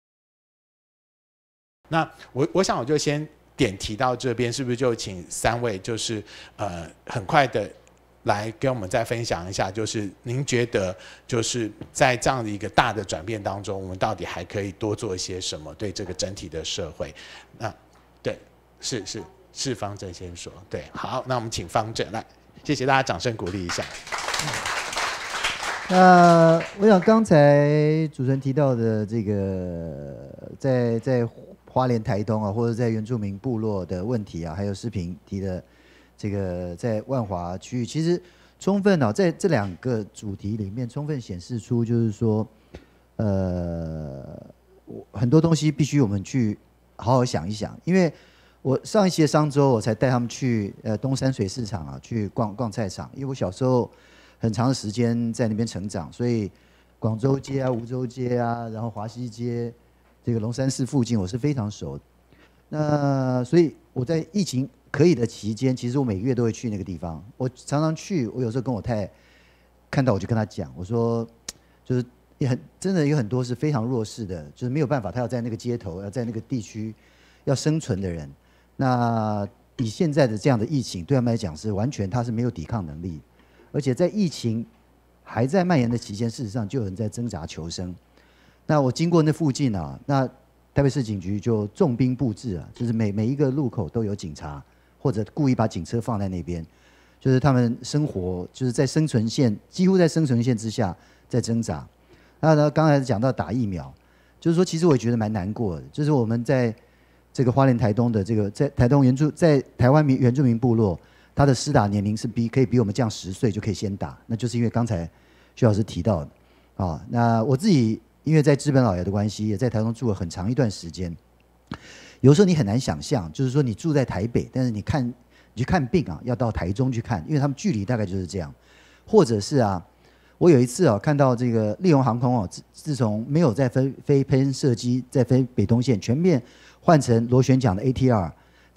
那我想我就先点提到这边，是不是就请3位就是很快的来跟我们再分享一下，就是您觉得就是在这样的一个大的转变当中，我们到底还可以多做一些什么，对这个整体的社会？那对，是方正先说。对，好，那我们请方正来，谢谢大家，掌声鼓励一下。 那我想刚才主持人提到的这个在花莲、台东啊，或者在原住民部落的问题啊，还有视频提的这个在万华区域，其实充分啊，在这2个主题里面，充分显示出就是说，很多东西必须我们去好好想一想。因为我上一期的商周，我才带他们去东山水市场啊，去逛菜场。因为我小时候很长的时间在那边成长，所以广州街啊、梧州街啊，然后华西街，这个龙山寺附近我是非常熟的。那所以我在疫情可以的期间，其实我每个月都会去那个地方。我常常去，我有时候跟我太太看到我就跟她讲，我说就是真的有很多是非常弱势的，就是没有办法，他要在那个街头，要在那个地区要生存的人。那以现在的这样的疫情，对他们来讲是完全他是没有抵抗能力，而且在疫情还在蔓延的期间，事实上就有人在挣扎求生。那我经过那附近啊，那台北市警局就重兵布置啊，就是每一个路口都有警察，或者故意把警车放在那边，就是他们生活就是在生存线，几乎在生存线之下在挣扎。那呢，刚才讲到打疫苗，就是说其实我也觉得蛮难过的，就是我们在这个花莲台东的这个在台东在台湾原住民部落，他的施打年龄是可以比我们降10岁就可以先打，那就是因为刚才徐老师提到的啊。那我自己因为在知本老爷的关系，也在台东住了很长一段时间。有时候你很难想象，就是说你住在台北，但是你去看病啊，要到台中去看，因为他们距离大概就是这样。或者是啊，我有一次啊看到这个立荣航空哦，自从没有在飞喷射机，在飞北东线，全面换成螺旋桨的 ATR，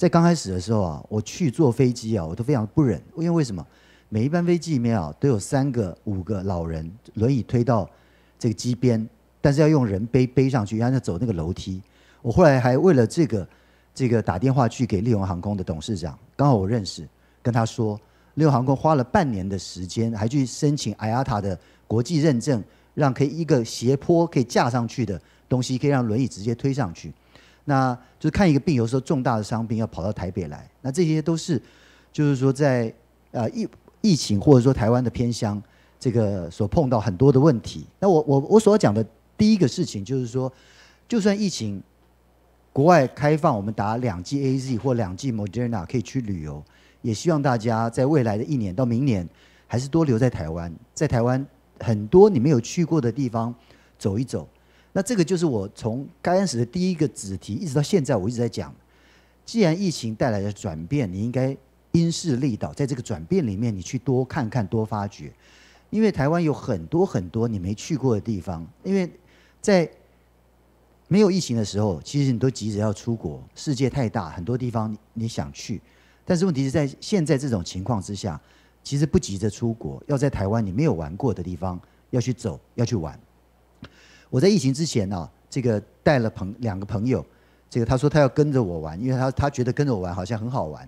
在刚开始的时候啊，我去坐飞机啊，我都非常不忍，因为什么？每一班飞机里面啊，都有3个、5个老人轮椅推到这个机边，但是要用人背上去，然后走那个楼梯。我后来还为了这个打电话去给利荣航空的董事长，刚好我认识，跟他说，利荣航空花了半年的时间，还去申请 IATA 的国际认证，让可以一个斜坡可以架上去的东西，可以让轮椅直接推上去。那就是看一个病，有时候重大的伤病要跑到台北来，那这些都是就是说在疫情或者说台湾的偏乡这个所碰到很多的问题。那我所要讲的第一个事情就是说，就算疫情国外开放，我们打2剂 AZ 或2剂 Moderna 可以去旅游，也希望大家在未来的1年到明年还是多留在台湾，在台湾很多你没有去过的地方走一走。那这个就是我从刚开始的第一个子题一直到现在我一直在讲，既然疫情带来的转变，你应该因势利导，在这个转变里面你去多看看多发掘，因为台湾有很多很多你没去过的地方。因为在没有疫情的时候，其实你都急着要出国，世界太大，很多地方你想去，但是问题是在现在这种情况之下，其实不急着出国，要在台湾你没有玩过的地方要去走，要去玩。我在疫情之前呢，这个带了2个朋友，这个他说他要跟着我玩，因为他觉得跟着我玩好像很好玩，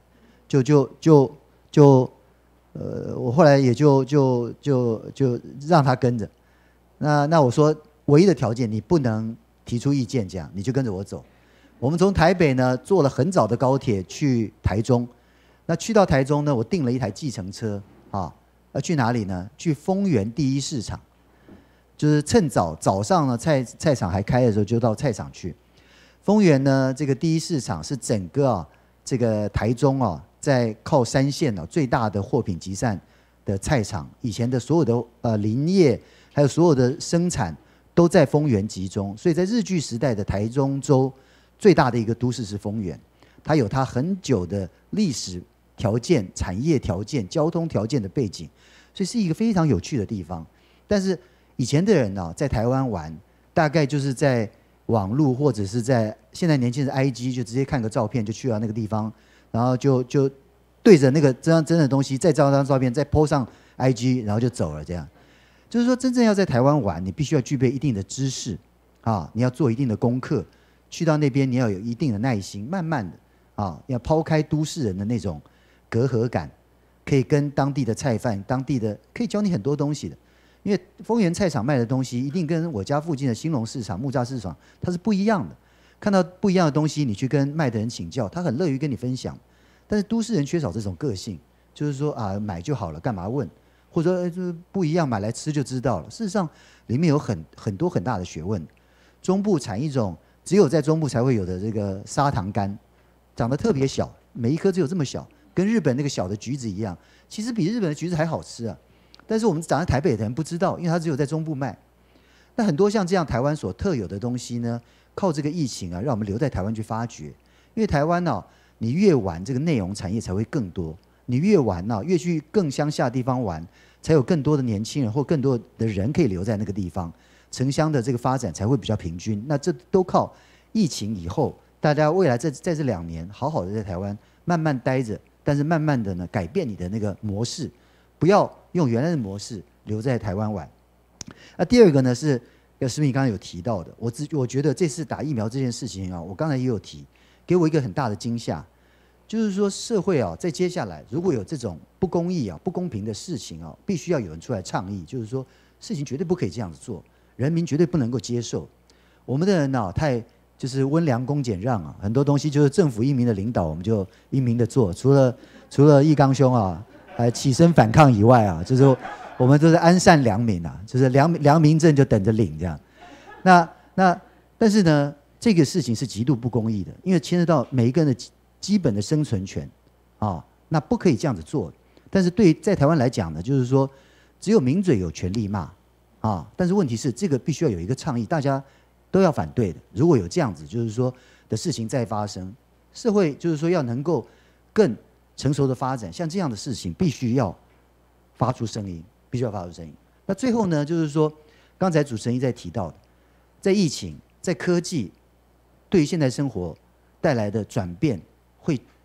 我后来也就让他跟着。那我说唯一的条件，你不能提出意见，这样你就跟着我走。我们从台北呢坐了很早的高铁去台中，那去到台中呢，我订了一台计程车啊，要去哪里呢？去丰原第一市场，就是趁早上呢菜场还开的时候就到菜场去。丰原呢这个第一市场是整个这个台中在靠山线最大的货品集散的菜场，以前的所有的林业还有所有的生产都在丰原集中，所以在日据时代的台中州最大的一个都市是丰原，它有它很久的历史条件、产业条件、交通条件的背景，所以是一个非常有趣的地方。但是以前的人在台湾玩，大概就是在网络或者是在现在年轻人 IG 就直接看个照片就去到那个地方，然后就对着那个真的东西再照张照片，再 po 上 IG， 然后就走了。这样就是说，真正要在台湾玩，你必须要具备一定的知识你要做一定的功课，去到那边你要有一定的耐心，慢慢的要抛开都市人的那种隔阂感，可以跟当地的菜贩、当地的可以教你很多东西的。因为丰原菜场卖的东西一定跟我家附近的兴隆市场、木栅市场它是不一样的。看到不一样的东西，你去跟卖的人请教，他很乐于跟你分享。但是都市人缺少这种个性，就是说买就好了，干嘛问？或者说就是不一样，买来吃就知道了。事实上，里面有很多很大的学问。中部产一种只有在中部才会有的这个砂糖柑，长得特别小，每一颗只有这么小，跟日本那个小的橘子一样，其实比日本的橘子还好吃啊。但是我们长在台北的人不知道，因为它只有在中部卖。那很多像这样台湾所特有的东西呢，靠这个疫情让我们留在台湾去发掘。因为台湾你越玩这个内容产业才会更多，你越玩越去更乡下地方玩，才有更多的年轻人或更多的人可以留在那个地方，城乡的这个发展才会比较平均。那这都靠疫情以后，大家未来在这2年好好的在台湾慢慢待着，但是慢慢的呢改变你的那个模式，不要用原来的模式留在台湾玩。那第二个呢是施明刚刚有提到的，我觉得这次打疫苗这件事情我刚才也有提，给我一个很大的惊吓，就是说社会在接下来如果有这种不公义不公平的事情必须要有人出来倡议，就是说事情绝对不可以这样子做，人民绝对不能够接受。我们的人太就是温良恭俭让很多东西就是政府英明的领导，我们就英明的做，除了义刚兄起身反抗以外就是我们都是安善良民就是良民证就等着领这样。但是呢，这个事情是极度不公义的，因为牵涉到每一个人的基本的生存权那不可以这样子做。但是在台湾来讲呢，就是说只有名嘴有权利骂但是问题是这个必须要有一个倡议，大家都要反对的。如果有这样子就是说的事情再发生，社会就是说要能够更成熟的发展，像这样的事情必须要发出声音，必须要发出声音。那最后呢，就是说刚才主持人一再提到的，在疫情在科技对于现代生活带来的转变，会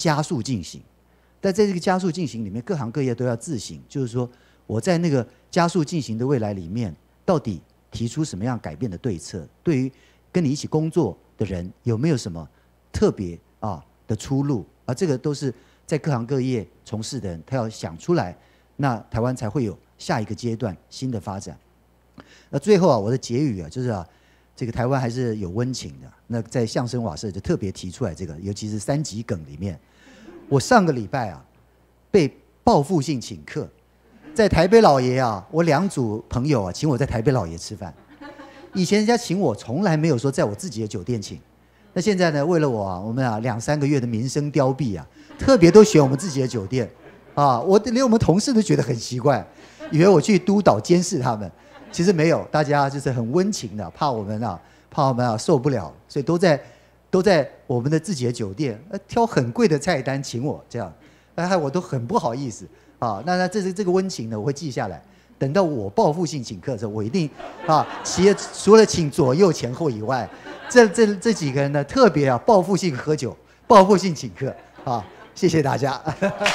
加速进行。但在这个加速进行里面，各行各业都要自省，就是说我在那个加速进行的未来里面，到底提出什么样改变的对策？对于跟你一起工作的人，有没有什么特别的出路？而这个都是在各行各业从事的人，他要想出来，那台湾才会有下一个阶段新的发展。那最后我的结语就是这个台湾还是有温情的。那在相声瓦舍就特别提出来这个，尤其是3集梗里面，我上个礼拜被报复性请客，在台北老爷我2组朋友请我在台北老爷吃饭。以前人家请我从来没有说在我自己的酒店请，那现在呢，为了我们2-3个月的民生凋敝特别都选我们自己的酒店连我们同事都觉得很奇怪，以为我去督导监视他们。其实没有，大家就是很温情的，怕我们受不了，所以都在我们的自己的酒店挑很贵的菜单请我这样，我都很不好意思那这个温情呢，我会记下来。等到我报复性请客的时候，我一定除了请左右前后以外，这几个人呢特别报复性喝酒，报复性请客谢谢大家。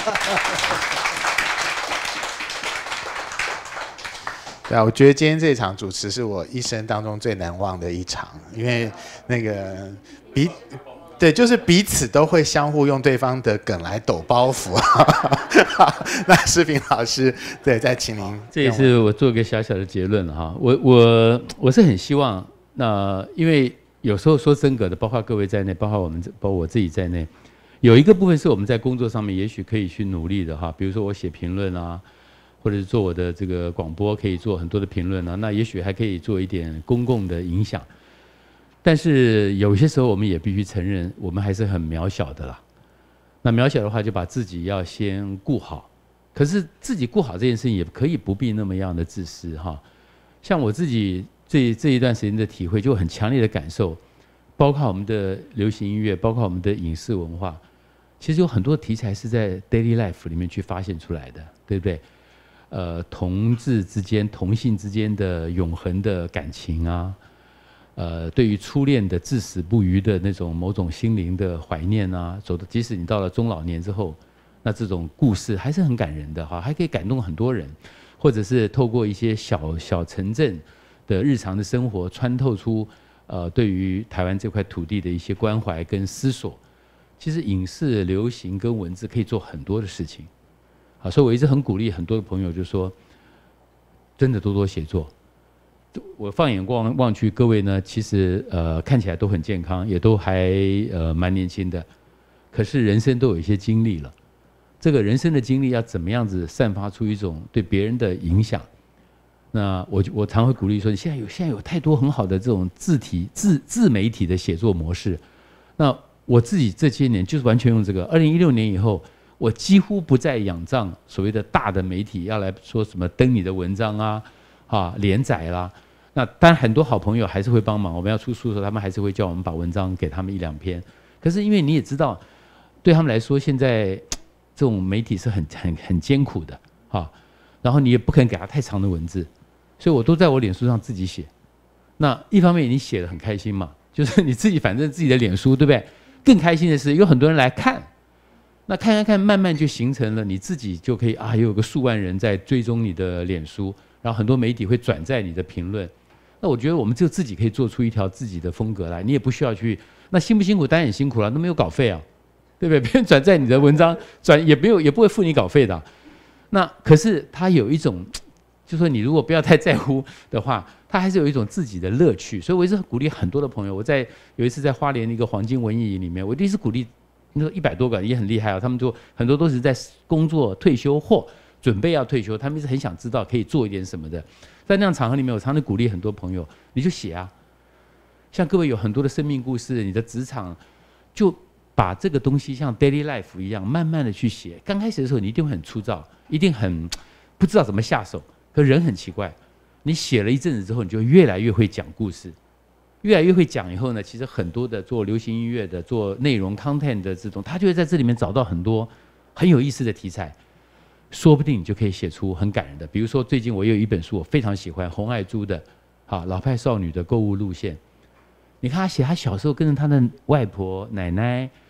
对啊，我觉得今天这场主持是我一生当中最难忘的一场，因为那个就是彼此都会相互用对方的梗来抖包袱。那世平老师，对，再请您。 这也是我做一个小小的结论了我是很希望，因为有时候说真格的，包括各位在内，包括我自己在内，有一个部分是我们在工作上面也许可以去努力的比如说我写评论或者是做我的这个广播，可以做很多的评论那也许还可以做一点公共的影响。但是有些时候我们也必须承认，我们还是很渺小的啦。那渺小的话，就把自己要先顾好。可是自己顾好这件事情，也可以不必那么样的自私像我自己这一段时间的体会，就很强烈的感受，包括我们的流行音乐，包括我们的影视文化，其实有很多题材是在 daily life 里面去发现出来的，对不对？同志之间、同性之间的永恒的感情对于初恋的至死不渝的那种某种心灵的怀念即使你到了中老年之后，那这种故事还是很感人的还可以感动很多人，或者是透过一些小城镇的日常的生活，穿透出对于台湾这块土地的一些关怀跟思索。其实影视、流行跟文字可以做很多的事情。所以我一直很鼓励很多的朋友，就说真的多多写作。我放眼望去，各位呢，其实看起来都很健康，也都还蛮年轻的，可是人生都有一些经历了。这个人生的经历要怎么样子散发出一种对别人的影响？那我常会鼓励说，现在有太多很好的这种自媒体的写作模式。那我自己这些年就是完全用这个。2016年以后，我几乎不再仰仗所谓的大的媒体要来说什么登你的文章连载啦。那当然很多好朋友还是会帮忙，我们要出书的时候，他们还是会叫我们把文章给他们1-2篇。可是因为你也知道，对他们来说，现在这种媒体是很艰苦的然后你也不可能给他太长的文字，所以我都在我脸书上自己写。那一方面你写得很开心嘛，就是你自己反正自己的脸书，对不对？更开心的是有很多人来看。那看，慢慢就形成了你自己就可以有个数万人在追踪你的脸书，然后很多媒体会转载你的评论。那我觉得我们就自己可以做出一条自己的风格来，你也不需要去，那辛不辛苦？当然很辛苦了，都没有稿费对不对？别人转载你的文章，也不会付你稿费的。那可是他有一种，就说你如果不要太在乎的话，他还是有一种自己的乐趣。所以我一直鼓励很多的朋友。有一次在花莲一个黄金文艺营里面，我第一次鼓励。你说100多个也很厉害他们就很多都是在工作退休或准备要退休，他们一直很想知道可以做一点什么的。在那样场合里面，我常常鼓励很多朋友，你就写像各位有很多的生命故事，你的职场就把这个东西像 daily life 一样，慢慢的去写。刚开始的时候你一定会很粗糙，一定很不知道怎么下手，可人很奇怪，你写了一阵子之后，你就越来越会讲故事。越来越会讲以后呢，其实很多的做流行音乐的、做内容 content 的这种，他就会在这里面找到很多很有意思的题材，说不定你就可以写出很感人的。比如说最近我有一本书我非常喜欢，洪爱珠的老派少女的购物路线。你看他写他小时候跟着他的外婆奶奶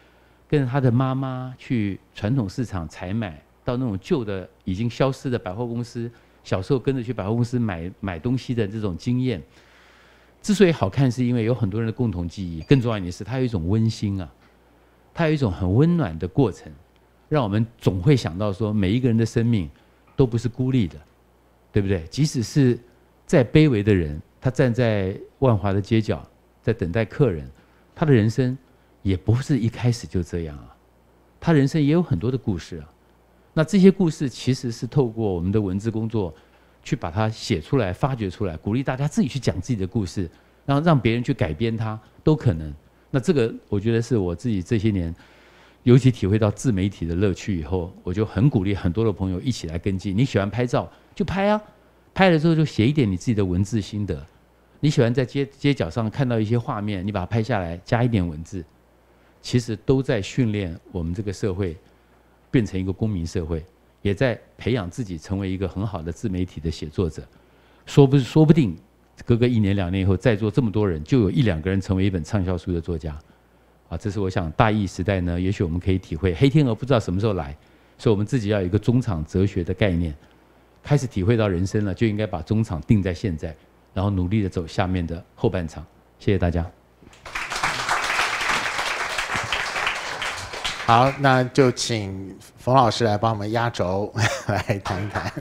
跟着他的妈妈去传统市场采买，到那种旧的已经消失的百货公司，小时候跟着去百货公司买东西的这种经验，之所以好看，是因为有很多人的共同记忆，更重要一点是它有一种温馨啊，它有一种很温暖的过程，让我们总会想到说，每一个人的生命都不是孤立的，对不对？即使是再卑微的人，他站在万华的街角，在等待客人，他的人生也不是一开始就这样啊，他人生也有很多的故事啊。那这些故事其实是透过我们的文字工作，去把它写出来、发掘出来，鼓励大家自己去讲自己的故事，然后让别人去改编它，都可能。那这个我觉得是我自己这些年，尤其体会到自媒体的乐趣以后，我就很鼓励很多的朋友一起来跟进。你喜欢拍照就拍啊，拍了之后就写一点你自己的文字心得。你喜欢在街角上看到一些画面，你把它拍下来，加一点文字，其实都在训练我们这个社会变成一个公民社会，也在培养自己成为一个很好的自媒体的写作者。说不定隔个1年2年以后，在座这么多人，就有1、2个人成为一本畅销书的作家。啊，这是我想大疫时代呢，也许我们可以体会黑天鹅不知道什么时候来，所以我们自己要有一个中场哲学的概念，开始体会到人生了，就应该把中场定在现在，然后努力的走下面的后半场。谢谢大家。 好，那就请冯老师来帮我们压轴，来谈一谈。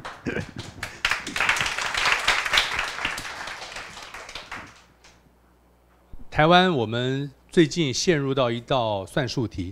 台湾我们最近陷入到一道算术题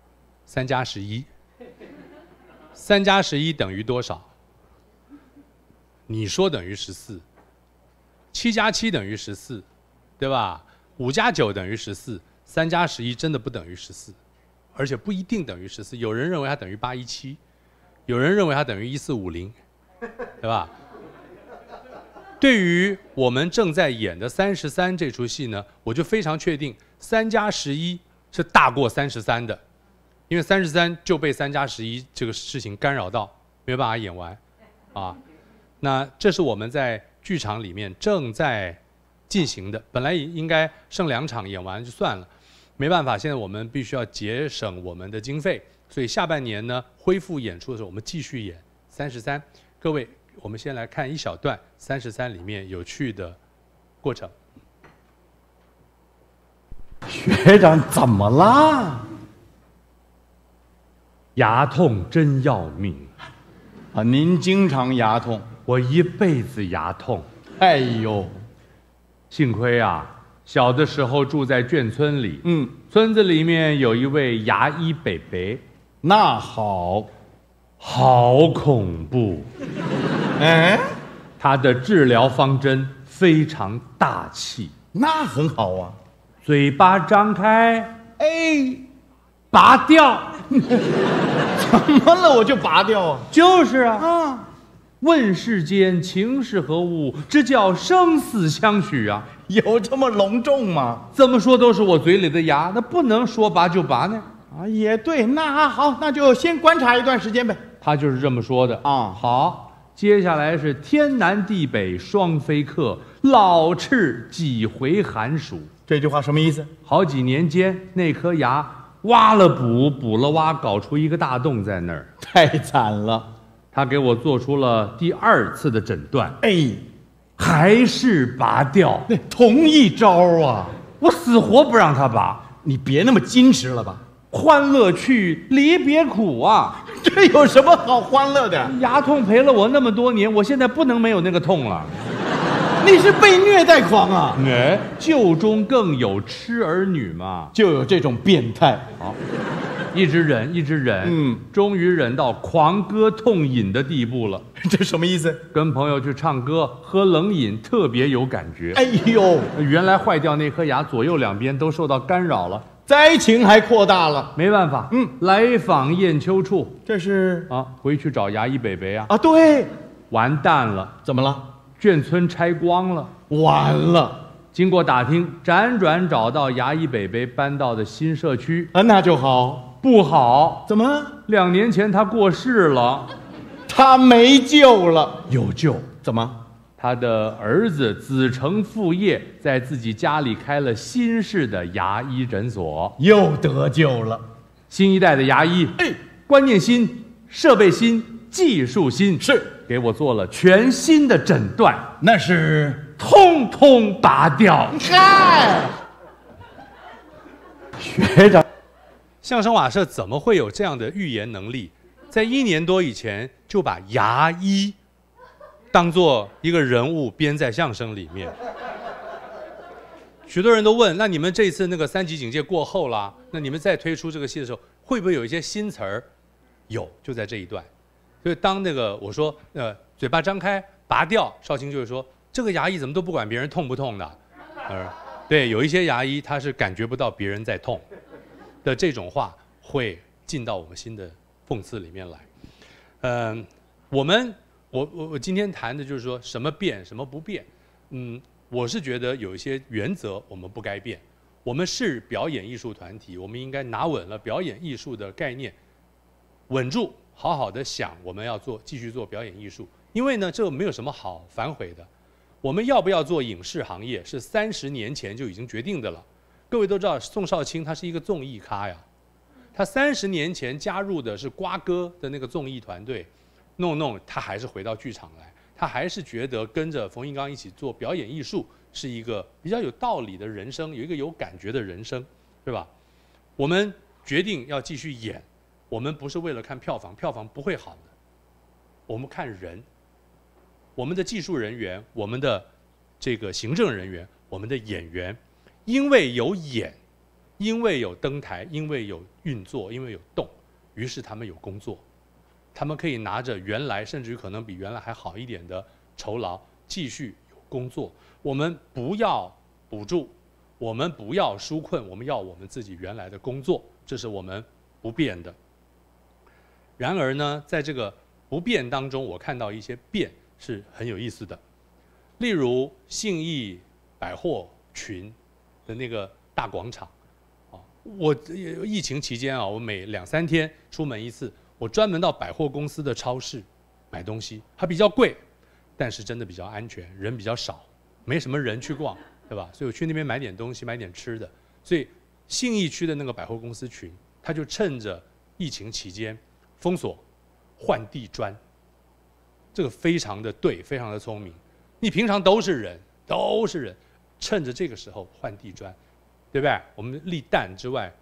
，3+11。3+11等于多少？你说等于14，7+7等于14，对吧？5+9等于14，3+11真的不等于14。而且不一定等于14，有人认为它等于817，有人认为它等于1450，对吧？对于我们正在演的33这出戏呢，我就非常确定3+11是大过33的，因为33就被3+11这个事情干扰到，没有办法演完，啊，那这是我们在剧场里面正在进行的，本来应该剩2场演完就算了。没办法，现在我们必须要节省我们的经费，所以下半年呢恢复演出的时候，我们继续演33。各位，我们先来看一小段33里面有趣的过程。 学长怎么啦？ 牙痛真要命啊！您经常牙痛？ 我一辈子牙痛。 哎呦， 幸亏啊。小的时候住在眷村里，村子里面有一位牙医伯伯， 那好恐怖。 哎， 他的治疗方针非常大气， 那很好啊。 嘴巴张开，哎，拔掉。 怎么了？我就拔掉啊？ 就是啊。问世间情是何物，这叫生死相许啊！ 有这么隆重吗？ 怎么说都是我嘴里的牙，那不能说拔就拔呢。 啊，也对，那好，那就先观察一段时间呗。 他就是这么说的啊。好，接下来是天南地北双飞客，老翅几回寒暑。 这句话什么意思？ 好几年间，那颗牙挖了补，补了挖，搞出一个大洞在那儿， 太惨了。 他给我做出了第2次的诊断， 哎， 还是拔掉。 同一招啊！ 我死活不让他拔。 你别那么矜持了吧？ 欢乐去，离别苦啊！ 这有什么好欢乐的？ 牙痛陪了我那么多年，我现在不能没有那个痛了。 你是被虐待狂啊！ 哎，旧中更有痴儿女嘛， 就有这种变态。 好。一直忍，终于忍到狂歌痛饮的地步了。 这什么意思？ 跟朋友去唱歌，喝冷饮特别有感觉。 哎呦， 原来坏掉那颗牙左右两边都受到干扰了， 灾情还扩大了。 没办法，来访雁丘处。 这是啊，回去找牙医北北啊。 啊，对， 完蛋了。 怎么了？ 眷村拆光了， 完了。 经过打听，辗转找到牙医北北搬到的新社区。 那就好。 不好， 怎么 ？2年前他过世了， 他没救了。 有救？ 怎么？ 他的儿子子承父业，在自己家里开了新式的牙医诊所， 又得救了。 新一代的牙医，观念新、设备新、技术新， 是给我做了全新的诊断， 那是通通拔掉。 嗨， 学长， 相声瓦舍怎么会有这样的预言能力？在1年多以前就把牙医当做一个人物编在相声里面。许多人都问，那你们这次那个3级警戒过后啦，那你们再推出这个戏的时候，会不会有一些新词儿？有，就在这一段。所以当那个我说嘴巴张开拔掉，少卿就会说这个牙医怎么都不管别人痛不痛的，对，有一些牙医他是感觉不到别人在痛的这种话会进到我们新的讽刺里面来。我今天谈的就是说什么变，什么不变。我是觉得有一些原则我们不该变。我们是表演艺术团体，我们应该拿稳了表演艺术的概念，稳住，好好的想我们要继续做表演艺术。因为呢，这没有什么好反悔的。我们要不要做影视行业，是30年前就已经决定的了。各位都知道，宋少卿他是一个综艺咖呀。他30年前加入的是瓜哥的那个综艺团队，弄，他还是回到剧场来，他还是觉得跟着冯玉刚一起做表演艺术是一个比较有道理的人生，有一个有感觉的人生，对吧？我们决定要继续演，我们不是为了看票房，票房不会好的，我们看人，我们的技术人员，我们的这个行政人员，我们的演员，因为有演。因为有登台，因为有运作，因为有动，于是他们有工作，他们可以拿着原来甚至于可能比原来还好一点的酬劳继续有工作。我们不要补助，我们不要纾困，我们要我们自己原来的工作，这是我们不变的。然而呢，在这个不变当中，我看到一些变是很有意思的，例如信义百货群的那个大广场。我疫情期间啊，我每2、3天出门一次，我专门到百货公司的超市买东西，它比较贵，但是真的比较安全，人比较少，没什么人去逛，对吧？所以我去那边买点东西，买点吃的。所以信义区的那个百货公司群，他就趁着疫情期间封锁换地砖，这个非常的对，非常的聪明。你平常都是人，趁着这个时候换地砖。对不对？我们立蛋之外，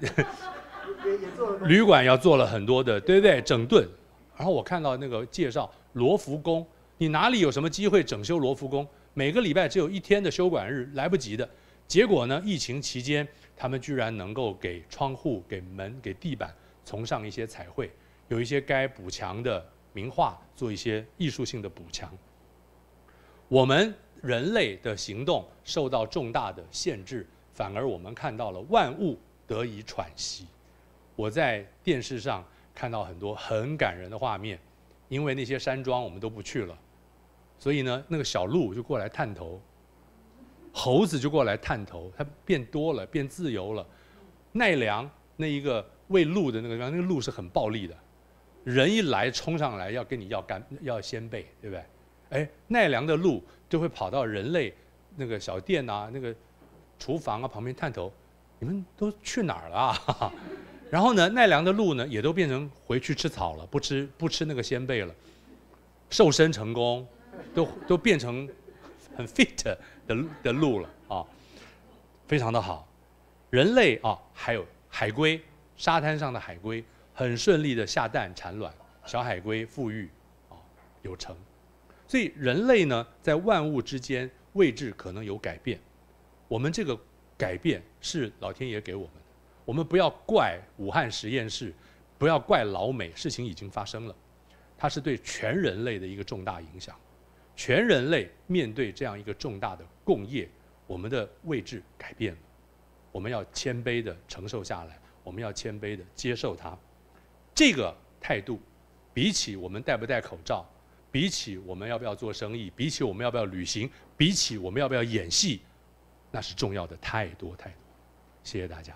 旅馆要做了很多的，对不对？整顿。然后我看到那个介绍罗浮宫，你哪里有什么机会整修罗浮宫？每个礼拜只有1天的休馆日，来不及的。结果呢，疫情期间，他们居然能够给窗户、给门、给地板重上一些彩绘，有一些该补强的名画，做一些艺术性的补强。我们人类的行动受到重大的限制。反而我们看到了万物得以喘息。我在电视上看到很多很感人的画面，因为那些山庄我们都不去了，所以呢，那个小鹿就过来探头，猴子就过来探头，它变多了，变自由了。奈良那一个喂鹿的那个地方，那个鹿是很暴力的，人一来冲上来要跟你要鲜贝，对不对？哎，奈良的鹿就会跑到人类那个小店啊，那个厨房啊旁边探头，你们都去哪儿了啊？然后呢，奈良的鹿呢也都变成回去吃草了，不吃那个鲜贝了，瘦身成功，都变成很 fit 的鹿了啊，非常的好。人类啊，还有海龟，沙滩上的海龟很顺利的下蛋产卵，小海龟富裕啊有成。所以人类呢，在万物之间位置可能有改变。我们这个改变是老天爷给我们的，我们不要怪武汉实验室，不要怪老美，事情已经发生了，它是对全人类的一个重大影响。全人类面对这样一个重大的共业，我们的位置改变了，我们要谦卑地承受下来，我们要谦卑地接受它。这个态度，比起我们戴不戴口罩，比起我们要不要做生意，比起我们要不要旅行，比起我们要不要演戏，那是重要的太多太多。谢谢大家。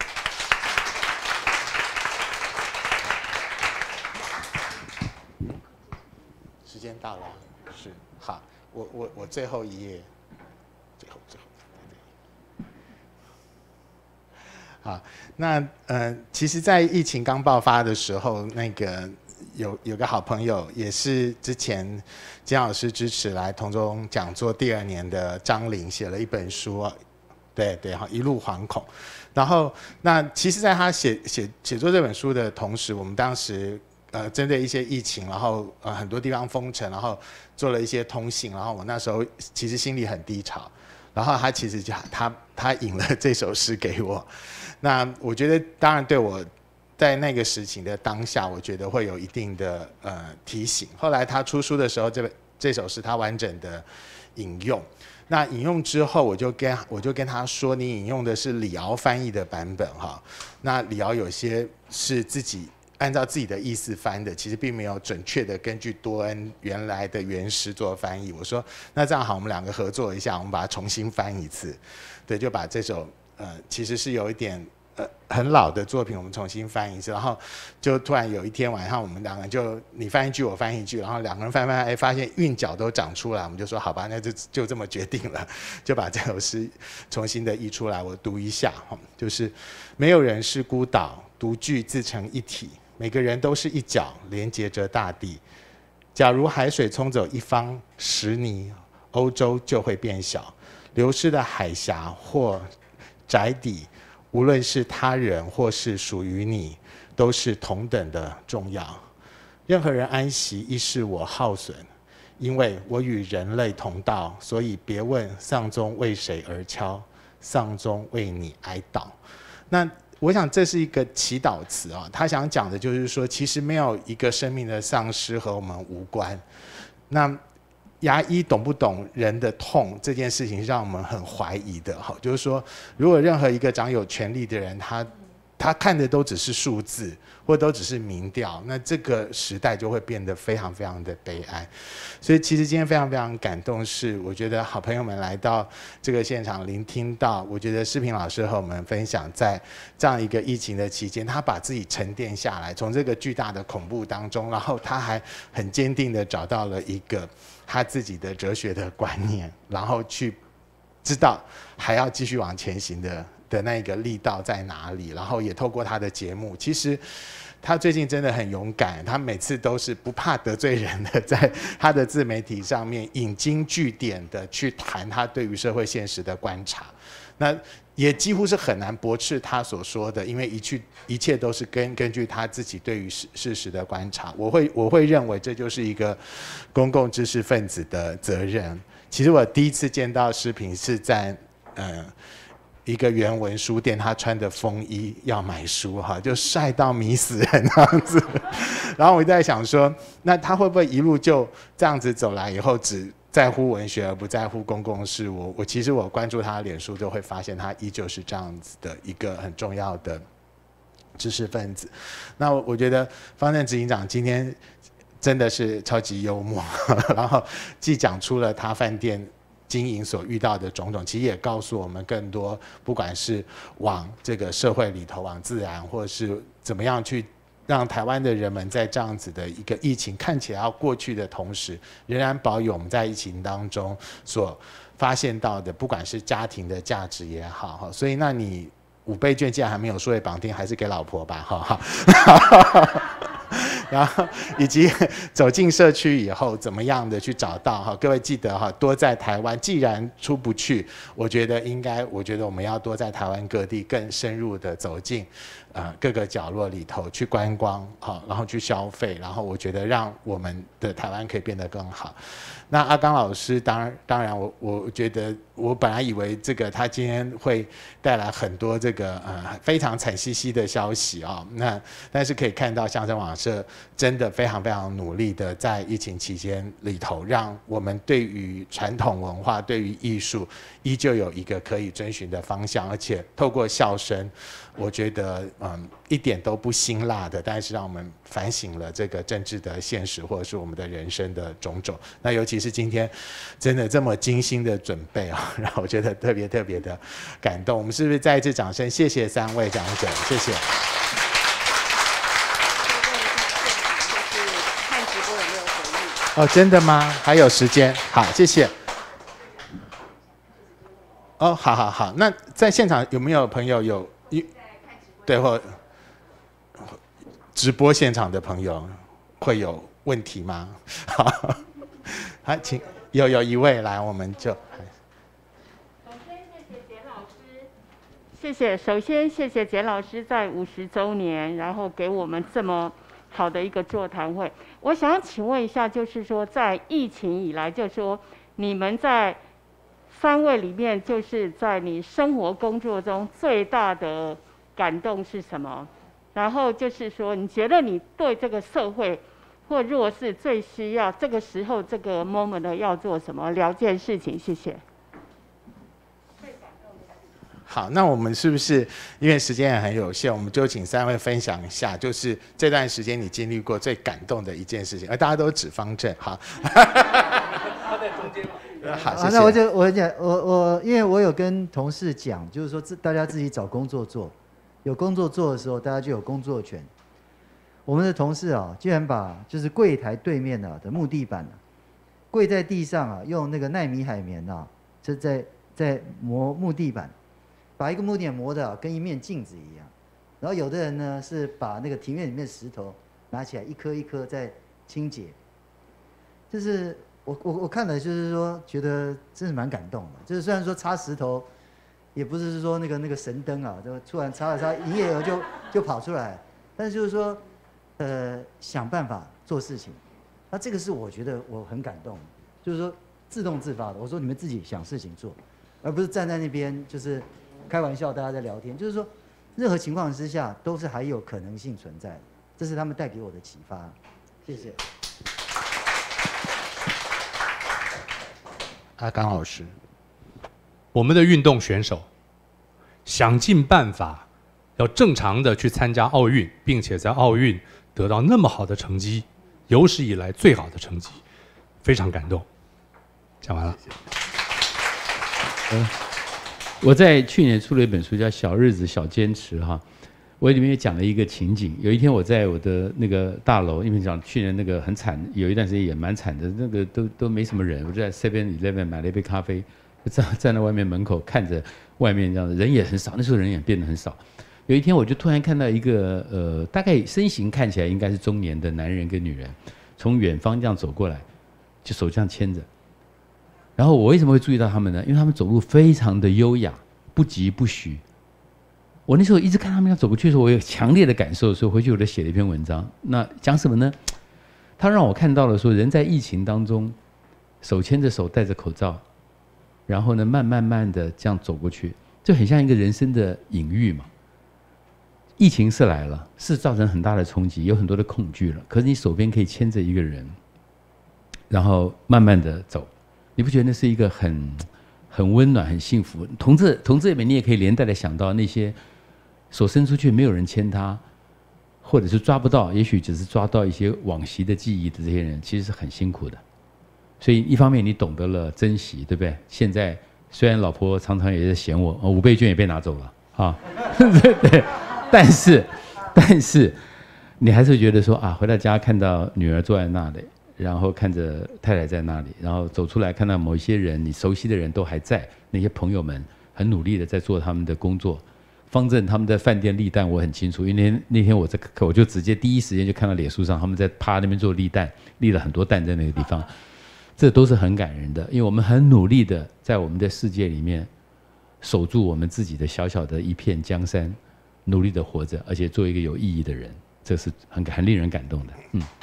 时间到了，是好，我最后一页，最后。 好，那其实，在疫情刚爆发的时候，那个有个好朋友，也是之前金老师支持来同中讲座第2年的张玲，写了一本书，对，好，一路惶恐。然后，那其实，在他写作这本书的同时，我们当时针对一些疫情，然后很多地方封城，然后做了一些通信，然后我那时候其实心里很低潮，然后他其实他引了这首诗给我，那我觉得当然对我在那个时期的当下，我觉得会有一定的提醒。后来他出书的时候，这首诗他完整的引用。那引用之后，我就跟他说，你引用的是李敖翻译的版本哈。那李敖有些是自己按照自己的意思翻的，其实并没有准确的根据多恩原来的原诗做翻译。我说那这样好，我们2个合作一下，我们把它重新翻一次。对，就把这首其实是有一点很老的作品，我们重新翻一次，然后就突然有一天晚上，我们2个人就你翻一句，我翻一句，然后2个人翻，哎，发现韵脚都长出来，我们就说好吧，那就这么决定了，就把这首诗重新的译出来，我读一下，就是没有人是孤岛，独具自成一体，每个人都是一角，连接着大地。假如海水冲走一方石泥，欧洲就会变小，流失的海峡或宅邸，无论是他人或是属于你，都是同等的重要。任何人安息亦是我耗损，因为我与人类同道，所以别问丧钟为谁而敲，丧钟为你哀悼。那我想这是一个祈祷词啊，他想讲的就是说，其实没有一个生命的丧失和我们无关。那牙医懂不懂人的痛这件事情，让我们很怀疑的。好，就是说，如果任何一个掌有权力的人，他看的都只是数字，或都只是民调，那这个时代就会变得非常非常的悲哀。所以其实今天非常非常感动，是我觉得好朋友们来到这个现场，聆听到我觉得世平老师和我们分享，在这样一个疫情的期间，他把自己沉淀下来，从这个巨大的恐怖当中，然后他还很坚定的找到了一个他自己的哲学的观念，然后去知道还要继续往前行的那个力道在哪里，然后也透过他的节目，其实他最近真的很勇敢，他每次都是不怕得罪人的，在他的自媒体上面引经据典的去谈他对于社会现实的观察，那也几乎是很难驳斥他所说的，因为一切都是根据他自己对于事实的观察。我会认为这就是一个公共知识分子的责任。其实我第一次见到诗平是在一个原文书店，他穿的风衣要买书哈，就晒到迷死人这样子。然后我就在想说，那他会不会一路就这样子走来以后，只在乎文学而不在乎公共事务？其实我关注他的脸书，就会发现他依旧是这样子的一个很重要的知识分子。那我觉得方正执行长今天真的是超级幽默，然后既讲出了他饭店经营所遇到的种种，其实也告诉我们更多，不管是往这个社会里头，往自然，或者是怎么样去让台湾的人们在这样子的一个疫情看起来要过去的同时，仍然保有我们在疫情当中所发现到的，不管是家庭的价值也好，所以那你5倍券既然还没有数位绑定，还是给老婆吧，哈。然后以及走进社区以后怎么样的去找到哈，各位记得哈，多在台湾，既然出不去，我觉得我们要多在台湾各地更深入的走进各个角落里头去观光哈，然后去消费，然后我觉得让我们的台湾可以变得更好。那阿刚老师当然我觉得我本来以为这个他今天会带来很多这个非常惨兮兮的消息啊，但是可以看到相声网社真的非常非常努力的在疫情期间里头，让我们对于传统文化、对于艺术依旧有一个可以遵循的方向，而且透过笑声，我觉得一点都不辛辣的，但是让我们反省了这个政治的现实，或者是我们的人生的种种。那尤其是今天真的这么精心的准备啊，让我觉得特别特别的感动。我们是不是再一次掌声？谢谢3位讲者，谢谢。 看直播有没有回应？ 哦，真的吗？还有时间？好，谢谢。哦，好，那在现场有没有朋友有？ 对，或直播现场的朋友会有问题吗？好，好，请有一位来，我们就。 首先谢谢简老师在50周年，然后给我们这么好的一个座谈会。我想请问一下，就是说在疫情以来，就是说你们在3位里面，就是在你生活工作中最大的感动是什么？然后就是说，你觉得你对这个社会或弱势最需要这个时候这个 moment 要做什么2件事情？谢谢。 好，那我们是不是因为时间也很有限，我们就请3位分享一下，就是这段时间你经历过最感动的一件事情，而大家都指方正，好。 他在中间嘛。 好，谢谢。 那我讲，因为我有跟同事讲，就是说大家自己找工作做，有工作做的时候，大家就有工作权。我们的同事啊，居然把就是柜台对面的木地板跪在地上啊，用那个奈米海绵啊，就在磨木地板。把一个木地板磨的跟一面镜子一样，然后有的人呢是把那个庭院里面石头拿起来一颗一颗在清洁，就是我看了就是说觉得真是蛮感动的，就是虽然说擦石头，也不是说那个神灯啊，就突然擦了擦，营业额就跑出来，但是就是说想办法做事情，那这个是我觉得我很感动，就是说自动自发的，我说你们自己想事情做，而不是站在那边就是开玩笑，大家在聊天，就是说，任何情况之下都是还有可能性存在的，这是他们带给我的启发。谢谢。 阿刚老师， 我们的运动选手想尽办法要正常的去参加奥运，并且在奥运得到那么好的成绩，有史以来最好的成绩，非常感动。讲完了。 我在去年出了一本书，叫《小日子小坚持》哈，我里面也讲了一个情景。有一天我在我的那个大楼，因为讲去年那个很惨，有一段时间也蛮惨的，那个都没什么人。我就在 7-Eleven 买了一杯咖啡，就站在外面门口看着外面这样子，人也很少，那时候人也变得很少。有一天我就突然看到一个大概身形看起来应该是中年的男人跟女人，从远方这样走过来，就手这样牵着。然后我为什么会注意到他们呢？因为他们走路非常的优雅，不疾不徐。我那时候一直看他们要走过去的时候，我有强烈的感受，所以回去我就写了一篇文章。那讲什么呢？他让我看到了说，人在疫情当中，手牵着手，戴着口罩，然后呢，慢慢的这样走过去，就很像一个人生的隐喻嘛。疫情是来了，是造成很大的冲击，有很多的恐惧了。可是你手边可以牵着一个人，然后慢慢的走。你不觉得那是一个很温暖、很幸福？从这里面，你也可以连带的想到那些手伸出去没有人牵他，或者是抓不到，也许只是抓到一些往昔的记忆的这些人，其实是很辛苦的。所以一方面你懂得了珍惜，对不对？现在虽然老婆常常也在嫌我，5倍券也被拿走了啊，对，但是你还是觉得说啊，回到家看到女儿坐在那里。然后看着太太在那里，然后走出来看到某一些人，你熟悉的人都还在，那些朋友们很努力的在做他们的工作。方正他们在饭店立蛋，我很清楚，因为那天我就直接第一时间就看到脸书上他们在趴那边做立蛋，立了很多蛋在那个地方，这都是很感人的，因为我们很努力的在我们的世界里面守住我们自己的小小的一片江山，努力的活着，而且做一个有意义的人，这是很令人感动的。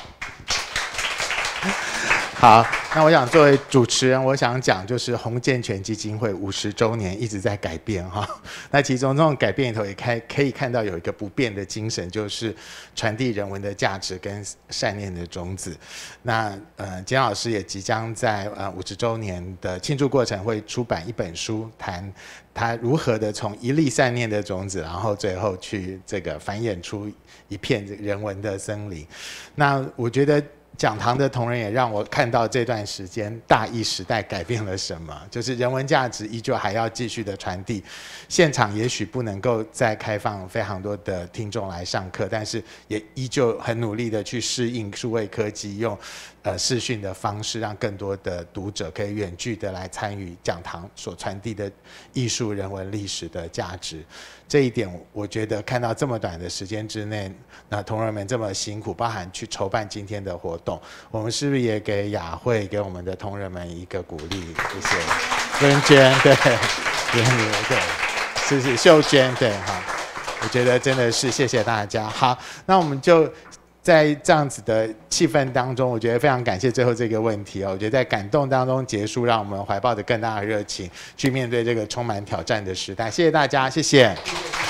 好，那我想作为主持人，我想讲就是洪健全基金会50周年一直在改变哈。那其中这种改变里头也可以看到有一个不变的精神，就是传递人文的价值跟善念的种子。那简老师也即将在50周年的庆祝过程会出版一本书，谈他如何的从一粒善念的种子，然后最后去这个繁衍出一片人文的森林。那我觉得。讲堂的同仁也让我看到这段时间大疫时代改变了什么，就是人文价值依旧还要继续的传递。现场也许不能够再开放非常多的听众来上课，但是也依旧很努力的去适应数位科技，用视讯的方式，让更多的读者可以远距的来参与讲堂所传递的艺术、人文、历史的价值。 这一点我觉得看到这么短的时间之内，那同仁们这么辛苦，包含去筹办今天的活动，我们是不是也给雅慧给我们的同仁们一个鼓励？谢谢文娟，对，对，是秀娟，对，好，我觉得真的是谢谢大家。好，那我们就在这样子的气氛当中，我觉得非常感谢最后这个问题哦。我觉得在感动当中结束，让我们怀抱着更大的热情去面对这个充满挑战的时代。谢谢大家，谢谢。